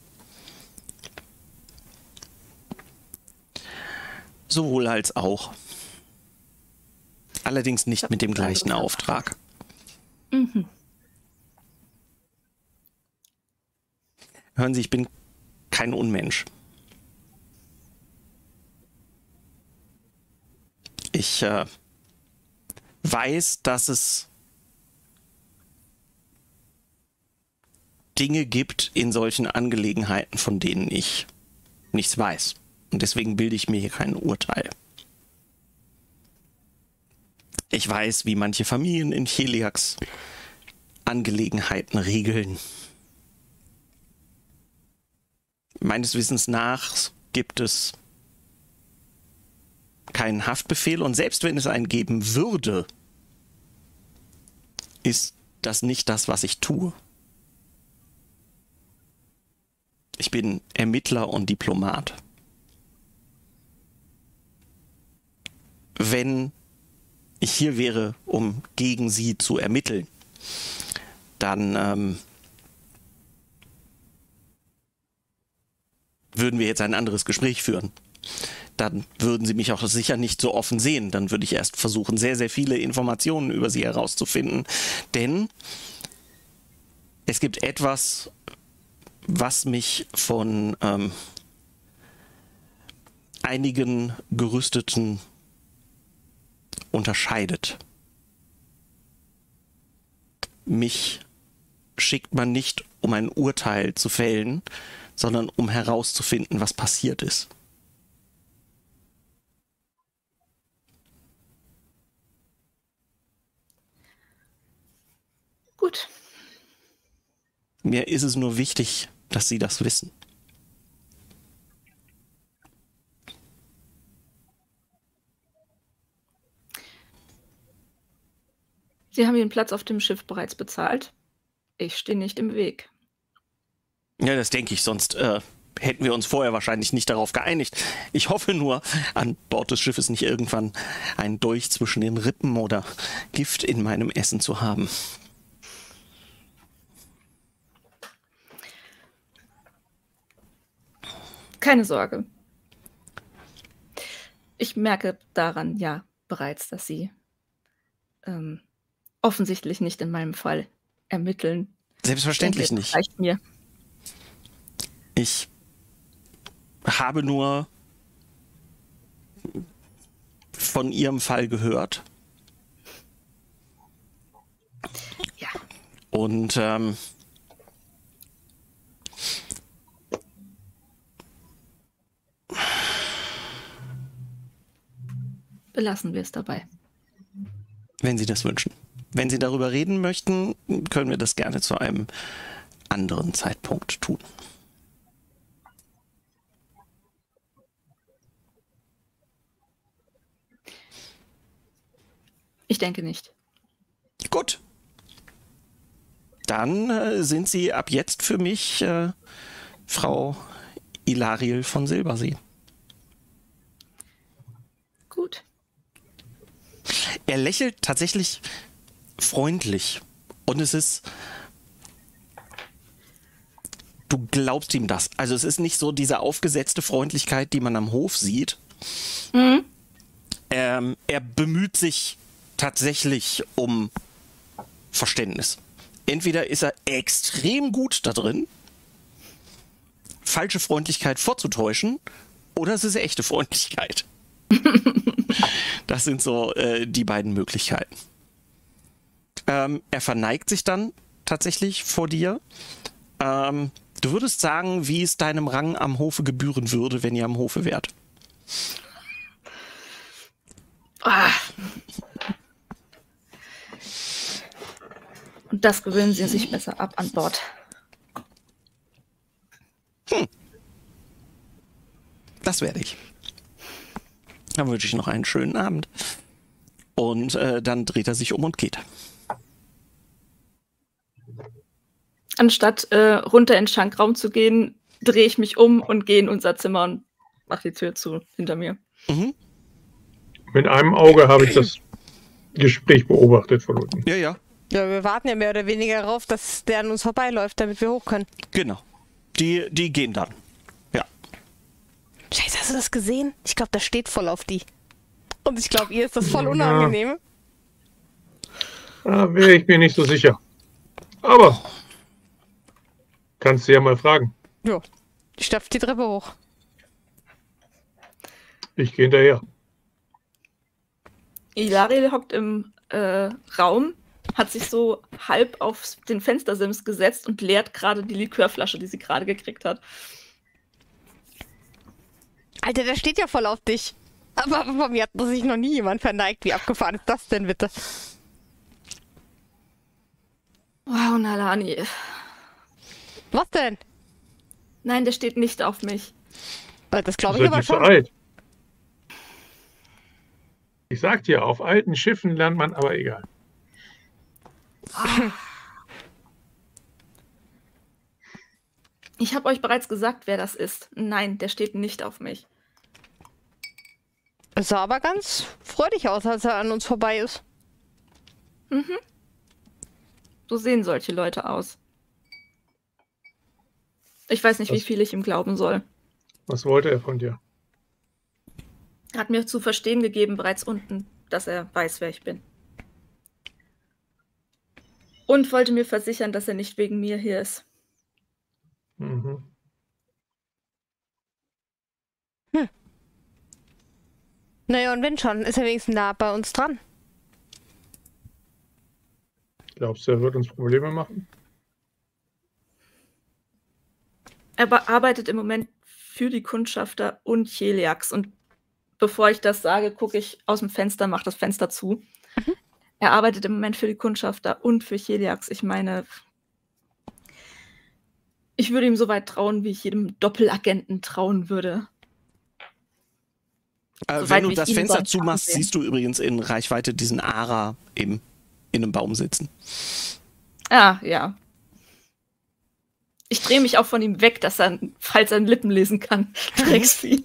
Sowohl als auch. Allerdings nicht mit dem gleichen Auftrag. Mhm. Hören Sie, ich bin kein Unmensch. Ich äh, weiß, dass es Dinge gibt in solchen Angelegenheiten, von denen ich nichts weiß. Und deswegen bilde ich mir hier kein Urteil. Ich weiß, wie manche Familien in Cheliax Angelegenheiten regeln. Meines Wissens nach gibt es keinen Haftbefehl, und selbst wenn es einen geben würde, ist das nicht das, was ich tue. Ich bin Ermittler und Diplomat. Wenn ich hier wäre, um gegen Sie zu ermitteln, dann ähm, würden wir jetzt ein anderes Gespräch führen. Dann würden Sie mich auch sicher nicht so offen sehen. Dann würde ich erst versuchen, sehr, sehr viele Informationen über Sie herauszufinden. Denn es gibt etwas, was mich von ähm, einigen Gerüsteten unterscheidet. Mich schickt man nicht, um ein Urteil zu fällen, sondern um herauszufinden, was passiert ist. Gut. Mir ist es nur wichtig, dass Sie das wissen. Sie haben Ihren Platz auf dem Schiff bereits bezahlt. Ich stehe nicht im Weg. Ja, das denke ich, sonst äh, hätten wir uns vorher wahrscheinlich nicht darauf geeinigt. Ich hoffe nur, an Bord des Schiffes nicht irgendwann einen Dolch zwischen den Rippen oder Gift in meinem Essen zu haben. Keine Sorge. Ich merke daran ja bereits, dass Sie ähm, offensichtlich nicht in meinem Fall ermitteln. Selbstverständlich Denke, nicht. Reicht mir. Ich habe nur von Ihrem Fall gehört. Ja. Und ähm, Belassen wir es dabei. wenn Sie das wünschen. Wenn Sie darüber reden möchten, können wir das gerne zu einem anderen Zeitpunkt tun. Ich denke nicht. Gut. Dann äh, sind Sie ab jetzt für mich äh, Frau Ilariel von Silbersee. Gut. Er lächelt tatsächlich freundlich Und es ist... Du glaubst ihm das. Also es ist nicht so diese aufgesetzte Freundlichkeit, die man am Hof sieht. Mhm. Ähm, er bemüht sich tatsächlich um Verständnis. Entweder ist er extrem gut da drin, falsche Freundlichkeit vorzutäuschen, oder es ist echte Freundlichkeit. Das sind so äh, die beiden Möglichkeiten. Ähm, er verneigt sich dann tatsächlich vor dir. Ähm, du würdest sagen, wie es deinem Rang am Hofe gebühren würde, wenn ihr am Hofe wärt. Ah. Und das gewöhnen sie sich besser ab an Bord. Hm. Das werde ich. Dann wünsche ich noch einen schönen Abend. Und äh, dann dreht er sich um und geht. Anstatt äh, runter in den Schankraum zu gehen, drehe ich mich um und gehe in unser Zimmer und mache die Tür zu hinter mir. Mhm. Mit einem Auge habe ich das Gespräch beobachtet von unten. Ja, ja. Ja, wir warten ja mehr oder weniger darauf, dass der an uns vorbeiläuft, damit wir hoch können. Genau. Die, die gehen dann. Ja. Scheiße, hast du das gesehen? Ich glaube, das steht voll auf die. Und ich glaube, ihr ist das voll unangenehm. Da wäre ich mir nicht so sicher. Aber kannst du ja mal fragen. Ja, ich stapfe die Treppe hoch. Ich gehe hinterher. Ilariel hockt im äh, Raum, hat sich so halb auf den Fenstersims gesetzt und leert gerade die Likörflasche, die sie gerade gekriegt hat. Alter, der steht ja voll auf dich. Aber von mir hat sich noch nie jemand verneigt. Wie abgefahren ist das denn bitte? Wow, Nalani. Was denn? Nein, der steht nicht auf mich. Das glaube Ihr ich seid aber nicht so schon. alt. Ich sag dir, auf alten Schiffen lernt man, aber egal. Ich habe euch bereits gesagt, wer das ist. Nein, der steht nicht auf mich. Es sah aber ganz freudig aus, als er an uns vorbei ist. Mhm. So sehen solche Leute aus. Ich weiß nicht, Was? wie viel ich ihm glauben soll. Was wollte er von dir? Er hat mir zu verstehen gegeben, bereits unten, dass er weiß, wer ich bin. Und wollte mir versichern, dass er nicht wegen mir hier ist. Mhm. Naja, und wenn schon, ist er wenigstens nah bei uns dran. Glaubst du, er wird uns Probleme machen? Er be- arbeitet im Moment für die Kundschafter und Cheliax. Und bevor ich das sage, gucke ich aus dem Fenster, mache das Fenster zu. Mhm. Er arbeitet im Moment für die Kundschafter und für Cheliax. Ich meine, ich würde ihm so weit trauen, wie ich jedem Doppelagenten trauen würde. Äh, So wenn weit, du wie ich das ihn Fenster sonst zumachst, ansehe. siehst du übrigens in Reichweite diesen Ara im, in einem Baum sitzen. Ah, ja. Ich drehe mich auch von ihm weg, dass er falls seine Lippen lesen kann. Drecksvieh.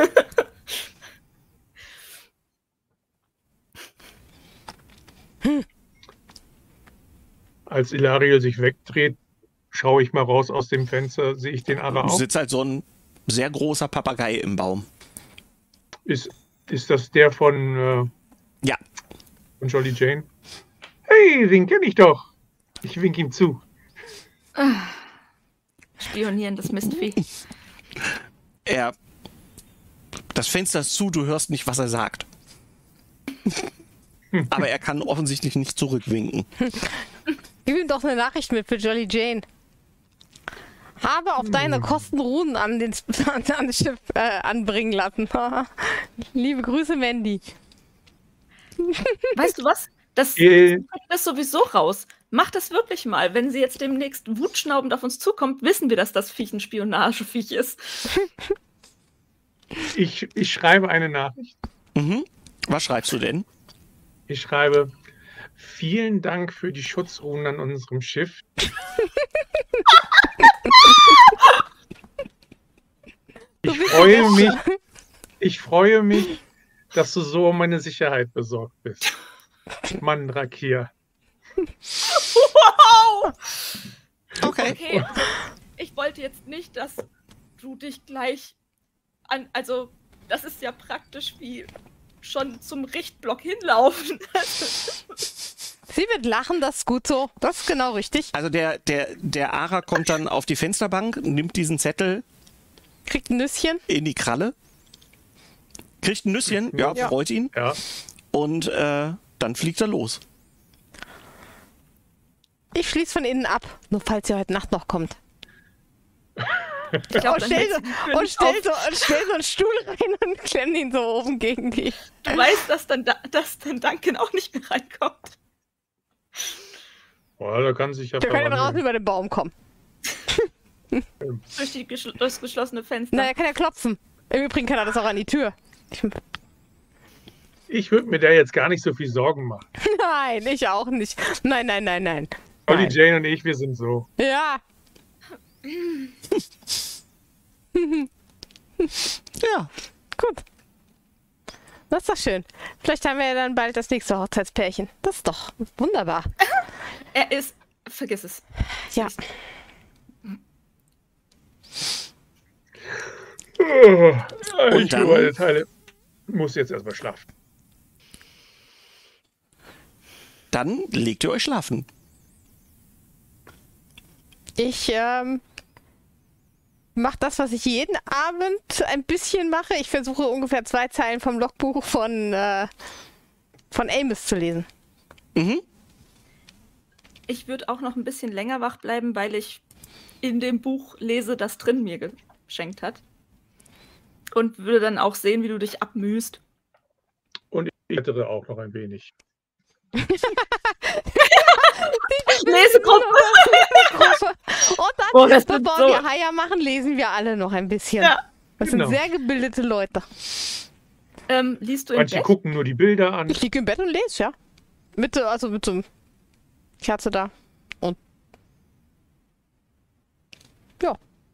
Als Ilariel sich wegdreht, schaue ich mal raus aus dem Fenster, sehe ich den Ara Du auch. sitzt halt so ein sehr großer Papagei im Baum. Ist, ist das der von, äh, Ja. von Jolly Jane? Hey, den kenne ich doch. Ich wink ihm zu. Spionieren, das Mistvieh. Er. Das Fenster ist zu, du hörst nicht, was er sagt. Aber er kann offensichtlich nicht zurückwinken. Gib ihm doch eine Nachricht mit für Jolly Jane. Habe auf deine Kosten Runen an, den, an das Schiff äh, anbringen lassen. Liebe Grüße, Mandy. Weißt du was? Das Äh, ist sowieso raus. Mach das wirklich mal. Wenn sie jetzt demnächst wutschnaubend auf uns zukommt, wissen wir, dass das Viech ein Spionageviech ist. ich, ich schreibe eine Nachricht. Mhm. Was schreibst du denn? Ich schreibe, vielen Dank für die Schutzruhen an unserem Schiff. Ich freue mich, ich freue mich, dass du so um meine Sicherheit besorgt bist. Mann, Rakir. What? Oh! Okay. Okay, also ich wollte jetzt nicht, dass du dich gleich an, also das ist ja praktisch wie schon zum Richtblock hinlaufen. Sie wird lachen, das ist gut so. Das ist genau richtig. Also der, der, der Ara kommt dann auf die Fensterbank, nimmt diesen Zettel Kriegt ein Nüsschen. in die Kralle, kriegt ein Nüsschen, ja, Ja. freut ihn Ja. und äh, dann fliegt er los. Ich schließe von innen ab, nur falls ihr heute Nacht noch kommt. Ich glaub, Und dann stell, hält so, sie die Tür und, nicht stell auf. so, und stell so einen Stuhl rein und klemm ihn so oben gegen die. Du weißt, dass dann, da, dass dann Duncan auch nicht mehr reinkommt. Boah, da kann sich ja Der kann ja draußen verwandeln. über den Baum kommen. Durch die geschl das geschlossene Fenster. Na, er kann ja klopfen. Im Übrigen kann er das auch an die Tür. Ich, Ich würde mir da jetzt gar nicht so viel Sorgen machen. nein, ich auch nicht. Nein, nein, nein, nein. Olli, Nein. Jane und ich, wir sind so. Ja, Ja. gut. Das ist doch schön. Vielleicht haben wir ja dann bald das nächste Hochzeitspärchen. Das ist doch wunderbar. Er ist. Vergiss es. Ja. Und ich dann- für meine Teile muss jetzt erstmal schlafen. Dann legt ihr euch schlafen. Ich ähm, mache das, was ich jeden Abend ein bisschen mache. Ich versuche ungefähr zwei Zeilen vom Logbuch von, äh, von Amos zu lesen. Mhm. Ich würde auch noch ein bisschen länger wach bleiben, weil ich in dem Buch lese, das Trin mir geschenkt hat. Und würde dann auch sehen, wie du dich abmühst. Und ich hätte auch noch ein wenig. Lesegruppe! Und dann, Boah, das wird bevor so- wir Haier machen, lesen wir alle noch ein bisschen. Ja. Das Genau. sind sehr gebildete Leute. Ähm, liest du im Manche Bett? gucken nur die Bilder an. Ich liege im Bett und lese, ja. Mit, so- also mit so einem Kerze da. Und ja.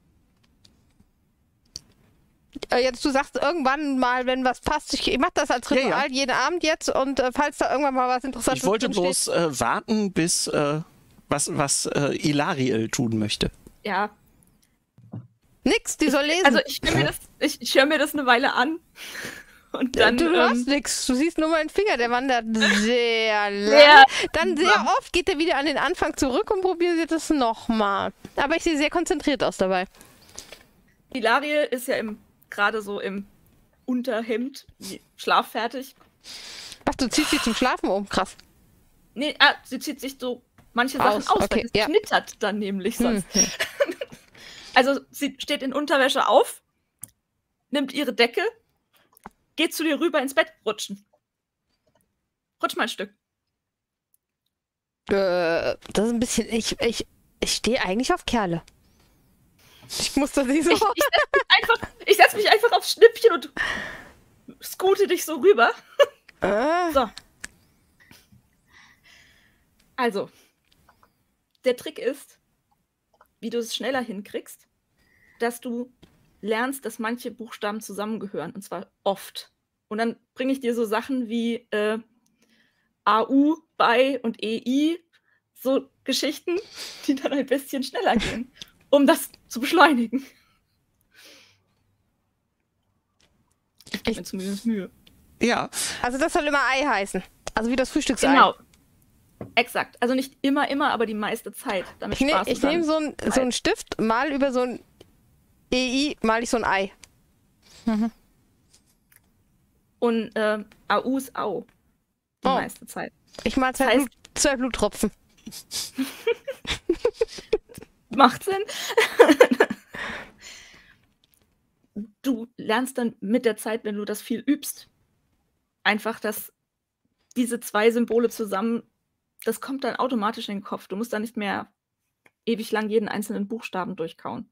Äh, Jetzt, du sagst irgendwann mal, wenn was passt, ich, ich mache das als Ja, Ritual ja. jeden Abend jetzt und äh, falls da irgendwann mal was Interessantes Ich wollte drinsteht- bloß äh, warten, bis äh, was, was äh, Ilariel tun möchte. Ja. Nix, die soll lesen. Also ich höre mir, das- ich, ich hör mir das eine Weile an. Und dann. du hörst ähm, nix, du siehst nur meinen Finger, der wandert sehr lang. Sehr Dann sehr langsam. oft geht er wieder an den Anfang zurück und probiert es nochmal. Aber ich sehe sehr konzentriert aus dabei. Hilarie ist ja im gerade so im Unterhemd, wie- schlaffertig. Ach, du ziehst dich zum Schlafen um, krass. Nee, ah, sie zieht sich so manche Aus, Sachen aus, okay, weil es ja. knittert dann nämlich sonst. Hm. Also sie steht in Unterwäsche auf, nimmt ihre Decke, geht zu dir rüber ins Bett, rutschen. Rutsch mal ein Stück. Äh, das ist ein bisschen. Ich, ich, ich stehe eigentlich auf Kerle. Ich muss das nicht so. Ich, ich setze mich, einfach- ich setz mich einfach aufs Schnippchen und scoote dich so rüber. Äh, So. Also, der Trick ist, wie du es schneller hinkriegst, dass du lernst, dass manche Buchstaben zusammengehören, und zwar oft. Und dann bringe ich dir so Sachen wie äh, A U, bei und E I, so Geschichten, die dann ein bisschen schneller gehen, um das zu beschleunigen. Ich gebe mir zumindest Mühe. Ja, also, das soll immer Ei heißen. Also, wie das Frühstücksei. Genau. Exakt. Also nicht immer, immer, aber die meiste Zeit. Damit Ich, ne, Spaß ich dann- nehme so, ein, so einen Stift, mal über so ein E I, mal ich so ein Ei. Und äh, A U ist Au. Die Oh. meiste Zeit. Ich mal zwei, Das heißt- Blut, zwei Bluttropfen. Macht Sinn. Du lernst dann mit der Zeit, wenn du das viel übst, einfach, dass diese zwei Symbole zusammen, das kommt dann automatisch in den Kopf. Du musst dann nicht mehr ewig lang jeden einzelnen Buchstaben durchkauen.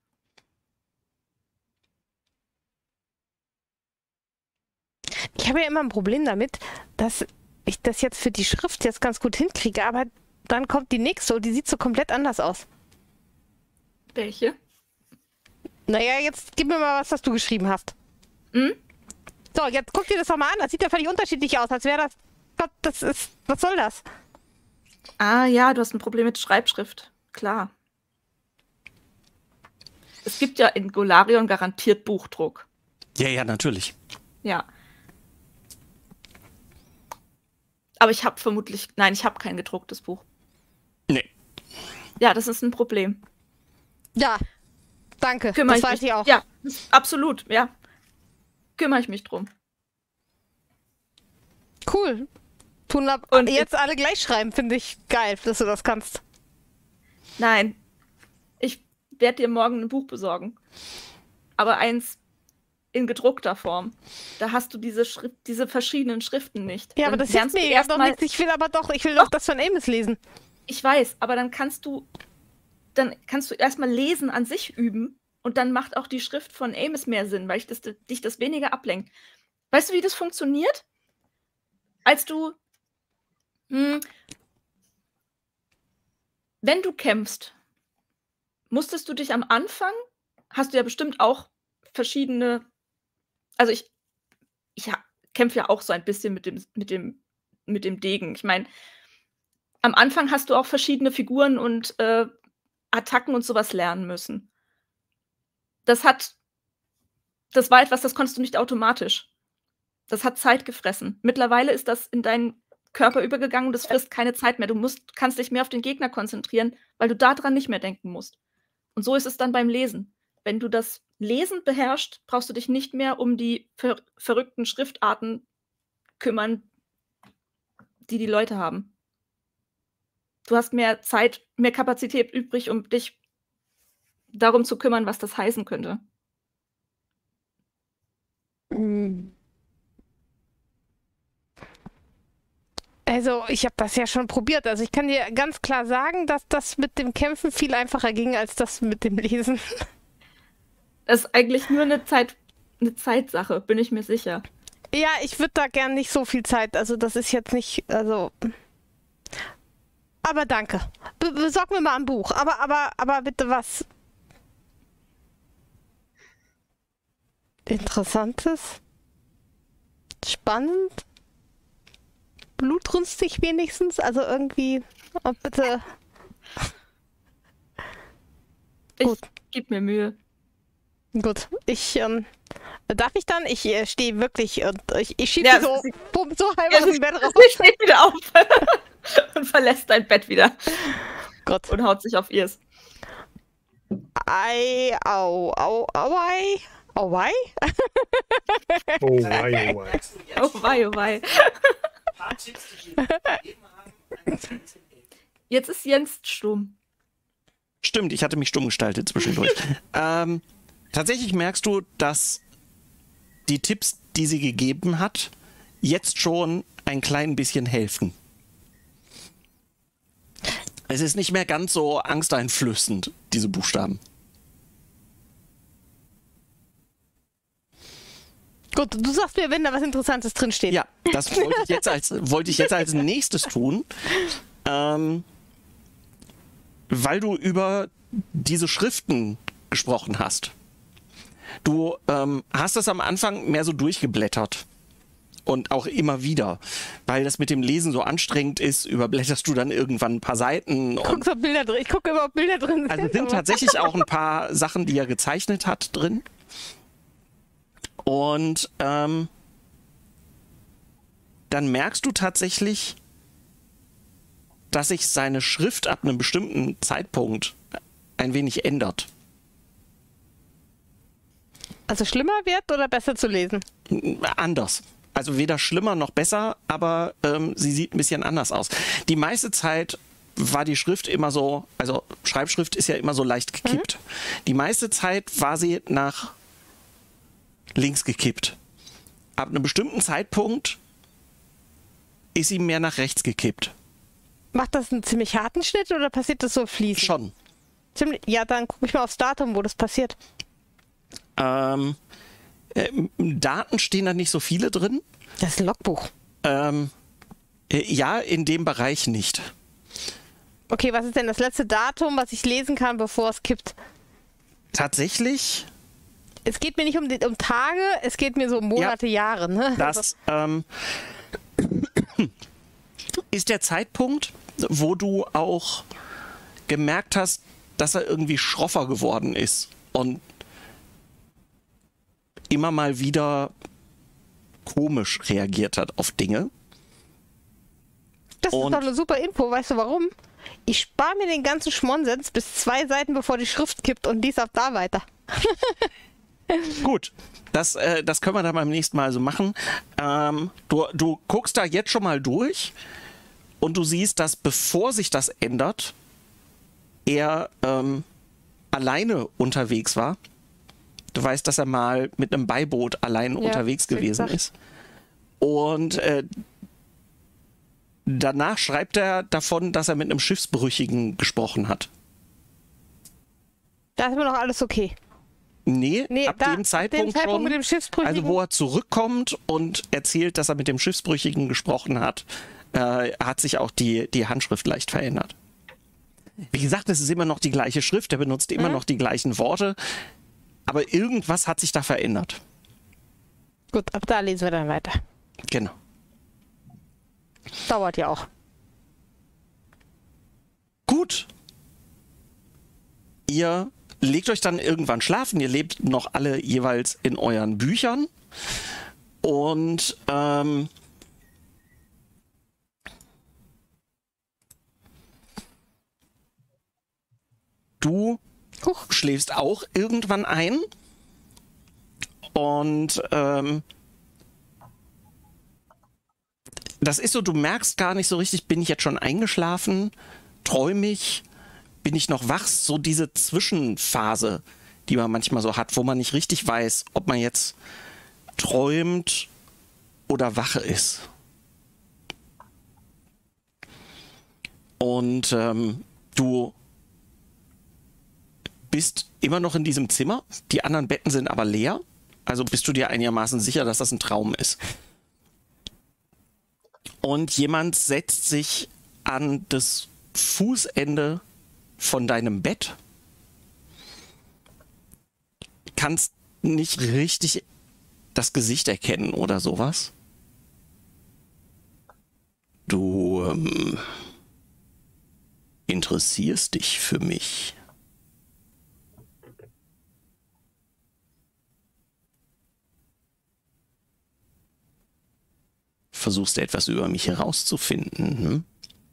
Ich habe ja immer ein Problem damit, dass ich das jetzt für die Schrift jetzt ganz gut hinkriege, aber dann kommt die nächste und die sieht so komplett anders aus. Welche? Naja, jetzt gib mir mal was, was du geschrieben hast. Hm? So, jetzt guck dir das doch mal an. Das sieht ja völlig unterschiedlich aus, als wäre das. Gott, das ist. Was soll das? Ah ja, du hast ein Problem mit Schreibschrift. Klar. Es gibt ja in Golarion garantiert Buchdruck. Ja, ja, natürlich. Ja. Aber ich habe vermutlich, nein, ich habe kein gedrucktes Buch. Nee. Ja, das ist ein Problem. Ja, danke. Kümmere das ich weiß mich. ich auch. Ja, absolut, ja. Kümmere ich mich drum. Cool. Tun ab Und jetzt alle gleich schreiben, finde ich geil, dass du das kannst. Nein. Ich werde dir morgen ein Buch besorgen. Aber eins in gedruckter Form. Da hast du diese Schrift, diese verschiedenen Schriften nicht. Ja, aber Dann das hilft lernst mir du ja erst doch mal- nichts. Ich will aber doch, ich will doch das von Amos lesen. Ich weiß, aber dann kannst du, dann kannst du erstmal lesen an sich üben und dann macht auch die Schrift von Amos mehr Sinn, weil ich das, dich das weniger ablenkt. Weißt du, wie das funktioniert? Als du, hm, wenn du kämpfst, musstest du dich am Anfang, hast du ja bestimmt auch verschiedene, also ich, ich ha- kämpfe ja auch so ein bisschen mit dem, mit dem, mit dem Degen. Ich meine, am Anfang hast du auch verschiedene Figuren und äh, Attacken und sowas lernen müssen. Das hat, das war etwas, das konntest du nicht automatisch. Das hat Zeit gefressen. Mittlerweile ist das in deinen Körper übergegangen und das frisst keine Zeit mehr. Du musst, kannst dich mehr auf den Gegner konzentrieren, weil du daran nicht mehr denken musst. Und so ist es dann beim Lesen. Wenn du das Lesen beherrschst, brauchst du dich nicht mehr um die ver verrückten Schriftarten kümmern, die die Leute haben. Du hast mehr Zeit, mehr Kapazität übrig, um dich darum zu kümmern, was das heißen könnte. Also, ich habe das ja schon probiert. Also, ich kann dir ganz klar sagen, dass das mit dem Kämpfen viel einfacher ging als das mit dem Lesen. Das ist eigentlich nur eine Zeit, eine Zeitsache, bin ich mir sicher. Ja, ich würde da gern nicht so viel Zeit. Also, das ist jetzt nicht, also. Aber danke. Be besorg mir mal ein Buch. Aber, aber, aber bitte was Interessantes, spannend, blutrünstig wenigstens. Also irgendwie, oh, bitte. Gut. Ich gebe mir Mühe. Gut, ich, ähm, darf ich dann? Ich äh, stehe wirklich und ich, ich schiebe Ja, so, sie- bumm, so halb Ja, aus sie, dem Bett raus. sie steht wieder auf und verlässt dein Bett wieder Gott. und haut sich auf ihrs. Ei, au, au, au, ei. Au, ei? Oh, wei, oh, wei. Oh wei, oh wei. Jetzt ist Jens stumm. Stimmt, ich hatte mich stumm gestaltet zwischendurch. ähm, tatsächlich merkst du, dass die Tipps, die sie gegeben hat, jetzt schon ein klein bisschen helfen. Es ist nicht mehr ganz so angsteinflößend, diese Buchstaben. Gut, du sagst mir, wenn da was Interessantes drinsteht. Ja, das wollte ich jetzt als, wollte ich jetzt als nächstes tun. Ähm, weil du über diese Schriften gesprochen hast. Du ähm, hast das am Anfang mehr so durchgeblättert. Und auch immer wieder. Weil das mit dem Lesen so anstrengend ist, überblätterst du dann irgendwann ein paar Seiten. Ich guck so Bilder drin. Ich gucke immer, ob Bilder drin sind. Also sind aber- tatsächlich auch ein paar Sachen, die er gezeichnet hat, drin. Und ähm, dann merkst du tatsächlich, dass sich seine Schrift ab einem bestimmten Zeitpunkt ein wenig ändert. Also schlimmer wird oder besser zu lesen? Anders. Also weder schlimmer noch besser, aber ähm, sie sieht ein bisschen anders aus. Die meiste Zeit war die Schrift immer so, also Schreibschrift ist ja immer so leicht gekippt. Mhm. Die meiste Zeit war sie nach links gekippt. Ab einem bestimmten Zeitpunkt ist sie mehr nach rechts gekippt. Macht das einen ziemlich harten Schnitt oder passiert das so fließend? Schon. Ziemlich, ja, dann gucke ich mal aufs Datum, wo das passiert. Ähm, äh, Daten stehen da nicht so viele drin. Das ist ein Logbuch. Ähm, äh, ja, in dem Bereich nicht. Okay, was ist denn das letzte Datum, was ich lesen kann, bevor es kippt? Tatsächlich, Es geht mir nicht um, die, um Tage, es geht mir so um Monate, Jahre. Ne? das ähm, ist der Zeitpunkt, wo du auch gemerkt hast, dass er irgendwie schroffer geworden ist und immer mal wieder komisch reagiert hat auf Dinge. Das Und- ist doch eine super Info. Weißt du warum? Ich spare mir den ganzen Schmonsens bis zwei Seiten, bevor die Schrift kippt und dies ab da weiter. Gut, das, äh, das können wir dann beim nächsten Mal so machen. Ähm, du, du guckst da jetzt schon mal durch und du siehst, dass bevor sich das ändert, er ähm, alleine unterwegs war. Du weißt, dass er mal mit einem Beiboot allein Ja, unterwegs wie gewesen gesagt. ist. Und äh, danach schreibt er davon, dass er mit einem Schiffsbrüchigen gesprochen hat. Da ist immer noch alles okay. Nee, Nee, ab da, dem Zeitpunkt, ab dem Zeitpunkt schon. mit dem Schiffsbrüchigen. Also wo er zurückkommt und erzählt, dass er mit dem Schiffsbrüchigen gesprochen hat, äh, hat sich auch die, die Handschrift leicht verändert. Wie gesagt, es ist immer noch die gleiche Schrift, er benutzt immer Mhm. noch die gleichen Worte, aber irgendwas hat sich da verändert. Gut, ab da lesen wir dann weiter. Genau. Dauert ja auch. Gut. Ihr legt euch dann irgendwann schlafen, ihr lebt noch alle jeweils in euren Büchern und ähm, du Huch. schläfst auch irgendwann ein und ähm, das ist so, du merkst gar nicht so richtig, bin ich jetzt schon eingeschlafen, träume ich, bin ich noch wach, so diese Zwischenphase, die man manchmal so hat, wo man nicht richtig weiß, ob man jetzt träumt oder wach ist. Und ähm, du bist immer noch in diesem Zimmer, die anderen Betten sind aber leer, also bist du dir einigermaßen sicher, dass das ein Traum ist. Und jemand setzt sich an das Fußende von deinem Bett. Kannst nicht richtig das Gesicht erkennen oder sowas. Du ähm, interessierst dich für mich. Versuchst du etwas über mich herauszufinden, hm?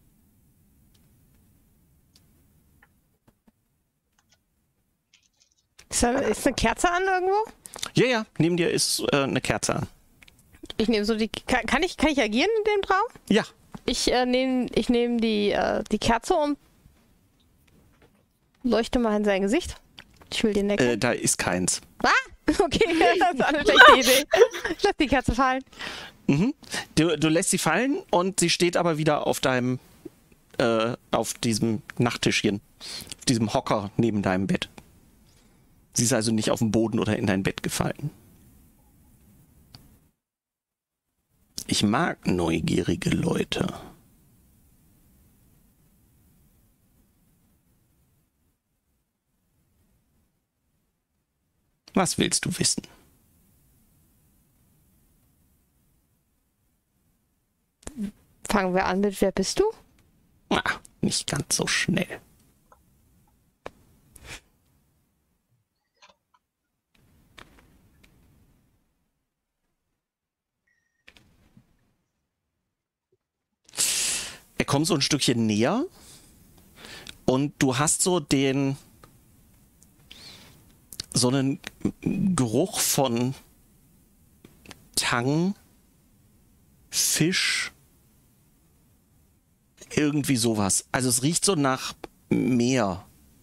Ist, da, ist eine Kerze an irgendwo? Ja, ja, neben dir ist äh, eine Kerze an. Ich nehme so die. Kann, kann, ich, kann ich agieren in dem Traum? Ja, Ich äh, nehme ich nehm die, äh, die Kerze und leuchte mal in sein Gesicht. Ich will den Neck. äh, da ist keins. Ah! Okay, das ist eine schlechte Idee. Ich lass die Kerze fallen. Mhm. Du, du lässt sie fallen und sie steht aber wieder auf deinem, äh, auf diesem Nachttischchen, auf diesem Hocker neben deinem Bett. Sie ist also nicht auf den Boden oder in dein Bett gefallen. Ich mag neugierige Leute. Was willst du wissen? Fangen wir an mit Wer bist du? Ah, nicht ganz so schnell. Er kommt so ein Stückchen näher und du hast so den so einen Geruch von Tang, Fisch, irgendwie sowas. Also es riecht so nach Meer.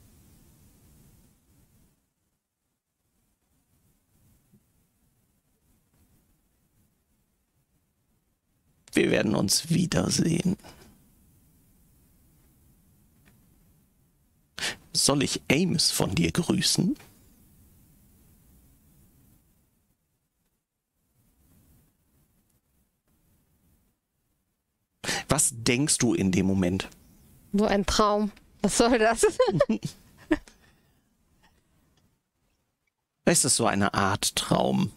Wir werden uns wiedersehen. Soll ich Amos von dir grüßen? Was denkst du in dem Moment? Nur ein Traum. Was soll das? Ist es so eine Art Traum?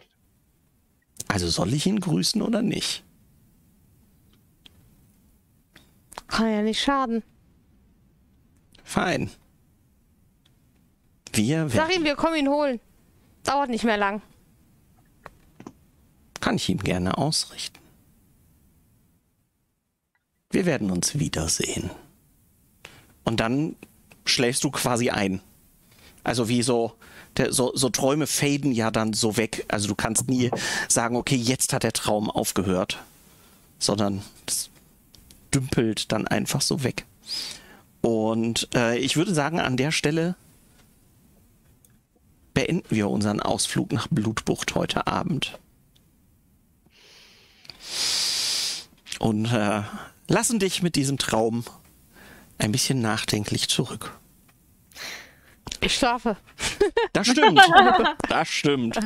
Also soll ich ihn grüßen oder nicht? Kann ja nicht schaden. Fein. Wir Sag werden, ihm, wir kommen ihn holen. Dauert nicht mehr lang. kann ich ihm gerne ausrichten. Wir werden uns wiedersehen. Und dann schläfst du quasi ein. Also wie so, der, so, so Träume faden ja dann so weg. Also du kannst nie sagen, okay, jetzt hat der Traum aufgehört. Sondern es dümpelt dann einfach so weg. Und äh, ich würde sagen, an der Stelle beenden wir unseren Ausflug nach Blutbucht heute Abend. Und äh, lassen dich mit diesem Traum ein bisschen nachdenklich zurück. Ich schlafe. Das stimmt. Das stimmt.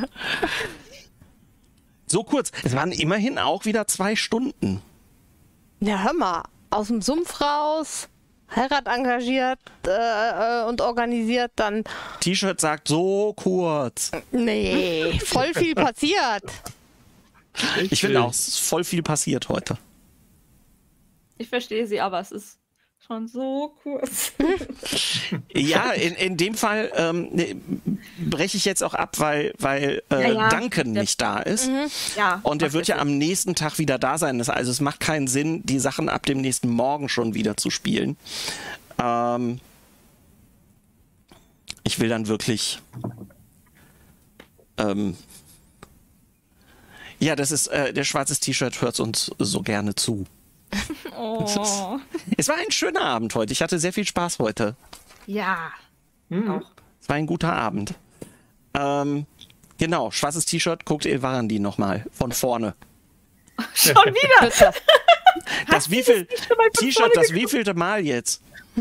So kurz. Es waren immerhin auch wieder zwei Stunden. Ja, hör mal. Aus dem Sumpf raus, Heirat engagiert äh, und organisiert, dann... T-Shirt sagt so kurz. Nee, voll viel passiert. Ich finde auch, es ist voll viel passiert heute. Ich verstehe sie, aber es ist schon so kurz. Ja, in, in dem Fall ähm, ne, breche ich jetzt auch ab, weil, weil äh, Ja, ja. Duncan Der- nicht da ist. Ja, Und der macht wird ja Sinn. am nächsten Tag wieder da sein. Das, also es macht keinen Sinn, die Sachen ab dem nächsten Morgen schon wieder zu spielen. Ähm, ich will dann wirklich... Ähm, ja, das ist, äh, der schwarze T-Shirt hört uns so gerne zu. Oh. Es war ein schöner Abend heute. Ich hatte sehr viel Spaß heute. Ja. Auch. Es war ein guter Abend. Ähm, genau, schwarzes T-Shirt, guckt Elvarandi nochmal von vorne. Schon wieder. Das wievil schon mal von T-Shirt, vorne das wievielte Mal jetzt?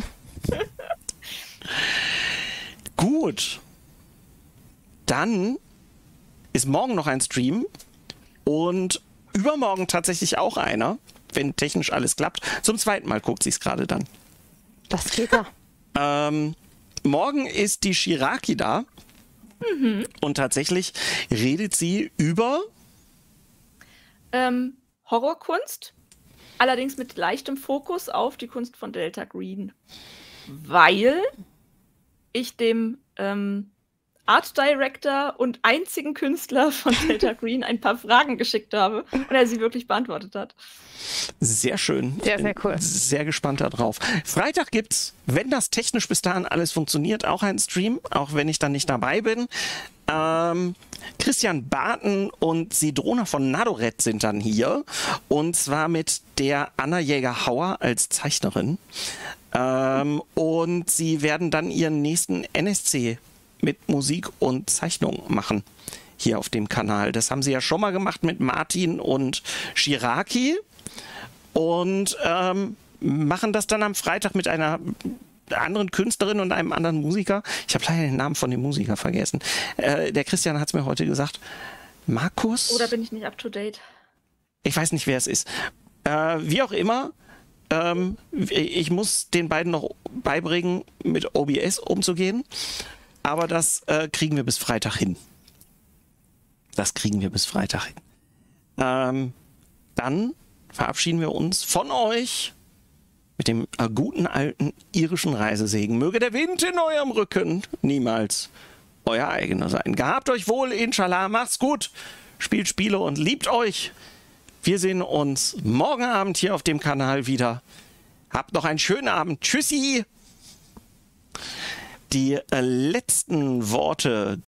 Gut. Dann ist morgen noch ein Stream und übermorgen tatsächlich auch einer, wenn technisch alles klappt. Zum zweiten Mal guckt sie es gerade dann. Das geht ja. Ähm, morgen ist die Shiraki da. Und tatsächlich redet sie über... Ähm, Horrorkunst, allerdings mit leichtem Fokus auf die Kunst von Delta Green. Weil ich dem ähm, Art Director und einzigen Künstler von Delta Green ein paar Fragen geschickt habe und er sie wirklich beantwortet hat. Sehr schön. Sehr, sehr cool. Sehr gespannt darauf. Freitag gibt's, wenn das technisch bis dahin alles funktioniert, auch einen Stream, auch wenn ich dann nicht dabei bin. Ähm, Christian Barton und Sidrona von Nadoret sind dann hier. Und zwar mit der Anna Jäger-Hauer als Zeichnerin. Ähm, und sie werden dann ihren nächsten N S C mit Musik und Zeichnung machen. Hier auf dem Kanal. Das haben sie ja schon mal gemacht mit Martin und Shiraki. Und ähm, machen das dann am Freitag mit einer anderen Künstlerin und einem anderen Musiker. Ich habe leider den Namen von dem Musiker vergessen. Äh, der Christian hat es mir heute gesagt. Markus? Oder bin ich nicht up to date? Ich weiß nicht, wer es ist. Äh, wie auch immer, ähm, ich muss den beiden noch beibringen, mit O B S umzugehen. Aber das äh, kriegen wir bis Freitag hin. Das kriegen wir bis Freitag hin. Ähm, dann verabschieden wir uns von euch mit dem äh, guten alten irischen Reisesegen. Möge der Wind in eurem Rücken niemals euer eigener sein. Gehabt euch wohl, inshallah, macht's gut, spielt Spiele und liebt euch. Wir sehen uns morgen Abend hier auf dem Kanal wieder. Habt noch einen schönen Abend. Tschüssi! Die äh, letzten Worte